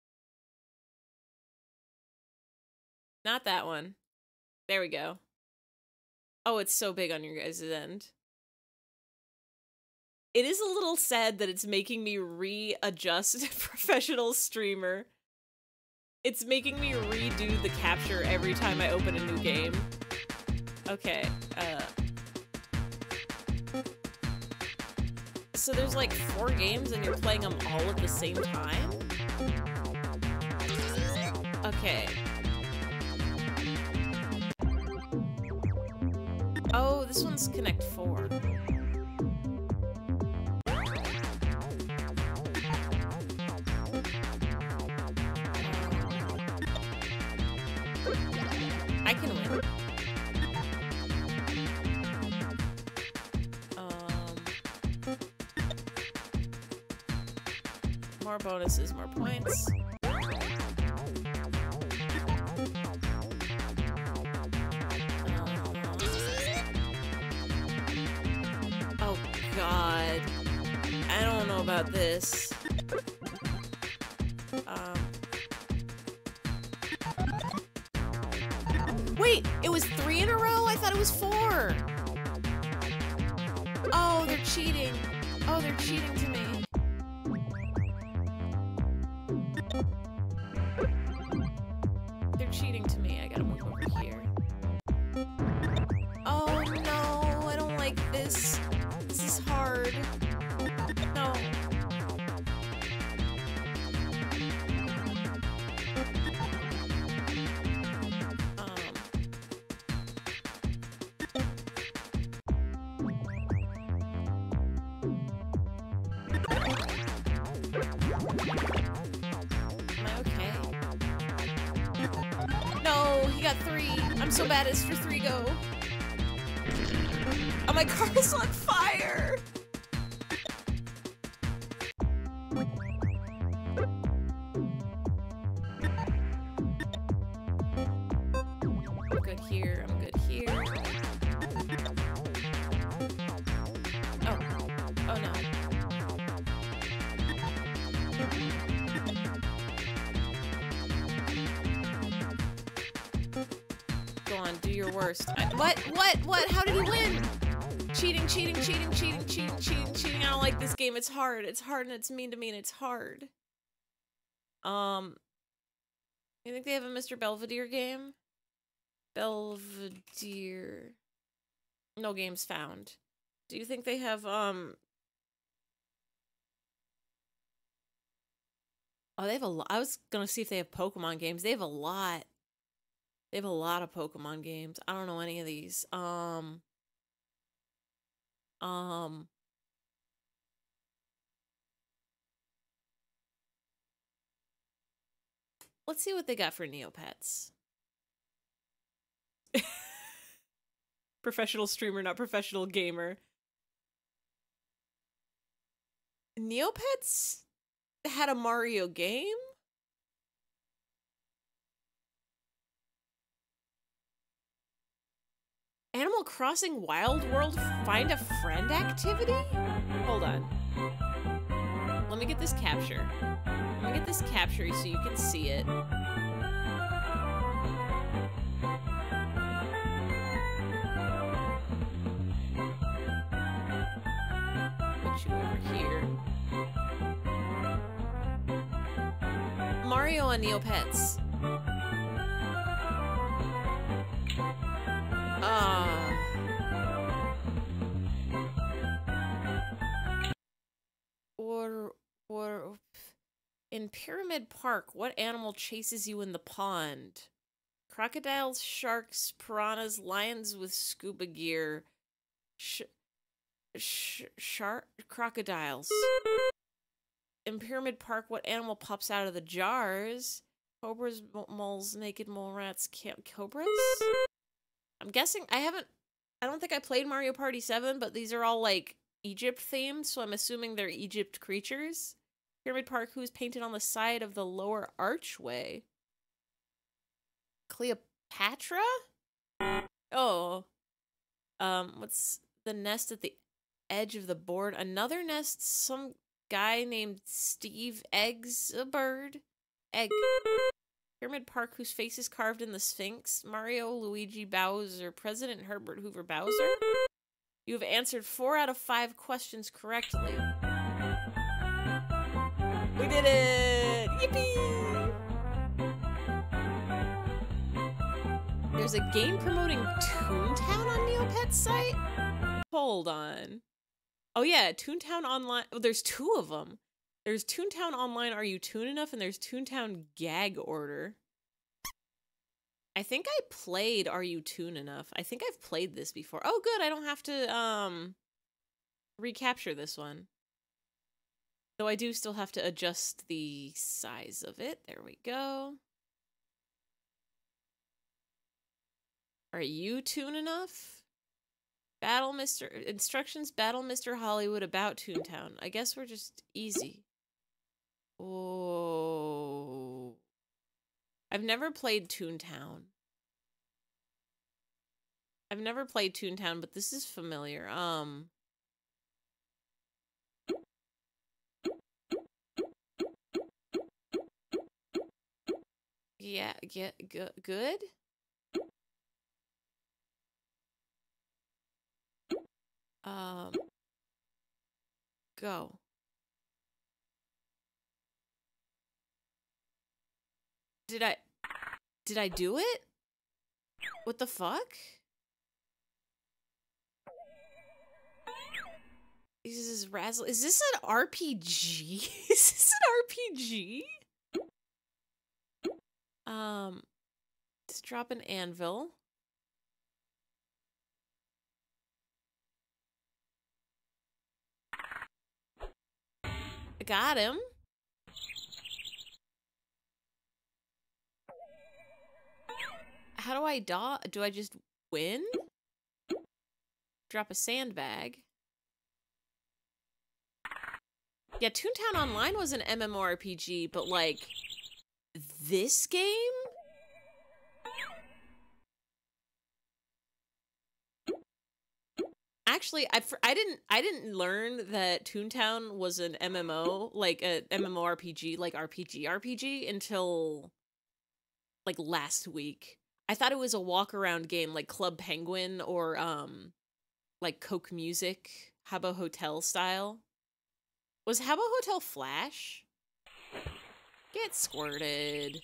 Not that one. There we go. Oh, it's so big on your guys' end. It is a little sad that it's making me readjust professional streamer. It's making me redo the capture every time I open a new game. Okay, so there's like 4 games and you're playing them all at the same time? Okay. Oh, this one's Connect 4. I can win. More bonuses, more points. Oh God. I don't know about this. Wait, it was 3 in a row? I thought it was 4. Oh, they're cheating. Oh, they're cheating to me. They're cheating to me. I gotta move over here. Oh no, I don't like this. This is hard. No. Am I okay? No, he got 3. I'm so bad it's for 3 go. Oh, my car is on fire! I'm good here, I'm good here. Oh. Oh no. Go on, do your worst. What? How did he win? Cheating, cheating, cheating, cheating, cheating, cheating, cheating. I don't like this game. It's hard. It's hard and it's mean to me and it's hard. You think they have a Mr. Belvedere game? Belvedere. No games found. Do you think they have, Oh, they have a lot. I was gonna see if they have Pokemon games. They have a lot. They have a lot of Pokemon games. I don't know any of these. Let's see what they got for Neopets. Professional streamer, not professional gamer. Neopets had a Mario game? Animal Crossing Wild World Find a Friend activity? Hold on. Let me get this capture. Let me get this capture so you can see it. Put you over here. Mario on Neopets. Or in Pyramid Park, what animal chases you in the pond? Crocodiles, sharks, piranhas, lions with scuba gear. Crocodiles. In Pyramid Park, what animal pops out of the jars? Cobras, moles, naked mole rats, cobras? I'm guessing, I don't think I played Mario Party 7, but these are all like Egypt themed, so I'm assuming they're Egypt creatures. Pyramid Park, who's painted on the side of the lower archway? Cleopatra? Oh. What's the nest at the edge of the board. Another nest, some guy named Steve eggs a bird. Egg. Pyramid Park, whose face is carved in the Sphinx. Mario, Luigi, Bowser, President Herbert Hoover, Bowser. You have answered 4 out of 5 questions correctly. We did it! Yippee! There's a game promoting Toontown on Neopet's site? Hold on. Oh yeah, Toontown Online. Oh, there's 2 of them. There's Toontown Online, Are You Toon Enough? And there's Toontown Gag Order. I think I played Are You Toon Enough? I think I've played this before. Oh good, I don't have to recapture this one. Though I do still have to adjust the size of it. There we go. Are you Toon Enough? Battle Mr. Instructions, Battle Mr. Hollywood about Toontown. I guess we're just easy. Oh. I've never played Toontown. I've never played Toontown, but this is familiar. Yeah, good? Go. Did I do it? What the fuck? Is this an RPG? Is this an RPG? Let's drop an anvil. I got him. How do I do I just win? Drop a sandbag. Yeah, Toontown Online was an MMORPG, but like this game? Actually, I didn't learn that Toontown was an MMO, like a MMORPG, like RPG until like last week. I thought it was a walk around game like Club Penguin or like Coke Music, Habbo Hotel style. Was Habbo Hotel Flash? Get squirted.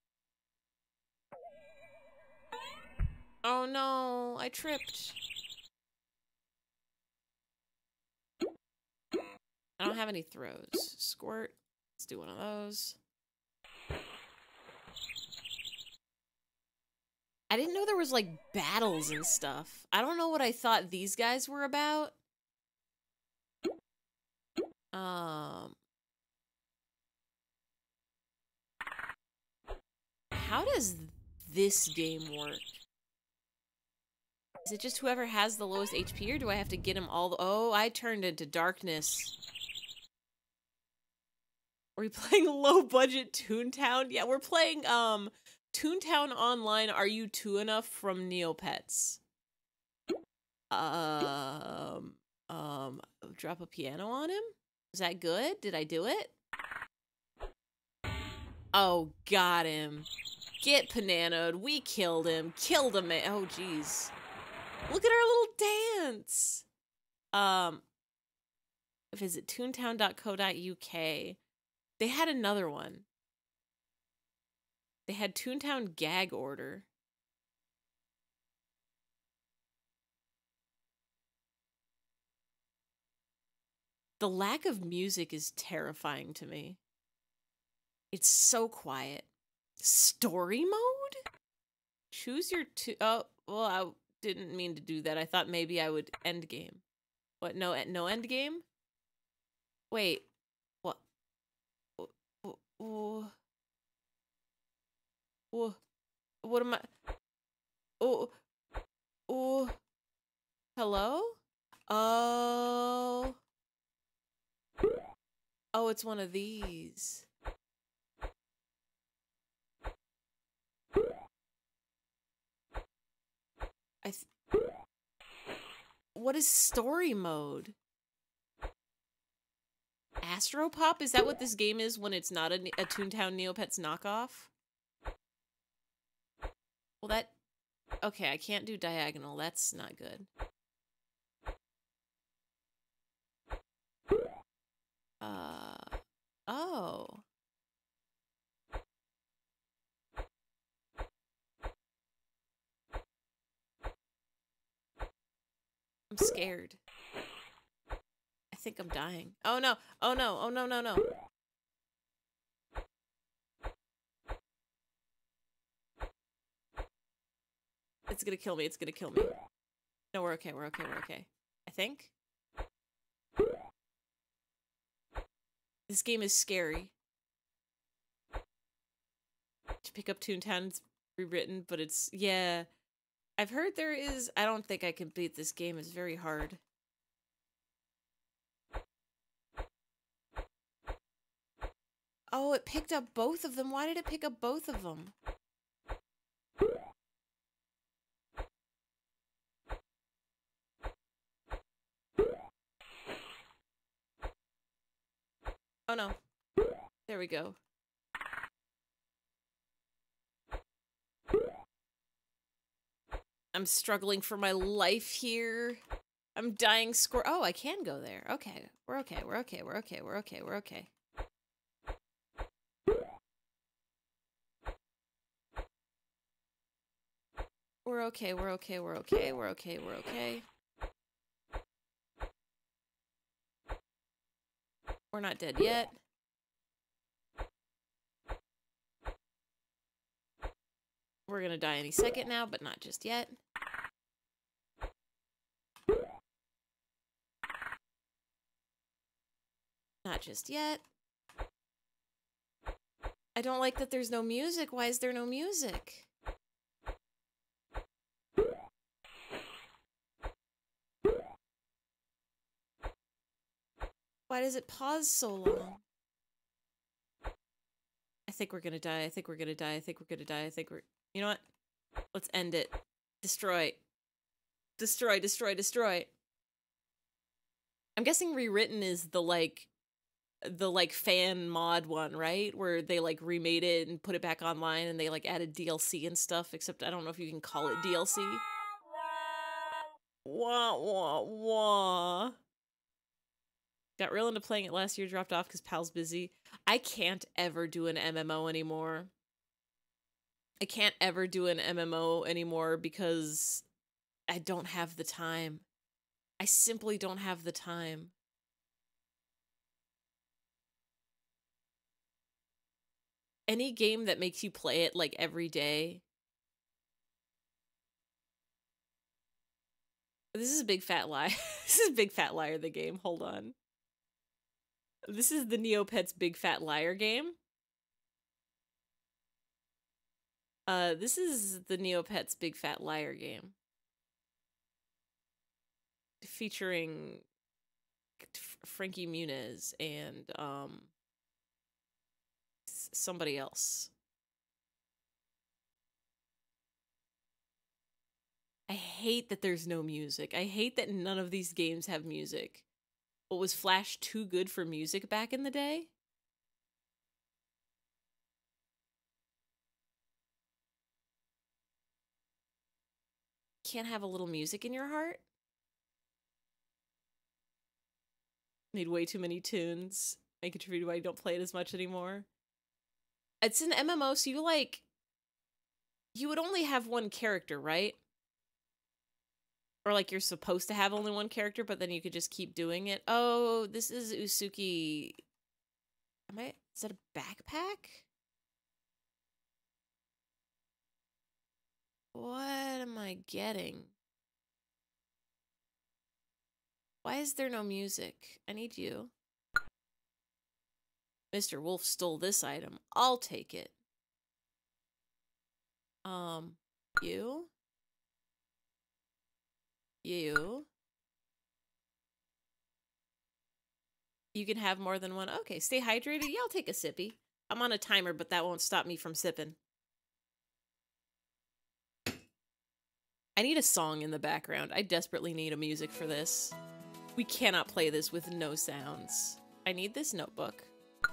Oh no, I tripped. I don't have any throws. Squirt. Let's do one of those. I didn't know there was like battles and stuff. I don't know what I thought these guys were about. How does this game work? Is it just whoever has the lowest HP, or do I have to get him all the— oh, I turned into darkness. Are we playing low-budget Toontown? Yeah, we're playing, Toontown Online, Are You Toon Enough from Neopets. Drop a piano on him? Is that good? Did I do it? Oh, got him. Get pananoed. We killed him. Killed him. Oh, jeez. Look at our little dance. Visit toontown.co.uk. They had another one. They had Toontown Gag Order. The lack of music is terrifying to me. It's so quiet. Story mode? Choose your oh, well, I didn't mean to do that. I thought maybe I would end game. What? No end game? Wait. What? What am I? Oh. Hello? Oh. Oh, it's one of these. What is story mode? Astropop? Is that what this game is when it's not a Toontown Neopets knockoff? Well, that... Okay, I can't do diagonal. That's not good. Oh. I'm scared. I think I'm dying. Oh no! Oh no! Oh no, no, no. It's gonna kill me. It's gonna kill me. No, we're okay. We're okay. We're okay. I think. This game is scary. To pick up Toontown, it's rewritten, but it's... Yeah. I've heard there is... I don't think I can beat this game. It's very hard. Oh, it picked up both of them. Why did it pick up both of them? Oh no. There we go. I'm struggling for my life here. I'm dying score. Oh, I can go there. Okay. We're okay. We're okay. We're okay. We're okay. We're okay. We're okay. We're okay. We're okay. We're okay. We're okay. We're not dead yet. We're gonna die any second now, but not just yet. Not just yet. I don't like that there's no music. Why is there no music? Why does it pause so long? I think we're gonna die. I think we're gonna die. I think we're gonna die. I think we're... You know what? Let's end it. Destroy. Destroy, destroy, destroy. I'm guessing Rewritten is the fan mod one, right? Where they like remade it and put it back online and they like added DLC and stuff, except I don't know if you can call it DLC. Wah, wah, wah. Got real into playing it last year, dropped off because Pal's busy. I can't ever do an MMO anymore. I can't ever do an MMO anymore because I don't have the time. I simply don't have the time. Any game that makes you play it like every day. This is a big fat lie. This is Big Fat Liar, the game. Hold on. This is the Neopets Big Fat Liar game. This is the Neopets Big Fat Liar game. Featuring Frankie Muniz and, somebody else. I hate that there's no music. I hate that none of these games have music. But was Flash too good for music back in the day? Can't have a little music in your heart? Made way too many tunes. May contribute to why I don't play it as much anymore. It's an MMO, so you would only have one character, right? Or like you're supposed to have only one character, but then you could just keep doing it. Oh, this is Usuki. Is that a backpack? What am I getting? Why is there no music? I need you. Mr. Wolf stole this item. I'll take it. You? You? You can have more than one. Okay, stay hydrated. Yeah, I'll take a sippy. I'm on a timer, but that won't stop me from sipping. I need a song in the background. I desperately need a music for this. We cannot play this with no sounds. I need this notebook.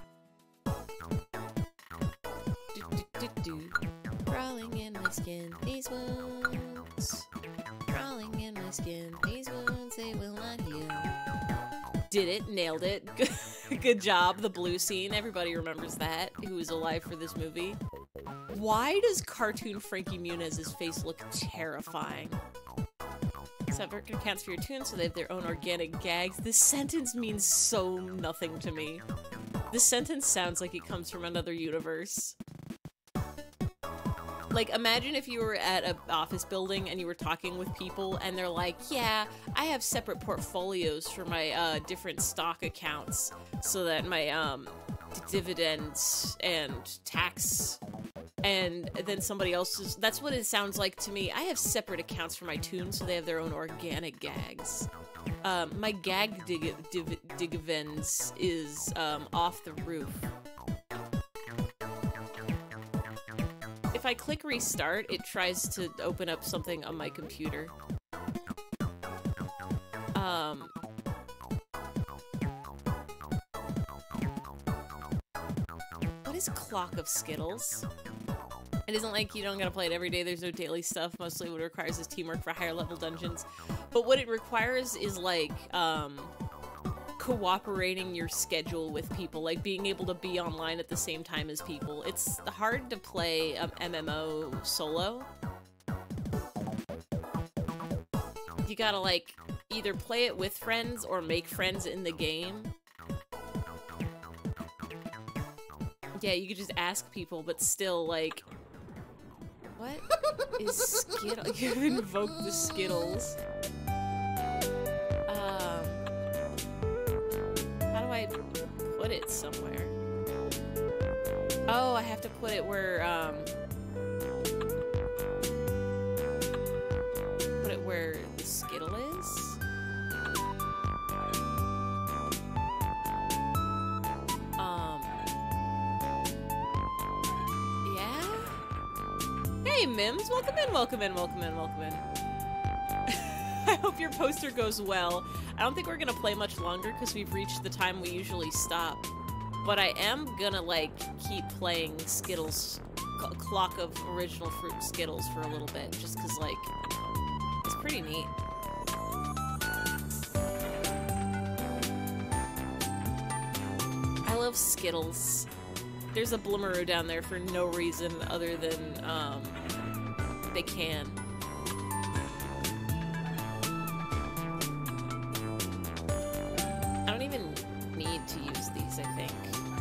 Crawling in my skin, these wounds. Crawling in my skin, these wounds, they will not heal. Did it, nailed it. Good job, the blue scene. Everybody remembers that, who was alive for this movie. Why does cartoon Frankie Muniz's face look terrifying? Separate accounts for your tunes, so they have their own organic gags. This sentence means so nothing to me. This sentence sounds like it comes from another universe. Like, imagine if you were at an office building and you were talking with people and they're like, yeah, I have separate portfolios for my different stock accounts so that my dividends and tax, and then somebody else's. That's what it sounds like to me. I have separate accounts for my tunes so they have their own organic gags. My gag dividends is off the roof. If I click restart, it tries to open up something on my computer. What is Clock of Skittles? It isn't like you don't gotta play it every day, there's no daily stuff. Mostly what it requires is teamwork for higher level dungeons. But what it requires is like, cooperating your schedule with people, like being able to be online at the same time as people. It's hard to play MMO solo. You gotta like either play it with friends or make friends in the game. Yeah, you could just ask people, but still like, what is Skittles? You've invoked the Skittles. How do I put it somewhere? Oh, I have to put it where, put it where the Skittle is? Yeah? Hey, Mims, welcome in, welcome in, welcome in, welcome in. I hope your poster goes well. I don't think we're gonna play much longer because we've reached the time we usually stop. But I am gonna, like, keep playing Skittles, Clock of Original Fruit Skittles for a little bit, just because, like, it's pretty neat. I love Skittles. There's a Bloomeroo down there for no reason other than, they can. I don't even need to use these, I think.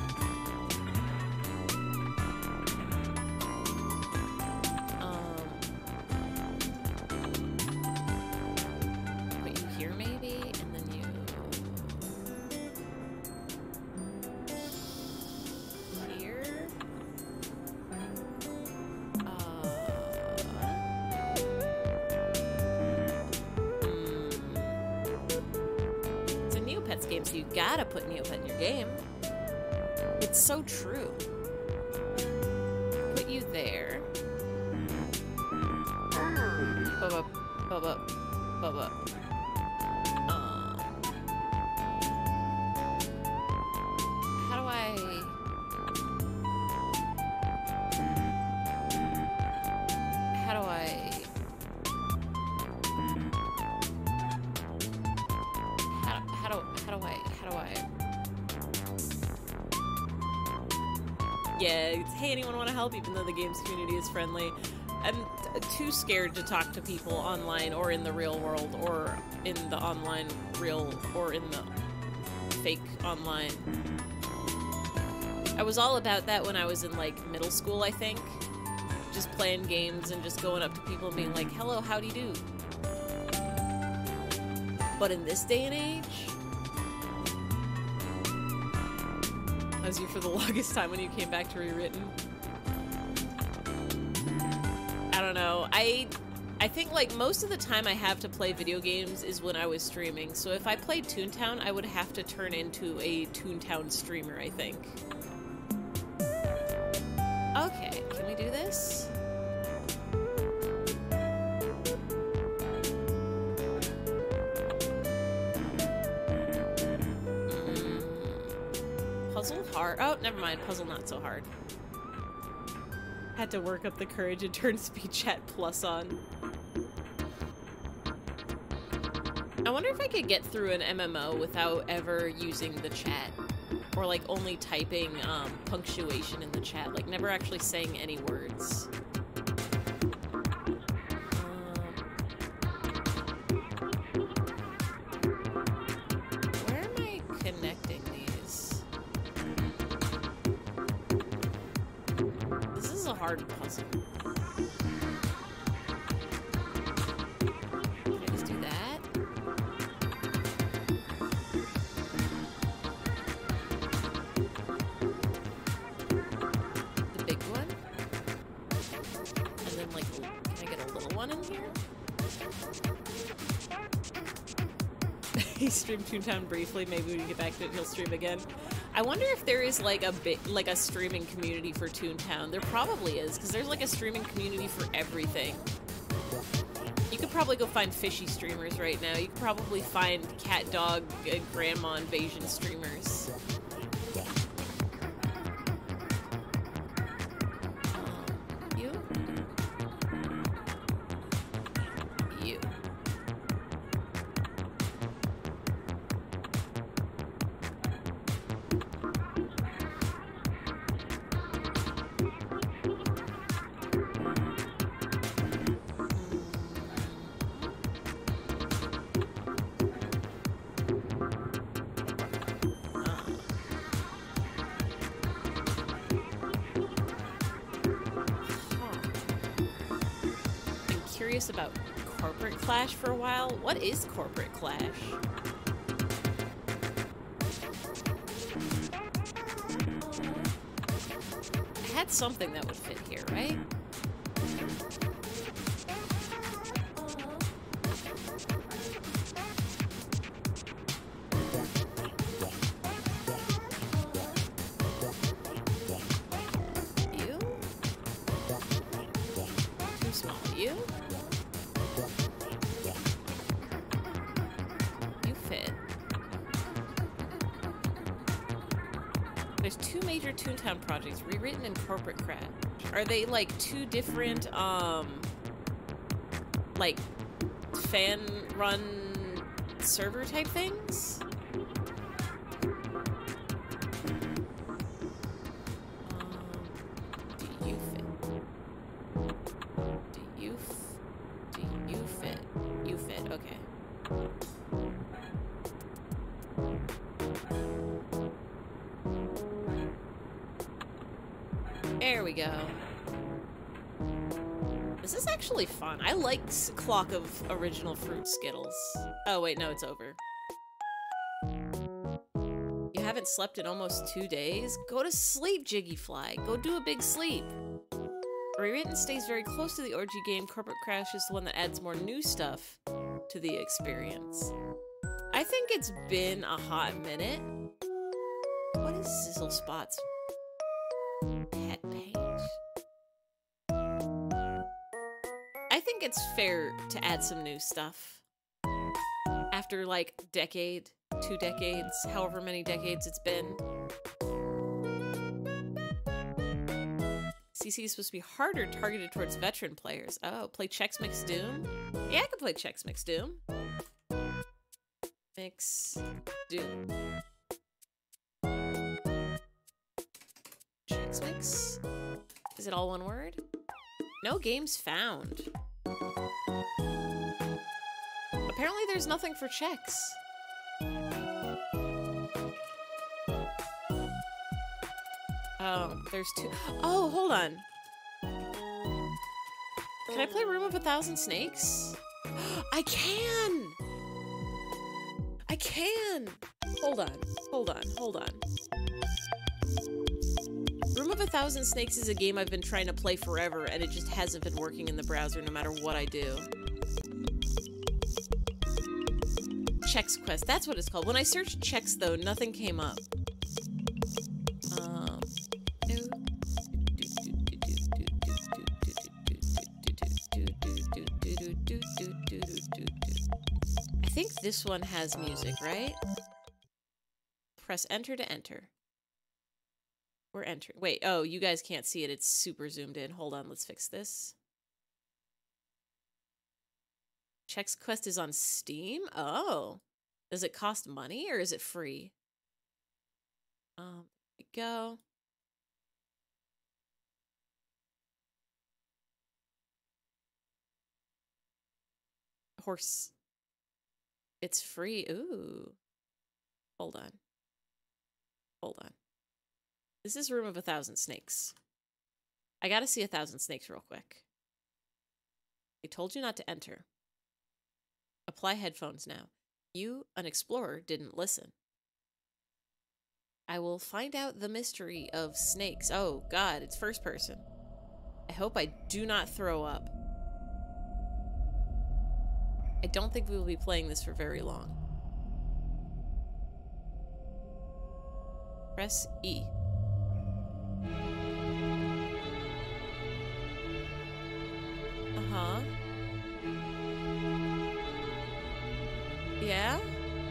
Put you here maybe, and then you... here? It's a Neopets game, so you gotta put Neopet in your game. It's so true. Put you there. Bubba, bubba, bubba. How do I... How do I... How do I... Yeah, it's, hey, anyone want to help? Even though the game's community is friendly. I'm too scared to talk to people online or in the real world or in the online real or in the fake online. I was all about that when I was in, like, middle school, I think. Just playing games and just going up to people and being like, hello, how do you do? But in this day and age... As you for the longest time when you came back to Rewritten. I don't know. I think, like, most of the time I have to play video games is when I was streaming. So if I played Toontown, I would have to turn into a Toontown streamer, I think. Okay, can we do this? hard. Oh, never mind. Puzzle not so hard. Had to work up the courage and turn speed chat plus on. I wonder if I could get through an MMO without ever using the chat. Or like only typing punctuation in the chat, like never actually saying any words. Where am I connecting these? This is a hard puzzle. Can I just do that? The big one? And then like, can I get a little one in here? He streamed Toontown briefly. Maybe when we get back to it, he'll stream again. I wonder if there is like a streaming community for Toontown. There probably is, because there's like a streaming community for everything. You could probably go find fishy streamers right now. You could probably find cat, dog, grandma invasion streamers. You? You. About Corporate Clash for a while. What is Corporate Clash? I had something that would fit here, right? You? Too small. You? There's two major Toontown projects, rewritten in Corporate Crash. Are they like two different, like fan-run server type things? Do you fit? Do you fit? You fit, okay. There we go. This is actually fun. I like Clock of Original Fruit Skittles. Oh wait, no, it's over. You haven't slept in almost 2 days? Go to sleep, Jiggyfly. Go do a big sleep. Rewritten stays very close to the OG game. Corporate Crash is the one that adds more new stuff to the experience. I think it's been a hot minute. What is Sizzle Spots? Pet page. I think it's fair to add some new stuff. After like decade, 2 decades, however many decades it's been. CC is supposed to be harder, targeted towards veteran players. Oh, play Chex Mix Doom? Yeah, I could play Chex Mix Doom. Mix Doom. Chex Mix? Is it all one word? No games found. Apparently there's nothing for Chex. Oh, there's 2. Oh, hold on. Can I play Room of 1,000 Snakes? I can! I can! Hold on, hold on, hold on. Room of 1,000 Snakes is a game I've been trying to play forever, and it just hasn't been working in the browser no matter what I do. Chex Quest, that's what it's called. When I searched Chex, though, nothing came up. I think this one has music, right? Press enter to enter. We're entering. Wait, oh, you guys can't see it. It's super zoomed in. Hold on, let's fix this. Chex Quest is on Steam? Oh. Does it cost money or is it free? There we go. Horse. It's free. Ooh. Hold on. Hold on. This is Room of 1,000 Snakes. I gotta see 1,000 Snakes real quick. I told you not to enter. Apply headphones now. You, an explorer, didn't listen. I will find out the mystery of snakes. Oh, God, it's first person. I hope I do not throw up. I don't think we will be playing this for very long. Press E. Uh-huh. Yeah?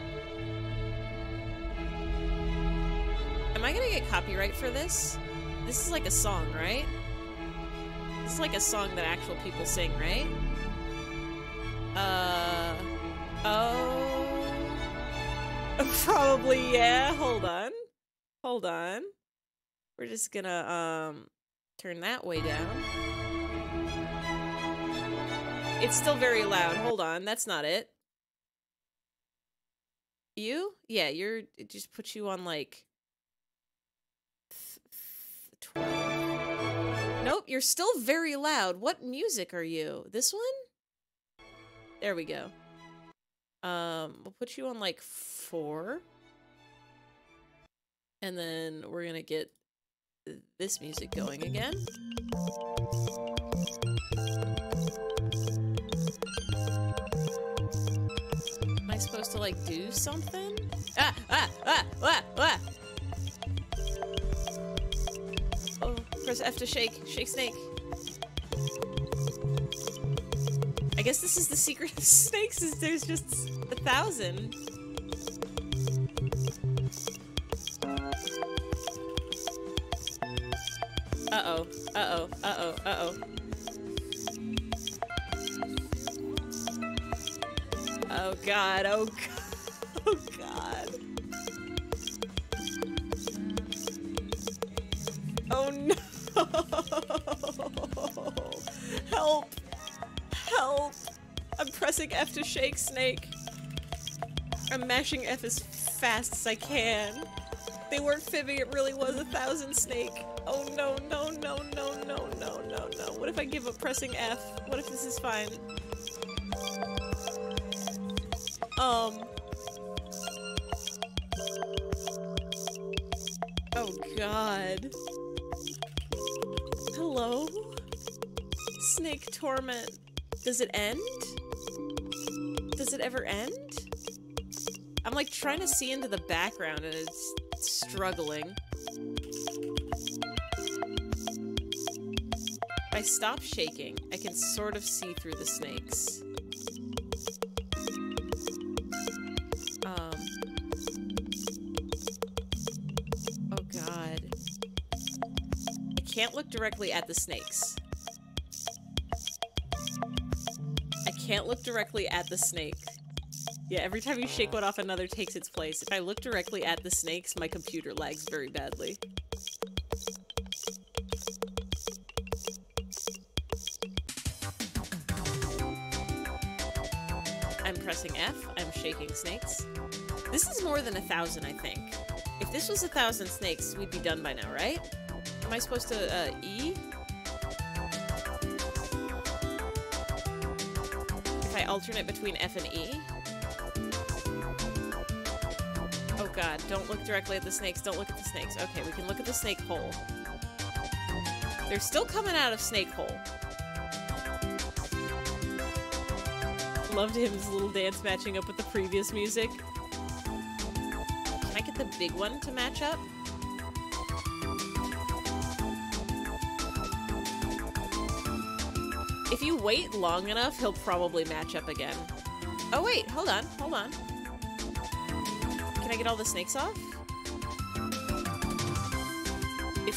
Am I gonna get copyright for this? This is like a song, right? This is like a song that actual people sing, right? Oh. Probably, yeah. Hold on. Hold on. We're just gonna, turn that way down. It's still very loud. Hold on. That's not it. You? Yeah, it just puts you on, like, 12. Nope, you're still very loud. What music are you? This one? There we go. We'll put you on, like, 4. And then we're gonna get this music going again. Am I supposed to, like, do something? Ah! Oh, press F to shake. Shake snake. I guess this is the secret of snakes, is there's just 1,000. Uh-oh. Uh-oh. Uh-oh. Uh-oh. Oh god, oh god, oh god. Oh no! Help! Help! I'm pressing F to shake snake. I'm mashing F as fast as I can. They weren't fibbing, it really was 1,000 snake. Oh no, no, no, no, no, no, no, no. What if I give up pressing F? What if this is fine? Oh god. Hello? Snake torment. Does it end? Does it ever end? I'm like trying to see into the background and it's struggling. If I stop shaking, I can sort of see through the snakes. Oh god. I can't look directly at the snakes. I can't look directly at the snake. Yeah, every time you shake one off, another takes its place. If I look directly at the snakes, my computer lags very badly. I'm pressing F. I'm shaking snakes. This is more than 1,000, I think. If this was 1,000 snakes, we'd be done by now, right? Am I supposed to, E? If I alternate between F and E? Oh god, don't look directly at the snakes, don't look at the snakes. Okay, we can look at the snake hole. They're still coming out of snake hole. Loved him's little dance matching up with the previous music. Can I get the big one to match up? If you wait long enough, he'll probably match up again. Oh wait, hold on, hold on. Can I get all the snakes off? If